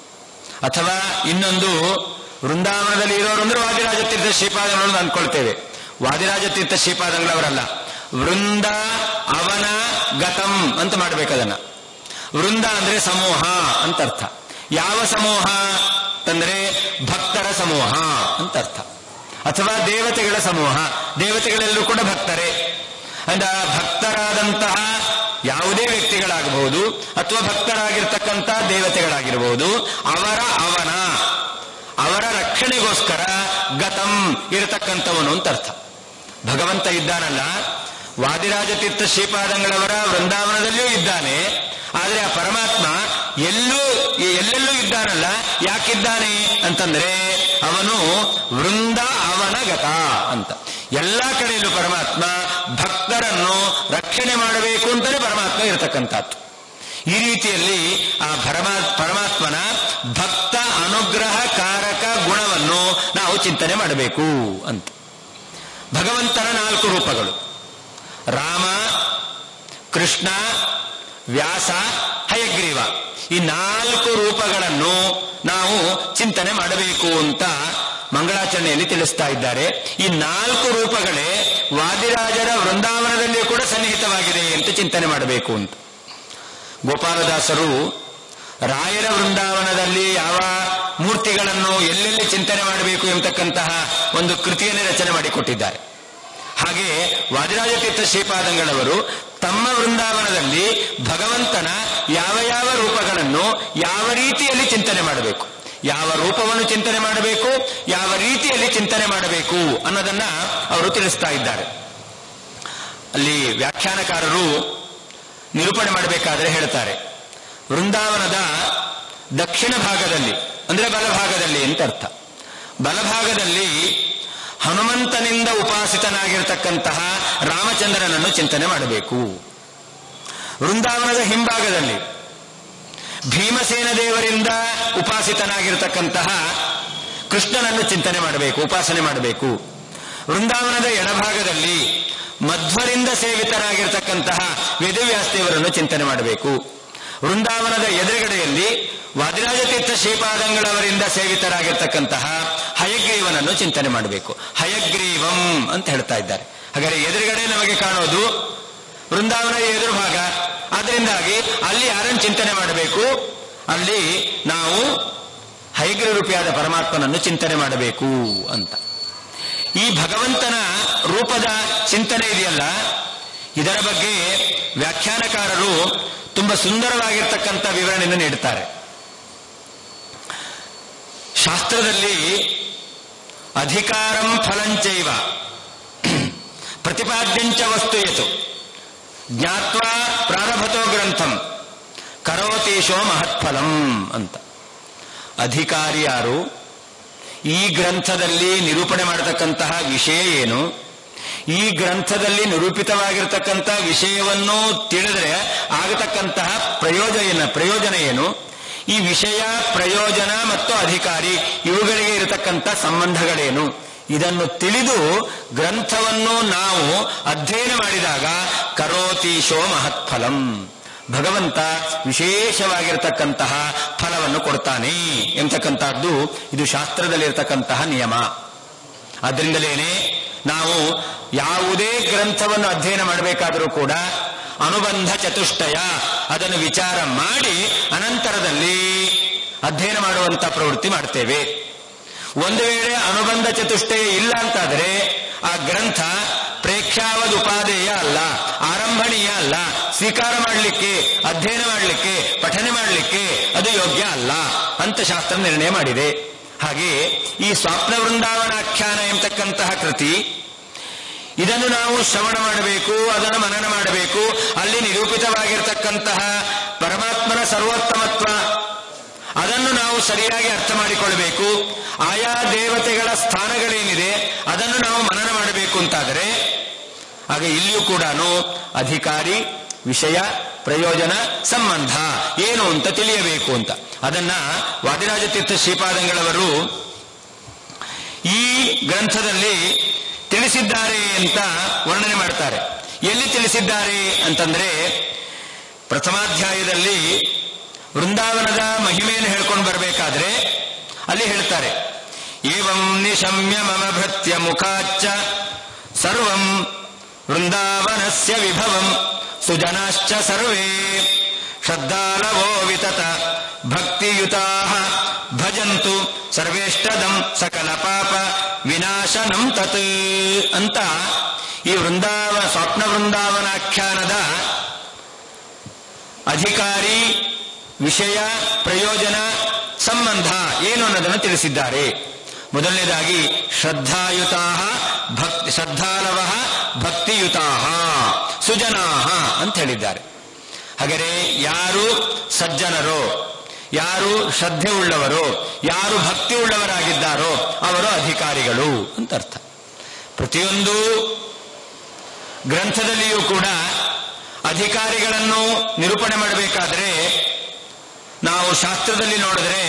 ಅಥವಾ ಇನ್ನೊಂದು, ವೃಂದಾವನದಲ್ಲಿ ಇರೋರು ಅಂದ್ರೆ ವಾದಿರಾಜ ತೀರ್ಥ ಶ್ರೀಪಾದಂಗಳು ಅಂದ್ಕೊಳ್ತೇವೆ. ವಾದಿರಾಜ ತೀರ್ಥ ಶ್ರೀಪಾದಂಗಳವರಲ್ಲ, ವೃಂದ ಅವನ ಗತಂ ಅಂತ ಮಾಡ್ಬೇಕದನ್ನ. ವೃಂದ ಅಂದ್ರೆ ಸಮೂಹ ಅಂತ ಅರ್ಥ. ಯಾವ ಸಮೂಹ ಅಂತಂದ್ರೆ ಭಕ್ತರ ಸಮೂಹ ಅಂತ ಅರ್ಥ. ಅಥವಾ ದೇವತೆಗಳ ಸಮೂಹ, ದೇವತೆಗಳೆಲ್ಲರೂ ಕೂಡ ಭಕ್ತರೇ. ಅಂದ ಭಕ್ತರಾದಂತಹ ಯಾವುದೇ ವ್ಯಕ್ತಿಗಳಾಗಬಹುದು ಅಥವಾ ಭಕ್ತರಾಗಿರ್ತಕ್ಕಂಥ ದೇವತೆಗಳಾಗಿರಬಹುದು, ಅವರ ಅವನ ಅವರ ರಕ್ಷಣೆಗೋಸ್ಕರ ಗತಂ ಇರತಕ್ಕಂಥವನು ಅಂತ ಅರ್ಥ. ಭಗವಂತ ಇದ್ದಾನಲ್ಲ, ವಾದಿರಾಜ ತೀರ್ಥ ಶ್ರೀಪಾದಂಗಳವರ ವೃಂದಾವನದಲ್ಲಿಯೂ ಇದ್ದಾನೆ. ಆದರೆ ಆ ಪರಮಾತ್ಮ ಎಲ್ಲೂ ಎಲ್ಲೆಲ್ಲೂ ಇದ್ದಾನಲ್ಲ, ಯಾಕಿದ್ದಾನೆ ಅಂತಂದ್ರೆ ಅವನು ವೃಂದ ಅವನಗತ ಅಂತ. ಎಲ್ಲಾ ಕಡೆಯಲ್ಲೂ ಪರಮಾತ್ಮ ಭಕ್ತರನ್ನು ರಕ್ಷಣೆ ಮಾಡಬೇಕು ಅಂತಲೇ ಪರಮಾತ್ಮ ಇರತಕ್ಕಂಥದ್ದು. ಈ ರೀತಿಯಲ್ಲಿ ಆ ಪರಮಾ ಪರಮಾತ್ಮನ ಭಕ್ತ ಅನುಗ್ರಹ ಕಾರಕ ಗುಣವನ್ನು ನಾವು ಚಿಂತನೆ ಮಾಡಬೇಕು ಅಂತ. ಭಗವಂತನ ನಾಲ್ಕು ರೂಪಗಳು, ರಾಮ, ಕೃಷ್ಣ, ವ್ಯಾಸ, ಹಯಗ್ರೀವ, ಈ ನಾಲ್ಕು ರೂಪಗಳನ್ನು ನಾವು ಚಿಂತನೆ ಮಾಡಬೇಕು ಅಂತ ಮಂಗಳಾಚರಣೆಯಲ್ಲಿ ತಿಳಿಸ್ತಾ ಇದ್ದಾರೆ. ಈ ನಾಲ್ಕು ರೂಪಗಳೇ ವಾದಿರಾಜರ ವೃಂದಾವನದಲ್ಲಿಯೂ ಕೂಡ ಸನ್ನಿಹಿತವಾಗಿದೆ ಅಂತ ಚಿಂತನೆ ಮಾಡಬೇಕು ಅಂತ. ಗೋಪಾಲದಾಸರು ರಾಯರ ವೃಂದಾವನದಲ್ಲಿ ಯಾವ ಮೂರ್ತಿಗಳನ್ನು ಎಲ್ಲೆಲ್ಲಿ ಚಿಂತನೆ ಮಾಡಬೇಕು ಎಂಬತಕ್ಕಂತಹ ಒಂದು ಕೃತಿಯನ್ನೇ ರಚನೆ ಮಾಡಿಕೊಟ್ಟಿದ್ದಾರೆ. ಹಾಗೆ ವಾದಿರಾಜ ತೀರ್ಥ ಶ್ರೀಪಾದಂಗಳವರು ತಮ್ಮ ವೃಂದಾವನದಲ್ಲಿ ಭಗವಂತನ ಯಾವ ಯಾವ ರೂಪಗಳನ್ನು ಯಾವ ರೀತಿಯಲ್ಲಿ ಚಿಂತನೆ ಮಾಡಬೇಕು, ಯಾವ ರೂಪವನ್ನು ಚಿಂತನೆ ಮಾಡಬೇಕು, ಯಾವ ರೀತಿಯಲ್ಲಿ ಚಿಂತನೆ ಮಾಡಬೇಕು ಅನ್ನೋದನ್ನ ಅವರು ತಿಳಿಸ್ತಾ ಇದ್ದಾರೆ. ಅಲ್ಲಿ ವ್ಯಾಖ್ಯಾನಕಾರರು ನಿರೂಪಣೆ ಮಾಡಬೇಕಾದ್ರೆ ಹೇಳ್ತಾರೆ, ವೃಂದಾವನದ ದಕ್ಷಿಣ ಭಾಗದಲ್ಲಿ ಅಂದ್ರೆ ಬಲಭಾಗದಲ್ಲಿ ಅಂತ ಅರ್ಥ. ಬಲಭಾಗದಲ್ಲಿ ಹನುಮಂತನಿಂದ ಉಪಾಸಿತನಾಗಿರತಕ್ಕಂತಹ ರಾಮಚಂದ್ರನನ್ನು ಚಿಂತನೆ ಮಾಡಬೇಕು. ವೃಂದಾವನದ ಹಿಂಭಾಗದಲ್ಲಿ ಭೀಮಸೇನ ದೇವರಿಂದ ಉಪಾಸಿತನಾಗಿರತಕ್ಕಂತಹ ಕೃಷ್ಣನನ್ನು ಚಿಂತನೆ ಮಾಡಬೇಕು, ಉಪಾಸನೆ ಮಾಡಬೇಕು. ವೃಂದಾವನದ ಎಡಭಾಗದಲ್ಲಿ ಮಧ್ವರಿಂದ ಸೇವಿತರಾಗಿರ್ತಕ್ಕಂತಹ ವೇದವ್ಯಾಸ ದೇವರನ್ನು ಚಿಂತನೆ ಮಾಡಬೇಕು. ವೃಂದಾವನದ ಎದುರುಗಡೆಯಲ್ಲಿ ವಾದಿರಾಜ ತೀರ್ಥ ಶ್ರೀಪಾದಂಗಳವರಿಂದ ಸೇವಿತರಾಗಿರ್ತಕ್ಕಂತಹ ಹಯಗ್ರೀವನನ್ನು ಚಿಂತನೆ ಮಾಡಬೇಕು. ಹಯಗ್ರೀವಂ ಅಂತ ಹೇಳ್ತಾ ಇದ್ದಾರೆ. ಹಾಗಾದರೆ ಎದುರುಗಡೆ ನಮಗೆ ಕಾಣೋದು ವೃಂದಾವನ ಎದುರು ಭಾಗ. ಆದ್ದರಿಂದಾಗಿ ಅಲ್ಲಿ ಯಾರನ್ನು ಚಿಂತನೆ ಮಾಡಬೇಕು, ಅಲ್ಲಿ ನಾವು ಹಯಗ್ರೀವ ರೂಪಿಯಾದ ಪರಮಾತ್ಮನನ್ನು ಚಿಂತನೆ ಮಾಡಬೇಕು ಅಂತ. ಈ ಭಗವಂತನ ರೂಪದ ಚಿಂತನೆ ಇದೆಯಲ್ಲ, ಇದರ ಬಗ್ಗೆ ವ್ಯಾಖ್ಯಾನಕಾರರು ತುಂಬಾ ಸುಂದರವಾಗಿರ್ತಕ್ಕಂಥ ವಿವರಣೆಯನ್ನು ನೀಡುತ್ತಾರೆ. ಶಾಸ್ತ್ರದಲ್ಲಿ ಅಧಿಕಾರಂ ಫಲಂಚೈವ ಪ್ರತಿಪಾದ್ಯಂಚ ವಸ್ತು ಯತು ಜ್ಞಾತ್ವಾ ಪ್ರಾರಭತೋ ಗ್ರಂಥಂ ಕರೋತೀಶೋ ಮಹತ್ಫಲಂ ಅಂತ. ಅಧಿಕಾರಿ ಯಾರು, ಈ ಗ್ರಂಥದಲ್ಲಿ ನಿರೂಪಣೆ ಮಾಡತಕ್ಕಂತಹ ವಿಷಯ ಏನು, ಈ ಗ್ರಂಥದಲ್ಲಿ ನಿರೂಪಿತವಾಗಿರತಕ್ಕಂಥ ವಿಷಯವನ್ನು ತಿಳಿದರೆ ಆಗತಕ್ಕಂತಹ ಪ್ರಯೋಜನ ಪ್ರಯೋಜನ ಏನು, ಈ ವಿಷಯ ಪ್ರಯೋಜನ ಮತ್ತು ಅಧಿಕಾರಿ ಇವುಗಳಿಗೆ ಇರತಕ್ಕಂಥ ಸಂಬಂಧಗಳೇನು, ಇದನ್ನು ತಿಳಿದು ಗ್ರಂಥವನ್ನು ನಾವು ಅಧ್ಯಯನ ಮಾಡಿದಾಗ ಕರೋತೀಶೋ ಮಹತ್ಫಲಂ, ಭಗವಂತ ವಿಶೇಷವಾಗಿರತಕ್ಕಂತಹ ಫಲವನ್ನು ಕೊಡ್ತಾನೆ ಎಂಬತಕ್ಕಂತಹದ್ದು ಇದು ಶಾಸ್ತ್ರದಲ್ಲಿರತಕ್ಕಂತಹ ನಿಯಮ. ಆದ್ದರಿಂದಲೇನೆ ನಾವು ಯಾವುದೇ ಗ್ರಂಥವನ್ನು ಅಧ್ಯಯನ ಮಾಡಬೇಕಾದರೂ ಕೂಡ ಅನುಬಂಧ ಚತುಷ್ಟಯ ಅದನ್ನು ವಿಚಾರ ಮಾಡಿ ಅನಂತರದಲ್ಲಿ ಅಧ್ಯಯನ ಮಾಡುವಂತ ಪ್ರವೃತ್ತಿ ಮಾಡ್ತೇವೆ. ಒಂದು ವೇಳೆ ಅನುಬಂಧ ಚತುಷ್ಟಯ ಇಲ್ಲ ಅಂತಾದರೆ ಆ ಗ್ರಂಥ ಪ್ರೇಕ್ಷಾವದ್ ಉಪಾದೇಯ ಅಲ್ಲ, ಆರಂಭಣೀಯ ಅಲ್ಲ, ಸ್ವೀಕಾರ ಮಾಡಲಿಕ್ಕೆ, ಅಧ್ಯಯನ ಮಾಡಲಿಕ್ಕೆ, ಪಠನೆ ಮಾಡಲಿಕ್ಕೆ ಅದು ಯೋಗ್ಯ ಅಲ್ಲ ಅಂತ ಶಾಸ್ತ್ರ ನಿರ್ಣಯ ಮಾಡಿದೆ. ಹಾಗೆ ಈ ಸ್ವಪ್ನ ವೃಂದಾವನಾಖ್ಯಾನ ಎಂಬತಕ್ಕಂತಹ ಕೃತಿ, ಇದನ್ನು ನಾವು ಶ್ರವಣ ಮಾಡಬೇಕು, ಅದನ್ನು ಮನನ ಮಾಡಬೇಕು. ಅಲ್ಲಿ ನಿರೂಪಿತವಾಗಿರತಕ್ಕಂತಹ ಪರಮಾತ್ಮನ ಸರ್ವೋತ್ತಮತ್ವ ಅದನ್ನು ನಾವು ಸರಿಯಾಗಿ ಅರ್ಥ ಮಾಡಿಕೊಳ್ಳಬೇಕು. ಆಯಾ ದೇವತೆಗಳ ಸ್ಥಾನಗಳೇನಿದೆ ಅದನ್ನು ನಾವು ಮನನ ಮಾಡಬೇಕು ಅಂತಾದರೆ ಆಗ ಇಲ್ಲಿಯೂ ಕೂಡ ಅಧಿಕಾರಿ, ವಿಷಯ, ಪ್ರಯೋಜನ, ಸಂಬಂಧ ಏನು ಅಂತ ತಿಳಿಯಬೇಕು ಅಂತ. ಅದನ್ನ ವಾದಿರಾಜ ತೀರ್ಥ ಶ್ರೀಪಾದಂಗಳವರು ಈ ಗ್ರಂಥದಲ್ಲಿ ತಿಳಿಸಿದ್ದಾರೆ ಅಂತ ವರ್ಣನೆ ಮಾಡ್ತಾರೆ. ಎಲ್ಲಿ ತಿಳಿಸಿದ್ದಾರೆ ಅಂತಂದ್ರೆ ಪ್ರಥಮಾಧ್ಯಾಯದಲ್ಲಿ ವೃಂದಾವನದ ಮಹಿಮೆಯನ್ನು ಹೇಳ್ಕೊಂಡು ಬರಬೇಕಾದ್ರೆ ಅಲ್ಲಿ ಹೇಳ್ತಾರೆ, ಏವಂ ನಿಶಮ್ಯ ಮಮ ಭೃತ್ಯ ಮುಖಾಚ್ಚ ಸರ್ವಂ ವೃಂದಾವನಸ್ಯ ವಿಭವಂ ಸುಜನಾಶ್ಚ ಸರ್ವೇ ಶ್ರದ್ಧಾಲವೋ ವಿತತ ಭಕ್ತಿಯುತಾಃ ಭಜಂತು ಸರ್ವೇಷ್ಟದಂ ಸಕಲ ಪಾಪ ವಿನಾಶನಂ ತತ್ ಅಂತ ಈ ವೃಂದಾವ ಸ್ವಪ್ನ ವೃಂದಾವನಾಖ್ಯಾನದ ಅಧಿಕಾರಿ, ವಿಷಯ, ಪ್ರಯೋಜನ, ಸಂಬಂಧ ಏನು ಅನ್ನೋದನ್ನು ತಿಳಿಸಿದ್ದಾರೆ. ಮೊದಲನೇದಾಗಿ ಶ್ರದ್ಧಾಯುತಾಃ ಭಕ್ತಿ ಶ್ರದ್ಧಾಲವಃ ಭಕ್ತಿಯುತಾಃ ಸುಜನಾಃ ಅಂತ ಹೇಳಿದ್ದಾರೆ. ಹಾಗೆಯೇ ಯಾರು ಸಜ್ಜನರೋ, ಯಾರು ಶ್ರದ್ಧೆ ಉಳ್ಳವರೋ, ಯಾರು ಭಕ್ತಿ ಉಳ್ಳವರಾಗಿದ್ದಾರೋ ಅವರು ಅಧಿಕಾರಿಗಳು ಅಂತ ಅರ್ಥ. ಪ್ರತಿಯೊಂದು ಗ್ರಂಥದಲ್ಲಿಯೂ ಕೂಡ ಅಧಿಕಾರಿಗಳನ್ನು ನಿರೂಪಣೆ ಮಾಡಬೇಕಾದ್ರೆ ನಾವು ಶಾಸ್ತ್ರದಲ್ಲಿ ನೋಡಿದ್ರೆ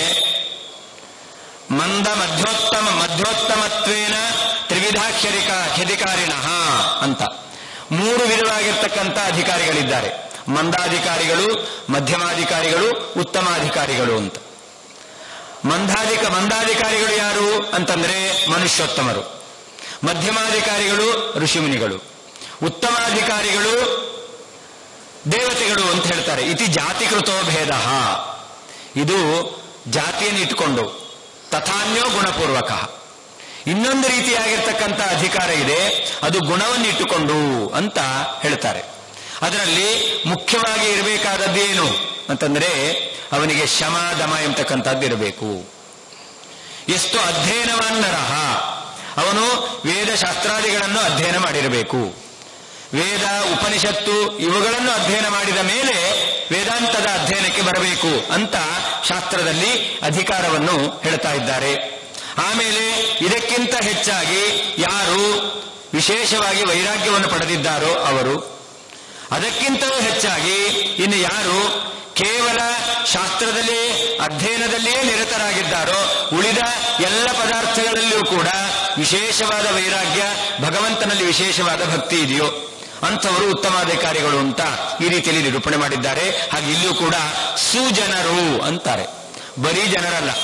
ಮಂದ ಮಧ್ಯೋತ್ತಮ ಮಧ್ಯೋತ್ತಮತ್ವೇನ ತ್ರಿವಿಧಾಖ್ಯರಿಕ ಖಿಧಿಕಾರಿಣಃ ಅಂತ ಮೂರು ವಿಧವಾಗಿರ್ತಕ್ಕಂಥ ಅಧಿಕಾರಿಗಳಿದ್ದಾರೆ. ಮಂದಾಧಿಕಾರಿಗಳು, ಮಧ್ಯಮಾಧಿಕಾರಿಗಳು, ಉತ್ತಮಾಧಿಕಾರಿಗಳು ಅಂತ. ಮಂದಾಧಿಕ ಮಂದಾಧಿಕಾರಿಗಳು ಯಾರು ಅಂತಂದ್ರೆ ಮನುಷ್ಯೋತ್ತಮರು, ಮಧ್ಯಮಾಧಿಕಾರಿಗಳು ಋಷಿಮುನಿಗಳು, ಉತ್ತಮಾಧಿಕಾರಿಗಳು ದೇವತೆಗಳು ಅಂತ ಹೇಳ್ತಾರೆ. ಇತಿ ಜಾತಿಕೃತೋ ಭೇದ, ಇದು ಜಾತಿಯನ್ನು ಇಟ್ಟುಕೊಂಡು ತಥಾನ್ಯೋ ಗುಣಪೂರ್ವಕ. ಇನ್ನೊಂದು ರೀತಿಯಾಗಿರ್ತಕ್ಕಂಥ ಅಧಿಕಾರ ಇದೆ, ಅದು ಗುಣವನ್ನು ಇಟ್ಟುಕೊಂಡು ಅಂತ ಹೇಳ್ತಾರೆ. ಅದರಲ್ಲಿ ಮುಖ್ಯವಾಗಿ ಇರಬೇಕಾದದ್ದು ಏನು ಅಂತಂದ್ರೆ ಅವನಿಗೆ ಶಮ ದಮ ಎಂಬತಕ್ಕಂಥದ್ದು ಇರಬೇಕು. ಎಷ್ಟು ಅಧ್ಯಯನವನ್ನರಹ, ಅವನು ವೇದ ಶಾಸ್ತ್ರಾದಿಗಳನ್ನು ಅಧ್ಯಯನ ಮಾಡಿರಬೇಕು. ವೇದ, ಉಪನಿಷತ್ತು ಇವುಗಳನ್ನು ಅಧ್ಯಯನ ಮಾಡಿದ ಮೇಲೆ ವೇದಾಂತದ ಅಧ್ಯಯನಕ್ಕೆ ಬರಬೇಕು ಅಂತ ಶಾಸ್ತ್ರದಲ್ಲಿ ಅಧಿಕಾರವನ್ನು ಹೇಳ್ತಾ ಇದ್ದಾರೆ. ಆಮೇಲೆ ಇದಕ್ಕಿಂತ ಹೆಚ್ಚಾಗಿ ಯಾರು ವಿಶೇಷವಾಗಿ ವೈರಾಗ್ಯವನ್ನು ಪಡೆದಿದ್ದಾರೋ ಅವರು, ಅದಕ್ಕಿಂತಲೂ ಹೆಚ್ಚಾಗಿ ಇನ್ನು ಯಾರು ಕೇವಲ ಶಾಸ್ತ್ರದಲ್ಲಿ ಅಧ್ಯಯನದಲ್ಲಿಯೇ ನಿರತರಾಗಿದ್ದಾರೋ ಉಳಿದ ಎಲ್ಲ ಪದಾರ್ಥಗಳಲ್ಲಿಯೂ ಕೂಡ ವಿಶೇಷವಾದ ವೈರಾಗ್ಯ, ಭಗವಂತನಲ್ಲಿ ವಿಶೇಷವಾದ ಭಕ್ತಿ ಇದೆಯೋ ಅಂಥವರು ಉತ್ತಮಾಧಿಕಾರಿಗಳು ಅಂತ ಈ ರೀತಿಯಲ್ಲಿ ನಿರೂಪಣೆ ಮಾಡಿದ್ದಾರೆ. ಹಾಗೆ ಇಲ್ಲಿಯೂ ಕೂಡ ಸುಜನರು ಅಂತಾರೆ, ಬರೀ ಜನರಲ್ಲ.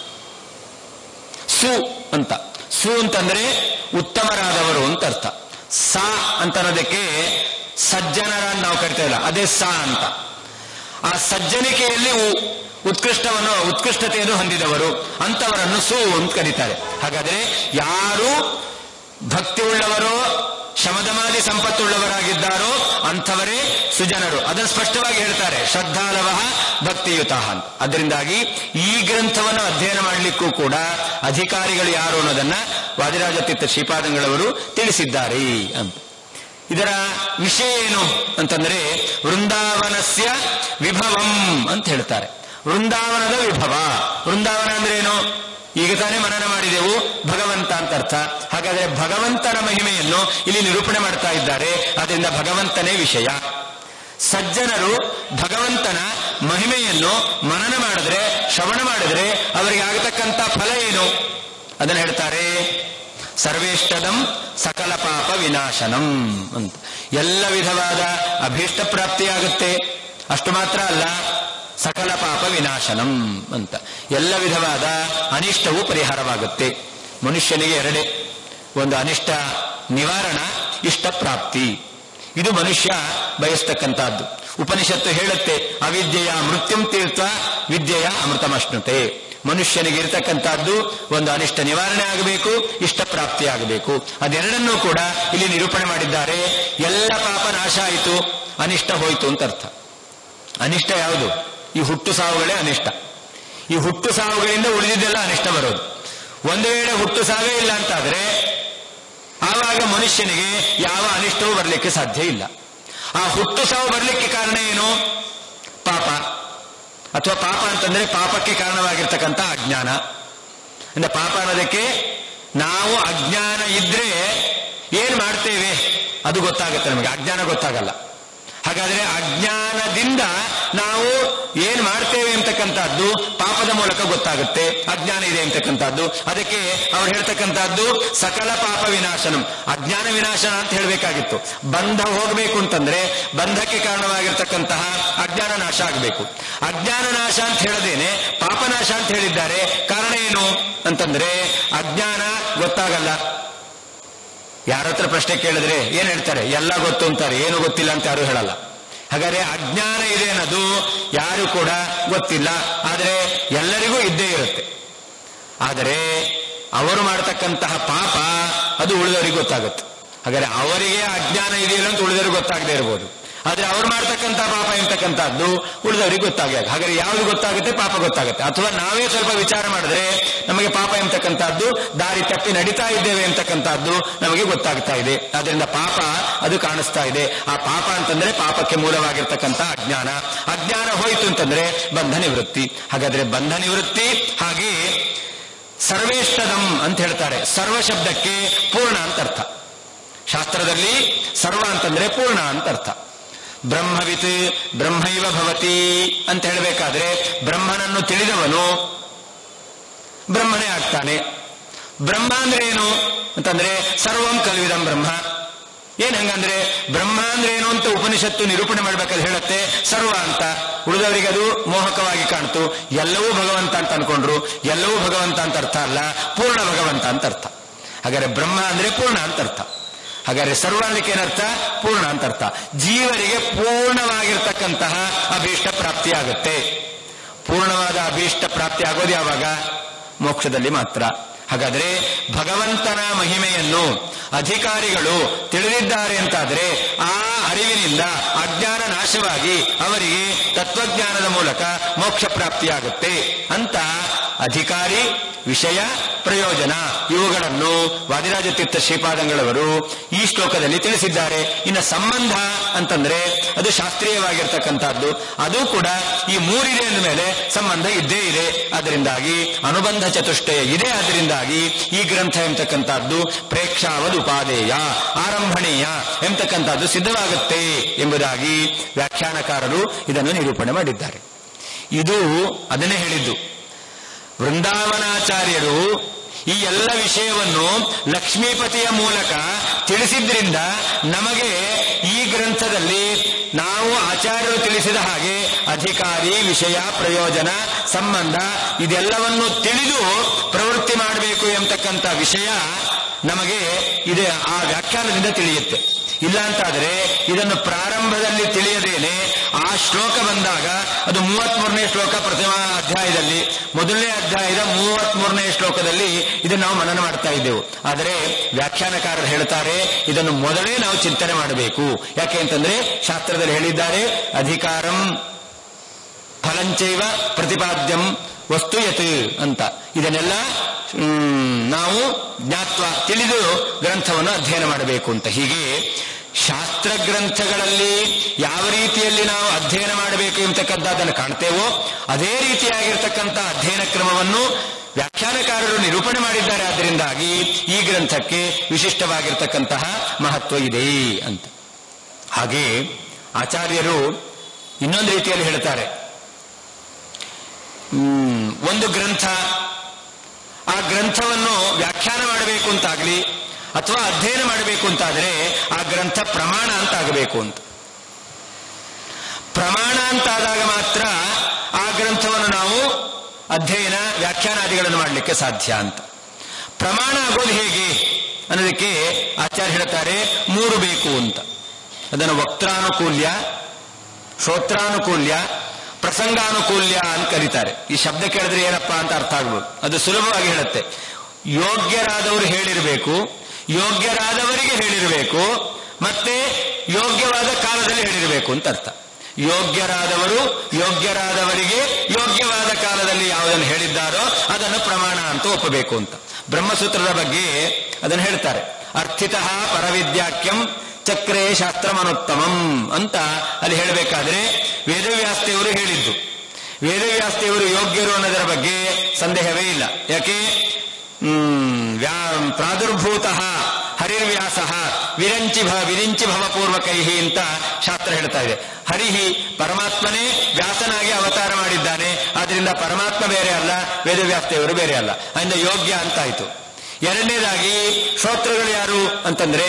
ಸು ಅಂತ ಸು ಅಂತಂದ್ರೆ ಉತ್ತಮರಾದವರು ಅಂತ ಅರ್ಥ. ಸ ಅಂತ ಅನ್ನೋದಕ್ಕೆ ಸಜ್ಜನರ ನಾವು ಕರಿತಾ ಇಲ್ಲ, ಅದೇ ಸ ಅಂತ. ಆ ಸಜ್ಜನಿಕೆಯಲ್ಲಿ ಉತ್ಕೃಷ್ಟವನ್ನು ಉತ್ಕೃಷ್ಟತೆಯನ್ನು ಹೊಂದಿದವರು ಅಂತವರನ್ನು ಸು ಅಂತ ಕರೀತಾರೆ. ಹಾಗಾದ್ರೆ ಯಾರು ಭಕ್ತಿ ಉಳ್ಳವರೋ ಶಮದಮಾದಿ ಸಂಪತ್ತುಳ್ಳವರಾಗಿದ್ದಾರೋ ಅಂಥವರೇ ಸುಜನರು. ಅದನ್ನು ಸ್ಪಷ್ಟವಾಗಿ ಹೇಳ್ತಾರೆ, ಶ್ರದ್ಧಾಲವ ಭಕ್ತಿಯುತ ಅಂತ. ಅದರಿಂದಾಗಿ ಈ ಗ್ರಂಥವನ್ನು ಅಧ್ಯಯನ ಮಾಡಲಿಕ್ಕೂ ಕೂಡ ಅಧಿಕಾರಿಗಳು ಯಾರು ಅನ್ನೋದನ್ನ ವಾದಿರಾಜ ತೀರ್ಥ ಶ್ರೀಪಾದಂಗಳವರು ತಿಳಿಸಿದ್ದಾರೆ ಅಂತ. ಇದರ ವಿಷಯ ಏನು ಅಂತಂದ್ರೆ ವೃಂದಾವನಸ್ಯ ವಿಭವಂ ಅಂತ ಹೇಳ್ತಾರೆ. ವೃಂದಾವನದ ವಿಭವ. ವೃಂದಾವನ ಅಂದ್ರೆ ಏನು? ಈಗ ತಾನೇ ಮನನ ಮಾಡಿದೆವು, ಭಗವಂತ ಅಂತ ಅರ್ಥ. ಹಾಗಾದ್ರೆ ಭಗವಂತನ ಮಹಿಮೆಯನ್ನು ಇಲ್ಲಿ ನಿರೂಪಣೆ ಮಾಡ್ತಾ ಇದ್ದಾರೆ. ಅದರಿಂದ ಭಗವಂತನೇ ವಿಷಯ. ಸಜ್ಜನರು ಭಗವಂತನ ಮಹಿಮೆಯನ್ನು ಮನನ ಮಾಡಿದ್ರೆ, ಶ್ರವಣ ಮಾಡಿದ್ರೆ ಅವರಿಗೆ ಆಗತಕ್ಕಂಥ ಫಲ ಏನು ಅದನ್ನು ಹೇಳ್ತಾರೆ. ಸರ್ವೇಷ್ಟದಂ ಸಕಲ ಪಾಪ ವಿನಾಶನಂ ಅಂತ. ಎಲ್ಲ ವಿಧವಾದ ಅಭೀಷ್ಟ ಪ್ರಾಪ್ತಿಯಾಗುತ್ತೆ. ಅಷ್ಟು ಮಾತ್ರ ಅಲ್ಲ, ಸಕಲ ಪಾಪ ವಿನಾಶನಂ ಅಂತ. ಎಲ್ಲ ವಿಧವಾದ ಅನಿಷ್ಟವೂ ಪರಿಹಾರವಾಗುತ್ತೆ. ಮನುಷ್ಯನಿಗೆ ಎರಡೇ, ಒಂದು ಅನಿಷ್ಟ ನಿವಾರಣ, ಇಷ್ಟ ಪ್ರಾಪ್ತಿ. ಇದು ಮನುಷ್ಯ ಬಯಸ್ತಕ್ಕಂಥದ್ದು. ಉಪನಿಷತ್ತು ಹೇಳುತ್ತೆ, ಅವಿದ್ಯೆಯ ಮೃತ್ಯುಂ ತೀರ್ಥ ವಿದ್ಯೆಯ ಅಮೃತಮಶ್ನುತೆ. ಮನುಷ್ಯನಿಗೆ ಇರತಕ್ಕಂಥದ್ದು ಒಂದು ಅನಿಷ್ಟ ನಿವಾರಣೆ ಆಗಬೇಕು, ಇಷ್ಟ ಪ್ರಾಪ್ತಿ ಆಗಬೇಕು. ಅದೆರಡನ್ನೂ ಕೂಡ ಇಲ್ಲಿ ನಿರೂಪಣೆ ಮಾಡಿದ್ದಾರೆ. ಎಲ್ಲ ಪಾಪ ನಾಶ ಆಯಿತು, ಅನಿಷ್ಟ ಹೋಯಿತು ಅಂತ ಅರ್ಥ. ಅನಿಷ್ಟ ಯಾವುದು? ಈ ಹುಟ್ಟು ಸಾವುಗಳೇ ಅನಿಷ್ಟ. ಈ ಹುಟ್ಟು ಸಾವುಗಳಿಂದ ಉಳಿದಿದ್ದೆಲ್ಲ ಅನಿಷ್ಟ ಬರೋದು. ಒಂದು ವೇಳೆ ಹುಟ್ಟು ಸಾವೇ ಇಲ್ಲ ಅಂತಾದ್ರೆ ಆವಾಗ ಮನುಷ್ಯನಿಗೆ ಯಾವ ಅನಿಷ್ಟವೂ ಬರಲಿಕ್ಕೆ ಸಾಧ್ಯ ಇಲ್ಲ. ಆ ಹುಟ್ಟು ಸಾವು ಬರಲಿಕ್ಕೆ ಕಾರಣ ಏನು? ಪಾಪ. ಅಥವಾ ಪಾಪ ಅಂತಂದ್ರೆ ಪಾಪಕ್ಕೆ ಕಾರಣವಾಗಿರ್ತಕ್ಕಂಥ ಅಜ್ಞಾನ. ಅಂದ್ರೆ ಪಾಪ ಅನ್ನೋದಕ್ಕೆ ನಾವು ಅಜ್ಞಾನ ಇದ್ರೆ ಏನ್ ಮಾಡ್ತೇವೆ ಅದು ಗೊತ್ತಾಗುತ್ತೆ ನಮಗೆ, ಅಜ್ಞಾನ ಗೊತ್ತಾಗಲ್ಲ. ಹಾಗಾದ್ರೆ ಅಜ್ಞಾನದಿಂದ ನಾವು ಏನ್ ಮಾಡ್ತೇವೆ ಅಂತಕ್ಕಂಥದ್ದು ಪಾಪದ ಮೂಲಕ ಗೊತ್ತಾಗುತ್ತೆ. ಅಜ್ಞಾನ ಇದೆ ಅಂತಕ್ಕಂಥದ್ದು. ಅದಕ್ಕೆ ಅವ್ರು ಹೇಳ್ತಕ್ಕಂಥದ್ದು ಸಕಲ ಪಾಪ ವಿನಾಶನಂ. ಅಜ್ಞಾನ ವಿನಾಶನ ಅಂತ ಹೇಳಬೇಕಾಗಿತ್ತು. ಬಂಧ ಹೋಗಬೇಕು ಅಂತಂದ್ರೆ ಬಂಧಕ್ಕೆ ಕಾರಣವಾಗಿರ್ತಕ್ಕಂತಹ ಅಜ್ಞಾನ ನಾಶ ಆಗಬೇಕು. ಅಜ್ಞಾನ ನಾಶ ಅಂತ ಹೇಳದೇನೆ ಪಾಪ ನಾಶ ಅಂತ ಹೇಳಿದ್ದಾರೆ. ಕಾರಣ ಏನು ಅಂತಂದ್ರೆ ಅಜ್ಞಾನ ಗೊತ್ತಾಗಲ್ಲ. ಯಾರತ್ರ ಪ್ರಶ್ನೆ ಕೇಳಿದ್ರೆ ಏನ್ ಹೇಳ್ತಾರೆ? ಎಲ್ಲ ಗೊತ್ತು ಅಂತಾರೆ, ಏನು ಗೊತ್ತಿಲ್ಲ ಅಂತ ಯಾರು ಹೇಳಲ್ಲ. ಹಾಗಾದ್ರೆ ಅಜ್ಞಾನ ಇದೆ ಅನ್ನೋದು ಯಾರು ಕೂಡ ಗೊತ್ತಿಲ್ಲ, ಆದರೆ ಎಲ್ಲರಿಗೂ ಇದ್ದೇ ಇರುತ್ತೆ. ಆದರೆ ಅವರು ಮಾಡತಕ್ಕಂತಹ ಪಾಪ ಅದು ಉಳಿದವರಿಗೆ ಗೊತ್ತಾಗುತ್ತೆ. ಹಾಗಾದ್ರೆ ಅವರಿಗೆ ಅಜ್ಞಾನ ಇದೆಯಲ್ಲ ಅಂತ ಉಳಿದವರಿಗೆ ಗೊತ್ತಾಗದೇ ಇರ್ಬೋದು, ಆದ್ರೆ ಅವ್ರು ಮಾಡ್ತಕ್ಕಂಥ ಪಾಪ ಎಂತಕ್ಕಂಥದ್ದು ಉಳಿದವರಿಗೆ ಗೊತ್ತಾಗ. ಹಾಗಾದ್ರೆ ಯಾವುದು ಗೊತ್ತಾಗುತ್ತೆ? ಪಾಪ ಗೊತ್ತಾಗುತ್ತೆ. ಅಥವಾ ನಾವೇ ಸ್ವಲ್ಪ ವಿಚಾರ ಮಾಡಿದ್ರೆ ನಮಗೆ ಪಾಪ ಎಂತಕ್ಕಂಥದ್ದು ದಾರಿ ತಪ್ಪಿ ನಡೀತಾ ಇದ್ದೇವೆ ಎಂತಕ್ಕಂಥದ್ದು ನಮಗೆ ಗೊತ್ತಾಗ್ತಾ ಇದೆ. ಅದರಿಂದ ಪಾಪ ಅದು ಕಾಣಿಸ್ತಾ ಇದೆ. ಆ ಪಾಪ ಅಂತಂದ್ರೆ ಪಾಪಕ್ಕೆ ಮೂಲವಾಗಿರ್ತಕ್ಕಂಥ ಅಜ್ಞಾನ. ಅಜ್ಞಾನ ಹೋಯಿತು ಅಂತಂದ್ರೆ ಬಂಧ ನಿವೃತ್ತಿ. ಹಾಗಾದ್ರೆ ಬಂಧ ನಿವೃತ್ತಿ. ಹಾಗೆ ಸರ್ವೇಷ್ಟದಂ ಅಂತ ಹೇಳ್ತಾರೆ. ಸರ್ವ ಶಬ್ದಕ್ಕೆ ಪೂರ್ಣ ಅಂತ ಅರ್ಥ. ಶಾಸ್ತ್ರದಲ್ಲಿ ಸರ್ವ ಅಂತಂದ್ರೆ ಪೂರ್ಣ ಅಂತ ಅರ್ಥ. ಬ್ರಹ್ಮವಿತ್ ಬ್ರಹ್ಮೈವ ಭವತಿ ಅಂತ ಹೇಳಬೇಕಾದ್ರೆ ಬ್ರಹ್ಮನನ್ನು ತಿಳಿದವನು ಬ್ರಹ್ಮನೇ ಆಗ್ತಾನೆ. ಬ್ರಹ್ಮ ಅಂದ್ರೆ ಏನು ಅಂತಂದ್ರೆ ಸರ್ವಂ ಕಲ್ವಿದಂ ಬ್ರಹ್ಮ. ಏನ್ ಹಂಗಂದ್ರೆ ಬ್ರಹ್ಮ ಅಂದ್ರೆ ಏನು ಅಂತ ಉಪನಿಷತ್ತು ನಿರೂಪಣೆ ಮಾಡ್ಬೇಕಾದ್ರೆ ಹೇಳುತ್ತೆ ಸರ್ವ ಅಂತ. ಉಳಿದವರಿಗೆ ಅದು ಮೋಹಕವಾಗಿ ಕಾಣ್ತು. ಎಲ್ಲವೂ ಭಗವಂತ ಅಂತ ಅನ್ಕೊಂಡ್ರು. ಎಲ್ಲವೂ ಭಗವಂತ ಅಂತ ಅರ್ಥ ಅಲ್ಲ, ಪೂರ್ಣ ಭಗವಂತ ಅಂತ ಅರ್ಥ. ಹಾಗಾದ್ರೆ ಬ್ರಹ್ಮ ಅಂದ್ರೆ ಪೂರ್ಣ ಅಂತ ಅರ್ಥ. ಹಾಗಾದ್ರೆ ಸರ್ವ ಅನ್ನಕ್ಕೆ ಏನರ್ಥ? ಪೂರ್ಣ ಅಂತ ಅರ್ಥ. ಜೀವರಿಗೆ ಪೂರ್ಣವಾಗಿರ್ತಕ್ಕಂತಹ ಅಭೀಷ್ಟ ಪ್ರಾಪ್ತಿ ಆಗುತ್ತೆ. ಪೂರ್ಣವಾದ ಅಭೀಷ್ಟ ಪ್ರಾಪ್ತಿ ಆಗೋದು ಯಾವಾಗ? ಮೋಕ್ಷದಲ್ಲಿ ಮಾತ್ರ. ಹಾಗಾದ್ರೆ ಭಗವಂತನ ಮಹಿಮೆಯನ್ನು ಅಧಿಕಾರಿಗಳು ತಿಳಿದಿದ್ದಾರೆ ಅಂತಾದ್ರೆ ಆ ಅರಿವಿನಿಂದ ಅಜ್ಞಾನ ನಾಶವಾಗಿ ಅವರಿಗೆ ತತ್ವಜ್ಞಾನದ ಮೂಲಕ ಮೋಕ್ಷ ಪ್ರಾಪ್ತಿಯಾಗುತ್ತೆ ಅಂತ ಅಧಿಕಾರಿ, ವಿಷಯ, ಪ್ರಯೋಜನ ಇವುಗಳನ್ನು ವಾದಿರಾಜ ತೀರ್ಥ ಶ್ರೀಪಾದಂಗಳವರು ಈ ಶ್ಲೋಕದಲ್ಲಿ ತಿಳಿಸಿದ್ದಾರೆ. ಇನ್ನು ಸಂಬಂಧ ಅಂತಂದ್ರೆ ಅದು ಶಾಸ್ತ್ರೀಯವಾಗಿರ್ತಕ್ಕಂಥದ್ದು. ಅದು ಕೂಡ ಈ ಮೂರಿದೆ ಅಂದ ಮೇಲೆ ಸಂಬಂಧ ಇದ್ದೇ ಇದೆ. ಅದರಿಂದಾಗಿ ಅನುಬಂಧ ಚತುಷ್ಟಯ ಇದೆ. ಅದರಿಂದಾಗಿ ಈ ಗ್ರಂಥ ಎಂತಕ್ಕಂಥದ್ದು ಪ್ರೇಕ್ಷಾವದ್ ಉಪಾದೇಯ, ಆರಂಭಣೀಯ ಎಂತಕ್ಕಂಥದ್ದು ಸಿದ್ಧವಾಗುತ್ತೆ ಎಂಬುದಾಗಿ ವ್ಯಾಖ್ಯಾನಕಾರರು ಇದನ್ನು ನಿರೂಪಣೆ ಮಾಡಿದ್ದಾರೆ. ಇದು ಅದನ್ನೇ ಹೇಳಿದ್ದು. ವೃಂದಾವನಾಚಾರ್ಯರು ಈ ಎಲ್ಲ ವಿಷಯವನ್ನು ಲಕ್ಷ್ಮೀಪತಿಯ ಮೂಲಕ ತಿಳಿಸಿದ್ರಿಂದ ನಮಗೆ ಈ ಗ್ರಂಥದಲ್ಲಿ ನಾವು ಆಚಾರ್ಯರು ತಿಳಿಸಿದ ಹಾಗೆ ಅಧಿಕಾರಿ, ವಿಷಯ, ಪ್ರಯೋಜನ, ಸಂಬಂಧ ಇದೆಲ್ಲವನ್ನು ತಿಳಿದು ಪ್ರವೃತ್ತಿ ಮಾಡಬೇಕು ಎಂಬತಕ್ಕಂಥ ವಿಷಯ ನಮಗೆ ಇದೆ ಆ ವ್ಯಾಖ್ಯಾನದಿಂದ ತಿಳಿಯುತ್ತೆ. ಇಲ್ಲ ಅಂತಾದರೆ ಇದನ್ನು ಪ್ರಾರಂಭದಲ್ಲಿ ತಿಳಿಯದೇನೆ ಆ ಶ್ಲೋಕ ಬಂದಾಗ ಅದು ಮೂವತ್ತ್ ಮೂರನೇ ಶ್ಲೋಕ ಪ್ರಥಮ ಅಧ್ಯಾಯದಲ್ಲಿ ಮೊದಲನೇ ಅಧ್ಯಾಯದ ಮೂವತ್ತ್ ಮೂರನೇ ಶ್ಲೋಕದಲ್ಲಿ ಇದನ್ನು ನಾವು ಮನನ ಮಾಡ್ತಾ ಇದ್ದೆವು. ಆದರೆ ವ್ಯಾಖ್ಯಾನಕಾರರು ಹೇಳ್ತಾರೆ ಇದನ್ನು ಮೊದಲೇ ನಾವು ಚಿಂತನೆ ಮಾಡಬೇಕು. ಯಾಕೆ ಅಂತಂದ್ರೆ ಶಾಸ್ತ್ರದಲ್ಲಿ ಹೇಳಿದ್ದಾರೆ, ಅಧಿಕಾರಂ ಫಲಂಚೈವ ಪ್ರತಿಪಾದ್ಯಂ ವಸ್ತು ಯತ್ ಅಂತ. ಇದನ್ನೆಲ್ಲ ನಾವು ಜ್ಞಾತ್ವ ತಿಳಿದು ಗ್ರಂಥವನ್ನು ಅಧ್ಯಯನ ಮಾಡಬೇಕು ಅಂತ. ಹೀಗೆ ಶಾಸ್ತ್ರ ಗ್ರಂಥಗಳಲ್ಲಿ ಯಾವ ರೀತಿಯಲ್ಲಿ ನಾವು ಅಧ್ಯಯನ ಮಾಡಬೇಕು ಎಂಬತಕ್ಕಂಥದ್ದನ್ನು ಕಾಣ್ತೇವೋ ಅದೇ ರೀತಿಯಾಗಿರ್ತಕ್ಕಂಥ ಅಧ್ಯಯನ ಕ್ರಮವನ್ನು ವ್ಯಾಖ್ಯಾನಕಾರರು ನಿರೂಪಣೆ ಮಾಡಿದ್ದಾರೆ. ಆದ್ದರಿಂದಾಗಿ ಈ ಗ್ರಂಥಕ್ಕೆ ವಿಶಿಷ್ಟವಾಗಿರ್ತಕ್ಕಂತಹ ಮಹತ್ವ ಇದೆ ಅಂತ. ಹಾಗೆ ಆಚಾರ್ಯರು ಇನ್ನೊಂದು ರೀತಿಯಲ್ಲಿ ಹೇಳ್ತಾರೆ, ಹ್ಮ್ ಒಂದು ಗ್ರಂಥ ಆ ಗ್ರಂಥವನ್ನು ವ್ಯಾಖ್ಯಾನ ಮಾಡಬೇಕು ಅಂತಾಗ್ಲಿ ಅಥವಾ ಅಧ್ಯಯನ ಮಾಡಬೇಕು ಅಂತಾದರೆ ಆ ಗ್ರಂಥ ಪ್ರಮಾಣ ಅಂತ ಆಗಬೇಕು ಅಂತ. ಪ್ರಮಾಣ ಅಂತಾದಾಗ ಮಾತ್ರ ಆ ಗ್ರಂಥವನ್ನು ನಾವು ಅಧ್ಯಯನ ವ್ಯಾಖ್ಯಾನಾದಿಗಳನ್ನು ಮಾಡಲಿಕ್ಕೆ ಸಾಧ್ಯ ಅಂತ. ಪ್ರಮಾಣ ಆಗೋದು ಹೇಗೆ ಅನ್ನೋದಕ್ಕೆ ಆಚಾರ್ಯ ಹೇಳ್ತಾರೆ, ಮೂರು ಬೇಕು ಅಂತ. ಅದನ್ನು ವಕ್ತಾನುಕೂಲ್ಯ, ಶ್ರೋತ್ರಾನುಕೂಲ್ಯ, ಪ್ರಸಂಗಾನುಕೂಲ್ಯ ಅಂತ ಕರೀತಾರೆ. ಈ ಶಬ್ದ ಕೇಳಿದ್ರೆ ಏನಪ್ಪಾ ಅಂತ ಅರ್ಥ ಆಗ್ಬೋದು. ಅದು ಸುಲಭವಾಗಿ ಹೇಳುತ್ತೆ. ಯೋಗ್ಯರಾದವರು ಹೇಳಿರಬೇಕು, ಯೋಗ್ಯರಾದವರಿಗೆ ಹೇಳಿರಬೇಕು, ಮತ್ತೆ ಯೋಗ್ಯವಾದ ಕಾಲದಲ್ಲಿ ಹೇಳಿರಬೇಕು ಅಂತ ಅರ್ಥ. ಯೋಗ್ಯರಾದವರು ಯೋಗ್ಯರಾದವರಿಗೆ ಯೋಗ್ಯವಾದ ಕಾಲದಲ್ಲಿ ಯಾವುದನ್ನು ಹೇಳಿದ್ದಾರೋ ಅದನ್ನು ಪ್ರಮಾಣ ಅಂತ ಒಪ್ಪಬೇಕು ಅಂತ. ಬ್ರಹ್ಮಸೂತ್ರದ ಬಗ್ಗೆ ಅದನ್ನು ಹೇಳ್ತಾರೆ, ಅರ್ಥಿತಃ ಪರವಿದ್ಯಾಖ್ಯಂ ಚಕ್ರೇ ಶಾಸ್ತ್ರಮನೋತ್ತಮಂ ಅಂತ ಅಲ್ಲಿ ಹೇಳಬೇಕಾದ್ರೆ ವೇದವ್ಯಾಸದೇವರು ಹೇಳಿದ್ದು. ವೇದವ್ಯಾಸದೇವರು ಯೋಗ್ಯರು ಅನ್ನೋದರ ಬಗ್ಗೆ ಸಂದೇಹವೇ ಇಲ್ಲ. ಯಾಕೆ? ಹ್ಮ್ ವ್ಯಾ ಪ್ರಾದುರ್ಭೂತಃ ಹರಿರ್ವ್ಯಾಸ ವಿರಂಚಿ ಭವ ವಿರಿಂಚಿ ಭವಪೂರ್ವಕೈ ಅಂತ ಶಾಸ್ತ್ರ ಹೇಳ್ತಾ ಇದೆ. ಹರಿಹಿ ಪರಮಾತ್ಮನೇ ವ್ಯಾಸನಾಗಿ ಅವತಾರ ಮಾಡಿದ್ದಾನೆ. ಆದ್ರಿಂದ ಪರಮಾತ್ಮ ಬೇರೆ ಅಲ್ಲ, ವೇದವ್ಯಾಸದೇವರು ಬೇರೆ ಅಲ್ಲ. ಅದರಿಂದ ಯೋಗ್ಯ ಅಂತಾಯ್ತು. ಎರಡನೇದಾಗಿ ಶ್ರೋತೃಗಳು ಯಾರು ಅಂತಂದ್ರೆ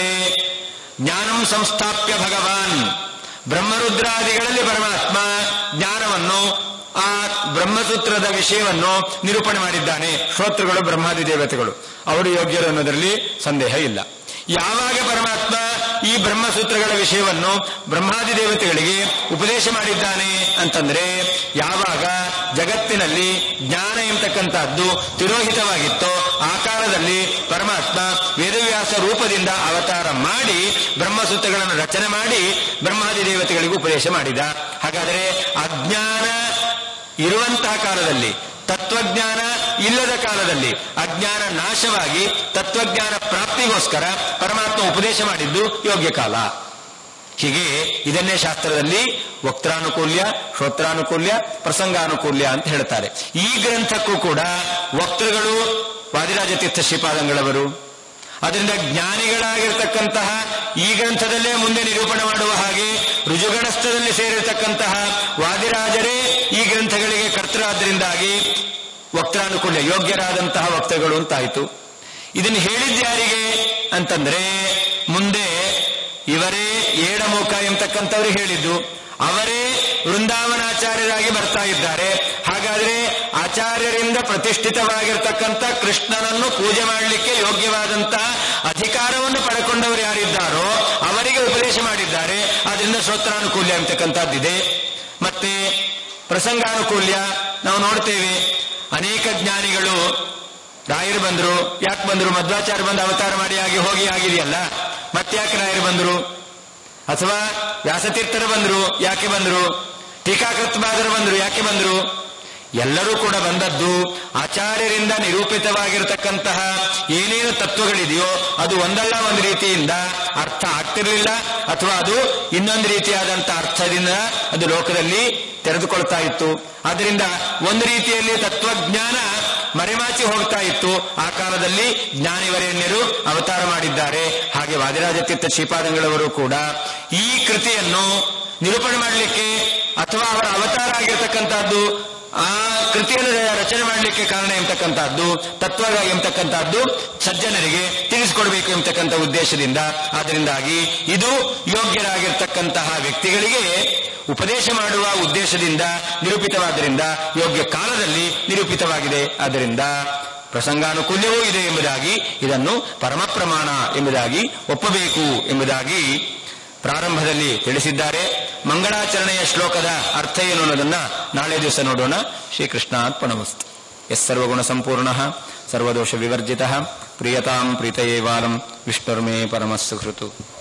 ಜ್ಞಾನಂ ಸಂಸ್ಥಾಪ್ಯ ಭಗವಾನ್, ಬ್ರಹ್ಮರುದ್ರಾದಿಗಳಲ್ಲಿ ಪರಮಾತ್ಮ ಜ್ಞಾನವನ್ನು ಆ ಬ್ರಹ್ಮಸೂತ್ರದ ವಿಷಯವನ್ನು ನಿರೂಪಣೆ ಮಾಡಿದ್ದಾನೆ. ಶ್ರೋತೃಗಳು ಬ್ರಹ್ಮಾದಿ ದೇವತೆಗಳು, ಅವರು ಯೋಗ್ಯರು ಅನ್ನೋದರಲ್ಲಿ ಸಂದೇಹ ಇಲ್ಲ. ಯಾವಾಗ ಪರಮಾತ್ಮ ಈ ಬ್ರಹ್ಮಸೂತ್ರಗಳ ವಿಷಯವನ್ನು ಬ್ರಹ್ಮಾದಿ ದೇವತೆಗಳಿಗೆ ಉಪದೇಶ ಮಾಡಿದ್ದಾನೆ ಅಂತಂದ್ರೆ ಯಾವಾಗ ಜಗತ್ತಿನಲ್ಲಿ ಜ್ಞಾನ ಎಂಬತಕ್ಕಂಥದ್ದು ತಿರೋಹಿತವಾಗಿತ್ತೋ ಆ ಕಾಲದಲ್ಲಿ ಪರಮಾತ್ಮ ವೇದವ್ಯಾಸ ರೂಪದಿಂದ ಅವತಾರ ಮಾಡಿ ಬ್ರಹ್ಮಸೂತ್ರಗಳನ್ನು ರಚನೆ ಮಾಡಿ ಬ್ರಹ್ಮಾದಿ ದೇವತೆಗಳಿಗೂ ಉಪದೇಶ ಮಾಡಿದ. ಹಾಗಾದರೆ ಅಜ್ಞಾನ ಇರುವಂತಹ ಕಾಲದಲ್ಲಿ, ತತ್ವಜ್ಞಾನ ಇಲ್ಲದ ಕಾಲದಲ್ಲಿ ಅಜ್ಞಾನ ನಾಶವಾಗಿ ತತ್ವಜ್ಞಾನ ಪ್ರಾಪ್ತಿಗೋಸ್ಕರ ಪರಮಾತ್ಮ ಉಪದೇಶ ಮಾಡಿದ್ದು ಯೋಗ್ಯ ಕಾಲ. ಹೀಗೆ ಇದನ್ನೇ ಶಾಸ್ತ್ರದಲ್ಲಿ ವಕ್ತಾನುಕೂಲ್ಯ, ಶ್ರೋತ್ರಾನುಕೂಲ್ಯ, ಪ್ರಸಂಗಾನುಕೂಲ್ಯ ಅಂತ ಹೇಳ್ತಾರೆ. ಈ ಗ್ರಂಥಕ್ಕೂ ಕೂಡ ವಕ್ತೃಗಳು ವಾದಿರಾಜ ತೀರ್ಥ ಶ್ರೀಪಾದಂಗಳವರು. ಅದರಿಂದ ಜ್ಞಾನಿಗಳಾಗಿರ್ತಕ್ಕಂತಹ ಈ ಗ್ರಂಥದಲ್ಲೇ ಮುಂದೆ ನಿರೂಪಣೆ ಮಾಡುವ ಹಾಗೆ ರುಜುಗಣಸ್ಥದಲ್ಲಿ ಸೇರಿರತಕ್ಕಂತಹ ವಾದಿರಾಜರೇ ಈ ಗ್ರಂಥಗಳಿಗೆ ಕರ್ತರಾದ್ದರಿಂದಾಗಿ ವಕ್ತಾನುಕೂಲ್ಯ, ಯೋಗ್ಯರಾದಂತಹ ವಕ್ತೃಗಳು ಅಂತಾಯಿತು. ಇದನ್ನು ಹೇಳಿದ್ಯಾರಿಗೆ ಅಂತಂದ್ರೆ ಮುಂದೆ ಇವರೇ ಏಡಮೂಕ ಎಂಬತಕ್ಕಂಥವ್ರು ಹೇಳಿದ್ದು, ಅವರೇ ವೃಂದಾವನಾಚಾರ್ಯರಾಗಿ ಬರ್ತಾ ಇದ್ದಾರೆ. ಹಾಗಾದ್ರೆ ಆಚಾರ್ಯರಿಂದ ಪ್ರತಿಷ್ಠಿತವಾಗಿರ್ತಕ್ಕಂಥ ಕೃಷ್ಣನನ್ನು ಪೂಜೆ ಮಾಡಲಿಕ್ಕೆ ಯೋಗ್ಯವಾದಂತಹ ಅಧಿಕಾರವನ್ನು ಪಡ್ಕೊಂಡವರು ಯಾರಿದ್ದಾರೋ ಅವರಿಗೆ ಉಪದೇಶ ಮಾಡಿದ್ದಾರೆ. ಆದ್ರಿಂದ ಶ್ರೋತ್ರಾನುಕೂಲ್ಯ ಅಂತಕ್ಕಂಥದ್ದಿದೆ. ಮತ್ತೆ ಪ್ರಸಂಗಾನುಕೂಲ್ಯ ನಾವು ನೋಡ್ತೇವೆ. ಅನೇಕ ಜ್ಞಾನಿಗಳು ರಾಯರು ಬಂದ್ರು, ಯಾಕೆ ಬಂದ್ರು? ಮಧ್ವಾಚಾರ್ಯ ಬಂದು ಅವತಾರ ಮಾಡಿ ಆಗಿ ಹೋಗಿ ಆಗಿದೆಯಲ್ಲ, ಮತ್ತ್ಯಾಕೆ ರಾಯರು ಬಂದ್ರು? ಅಥವಾ ವ್ಯಾಸತೀರ್ಥರು ಬಂದ್ರು, ಯಾಕೆ ಬಂದ್ರು? ಟೀಕಾಕೃತ್ಪಾದರು ಬಂದ್ರು, ಯಾಕೆ ಬಂದ್ರು? ಎಲ್ಲರೂ ಕೂಡ ಬಂದದ್ದು ಆಚಾರ್ಯರಿಂದ ನಿರೂಪಿತವಾಗಿರತಕ್ಕಂತಹ ಏನೇನು ತತ್ವಗಳಿದೆಯೋ ಅದು ಒಂದಲ್ಲ ಒಂದು ರೀತಿಯಿಂದ ಅರ್ಥ ಆಗ್ತಿರ್ಲಿಲ್ಲ, ಅಥವಾ ಅದು ಇನ್ನೊಂದು ರೀತಿಯಾದಂತಹ ಅರ್ಥದಿಂದ ಅದು ಲೋಕದಲ್ಲಿ ತೆರೆದುಕೊಳ್ತಾ ಇತ್ತು. ಆದ್ರಿಂದ ಒಂದು ರೀತಿಯಲ್ಲಿ ತತ್ವಜ್ಞಾನ ಮರೆಮಾಚಿ ಹೋಗ್ತಾ ಇತ್ತು. ಆ ಕಾಲದಲ್ಲಿ ಜ್ಞಾನಿವರೇಣ್ಯರು ಅವತಾರ ಮಾಡಿದ್ದಾರೆ. ಹಾಗೆ ವಾದಿರಾಜ ತೀರ್ಥ ಶ್ರೀಪಾದಂಗಳವರು ಕೂಡ ಈ ಕೃತಿಯನ್ನು ನಿರೂಪಣೆ ಮಾಡಲಿಕ್ಕೆ ಅಥವಾ ಅವರ ಅವತಾರ ಆಗಿರ್ತಕ್ಕಂಥದ್ದು ಆ ಕೃತಿಯನ್ನು ರಚನೆ ಮಾಡಲಿಕ್ಕೆ ಕಾರಣ ಎಂಬತಕ್ಕಂಥದ್ದು ತತ್ವ ಎಂಬತಕ್ಕಂಥದ್ದು ಸಜ್ಜನರಿಗೆ ತಿಳಿಸಿಕೊಡ್ಬೇಕು ಎಂಬತಕ್ಕಂಥ ಉದ್ದೇಶದಿಂದ, ಆದ್ದರಿಂದಾಗಿ ಇದು ಯೋಗ್ಯರಾಗಿರ್ತಕ್ಕಂತಹ ವ್ಯಕ್ತಿಗಳಿಗೆ ಉಪದೇಶ ಮಾಡುವ ಉದ್ದೇಶದಿಂದ ನಿರೂಪಿತವಾದ್ದರಿಂದ ಯೋಗ್ಯ ಕಾಲದಲ್ಲಿ ನಿರೂಪಿತವಾಗಿದೆ. ಆದ್ದರಿಂದ ಪ್ರಸಂಗಾನುಕೂಲ್ಯವೂ ಇದೆ ಎಂಬುದಾಗಿ ಇದನ್ನು ಪರಮ ಪ್ರಮಾಣ ಎಂಬುದಾಗಿ ಒಪ್ಪಬೇಕು ಎಂಬುದಾಗಿ ಪ್ರಾರಂಭದಲ್ಲಿ ತಿಳಿಸಿದ್ದಾರೆ. ಮಂಗಳಾಚರಣೆಯ ಶ್ಲೋಕದ ಅರ್ಥ ಏನು ಅನ್ನೋದನ್ನ ನಾಳೆ ದಿವಸ ನೋಡೋಣ. ಶ್ರೀಕೃಷ್ಣಾರ್ಪಣಮಸ್ತು. ಎಸ್ ಸರ್ವಗುಣ ಸಂಪೂರ್ಣ ಸರ್ವದೋಷ ವಿವರ್ಜಿತ ಪ್ರಿಯತಾಂ ಪ್ರೀತಯೇವಾಲಂ ವಿಷ್ಣುರ್ಮೇ ಪರಮಸ್ಸುಹೃತು.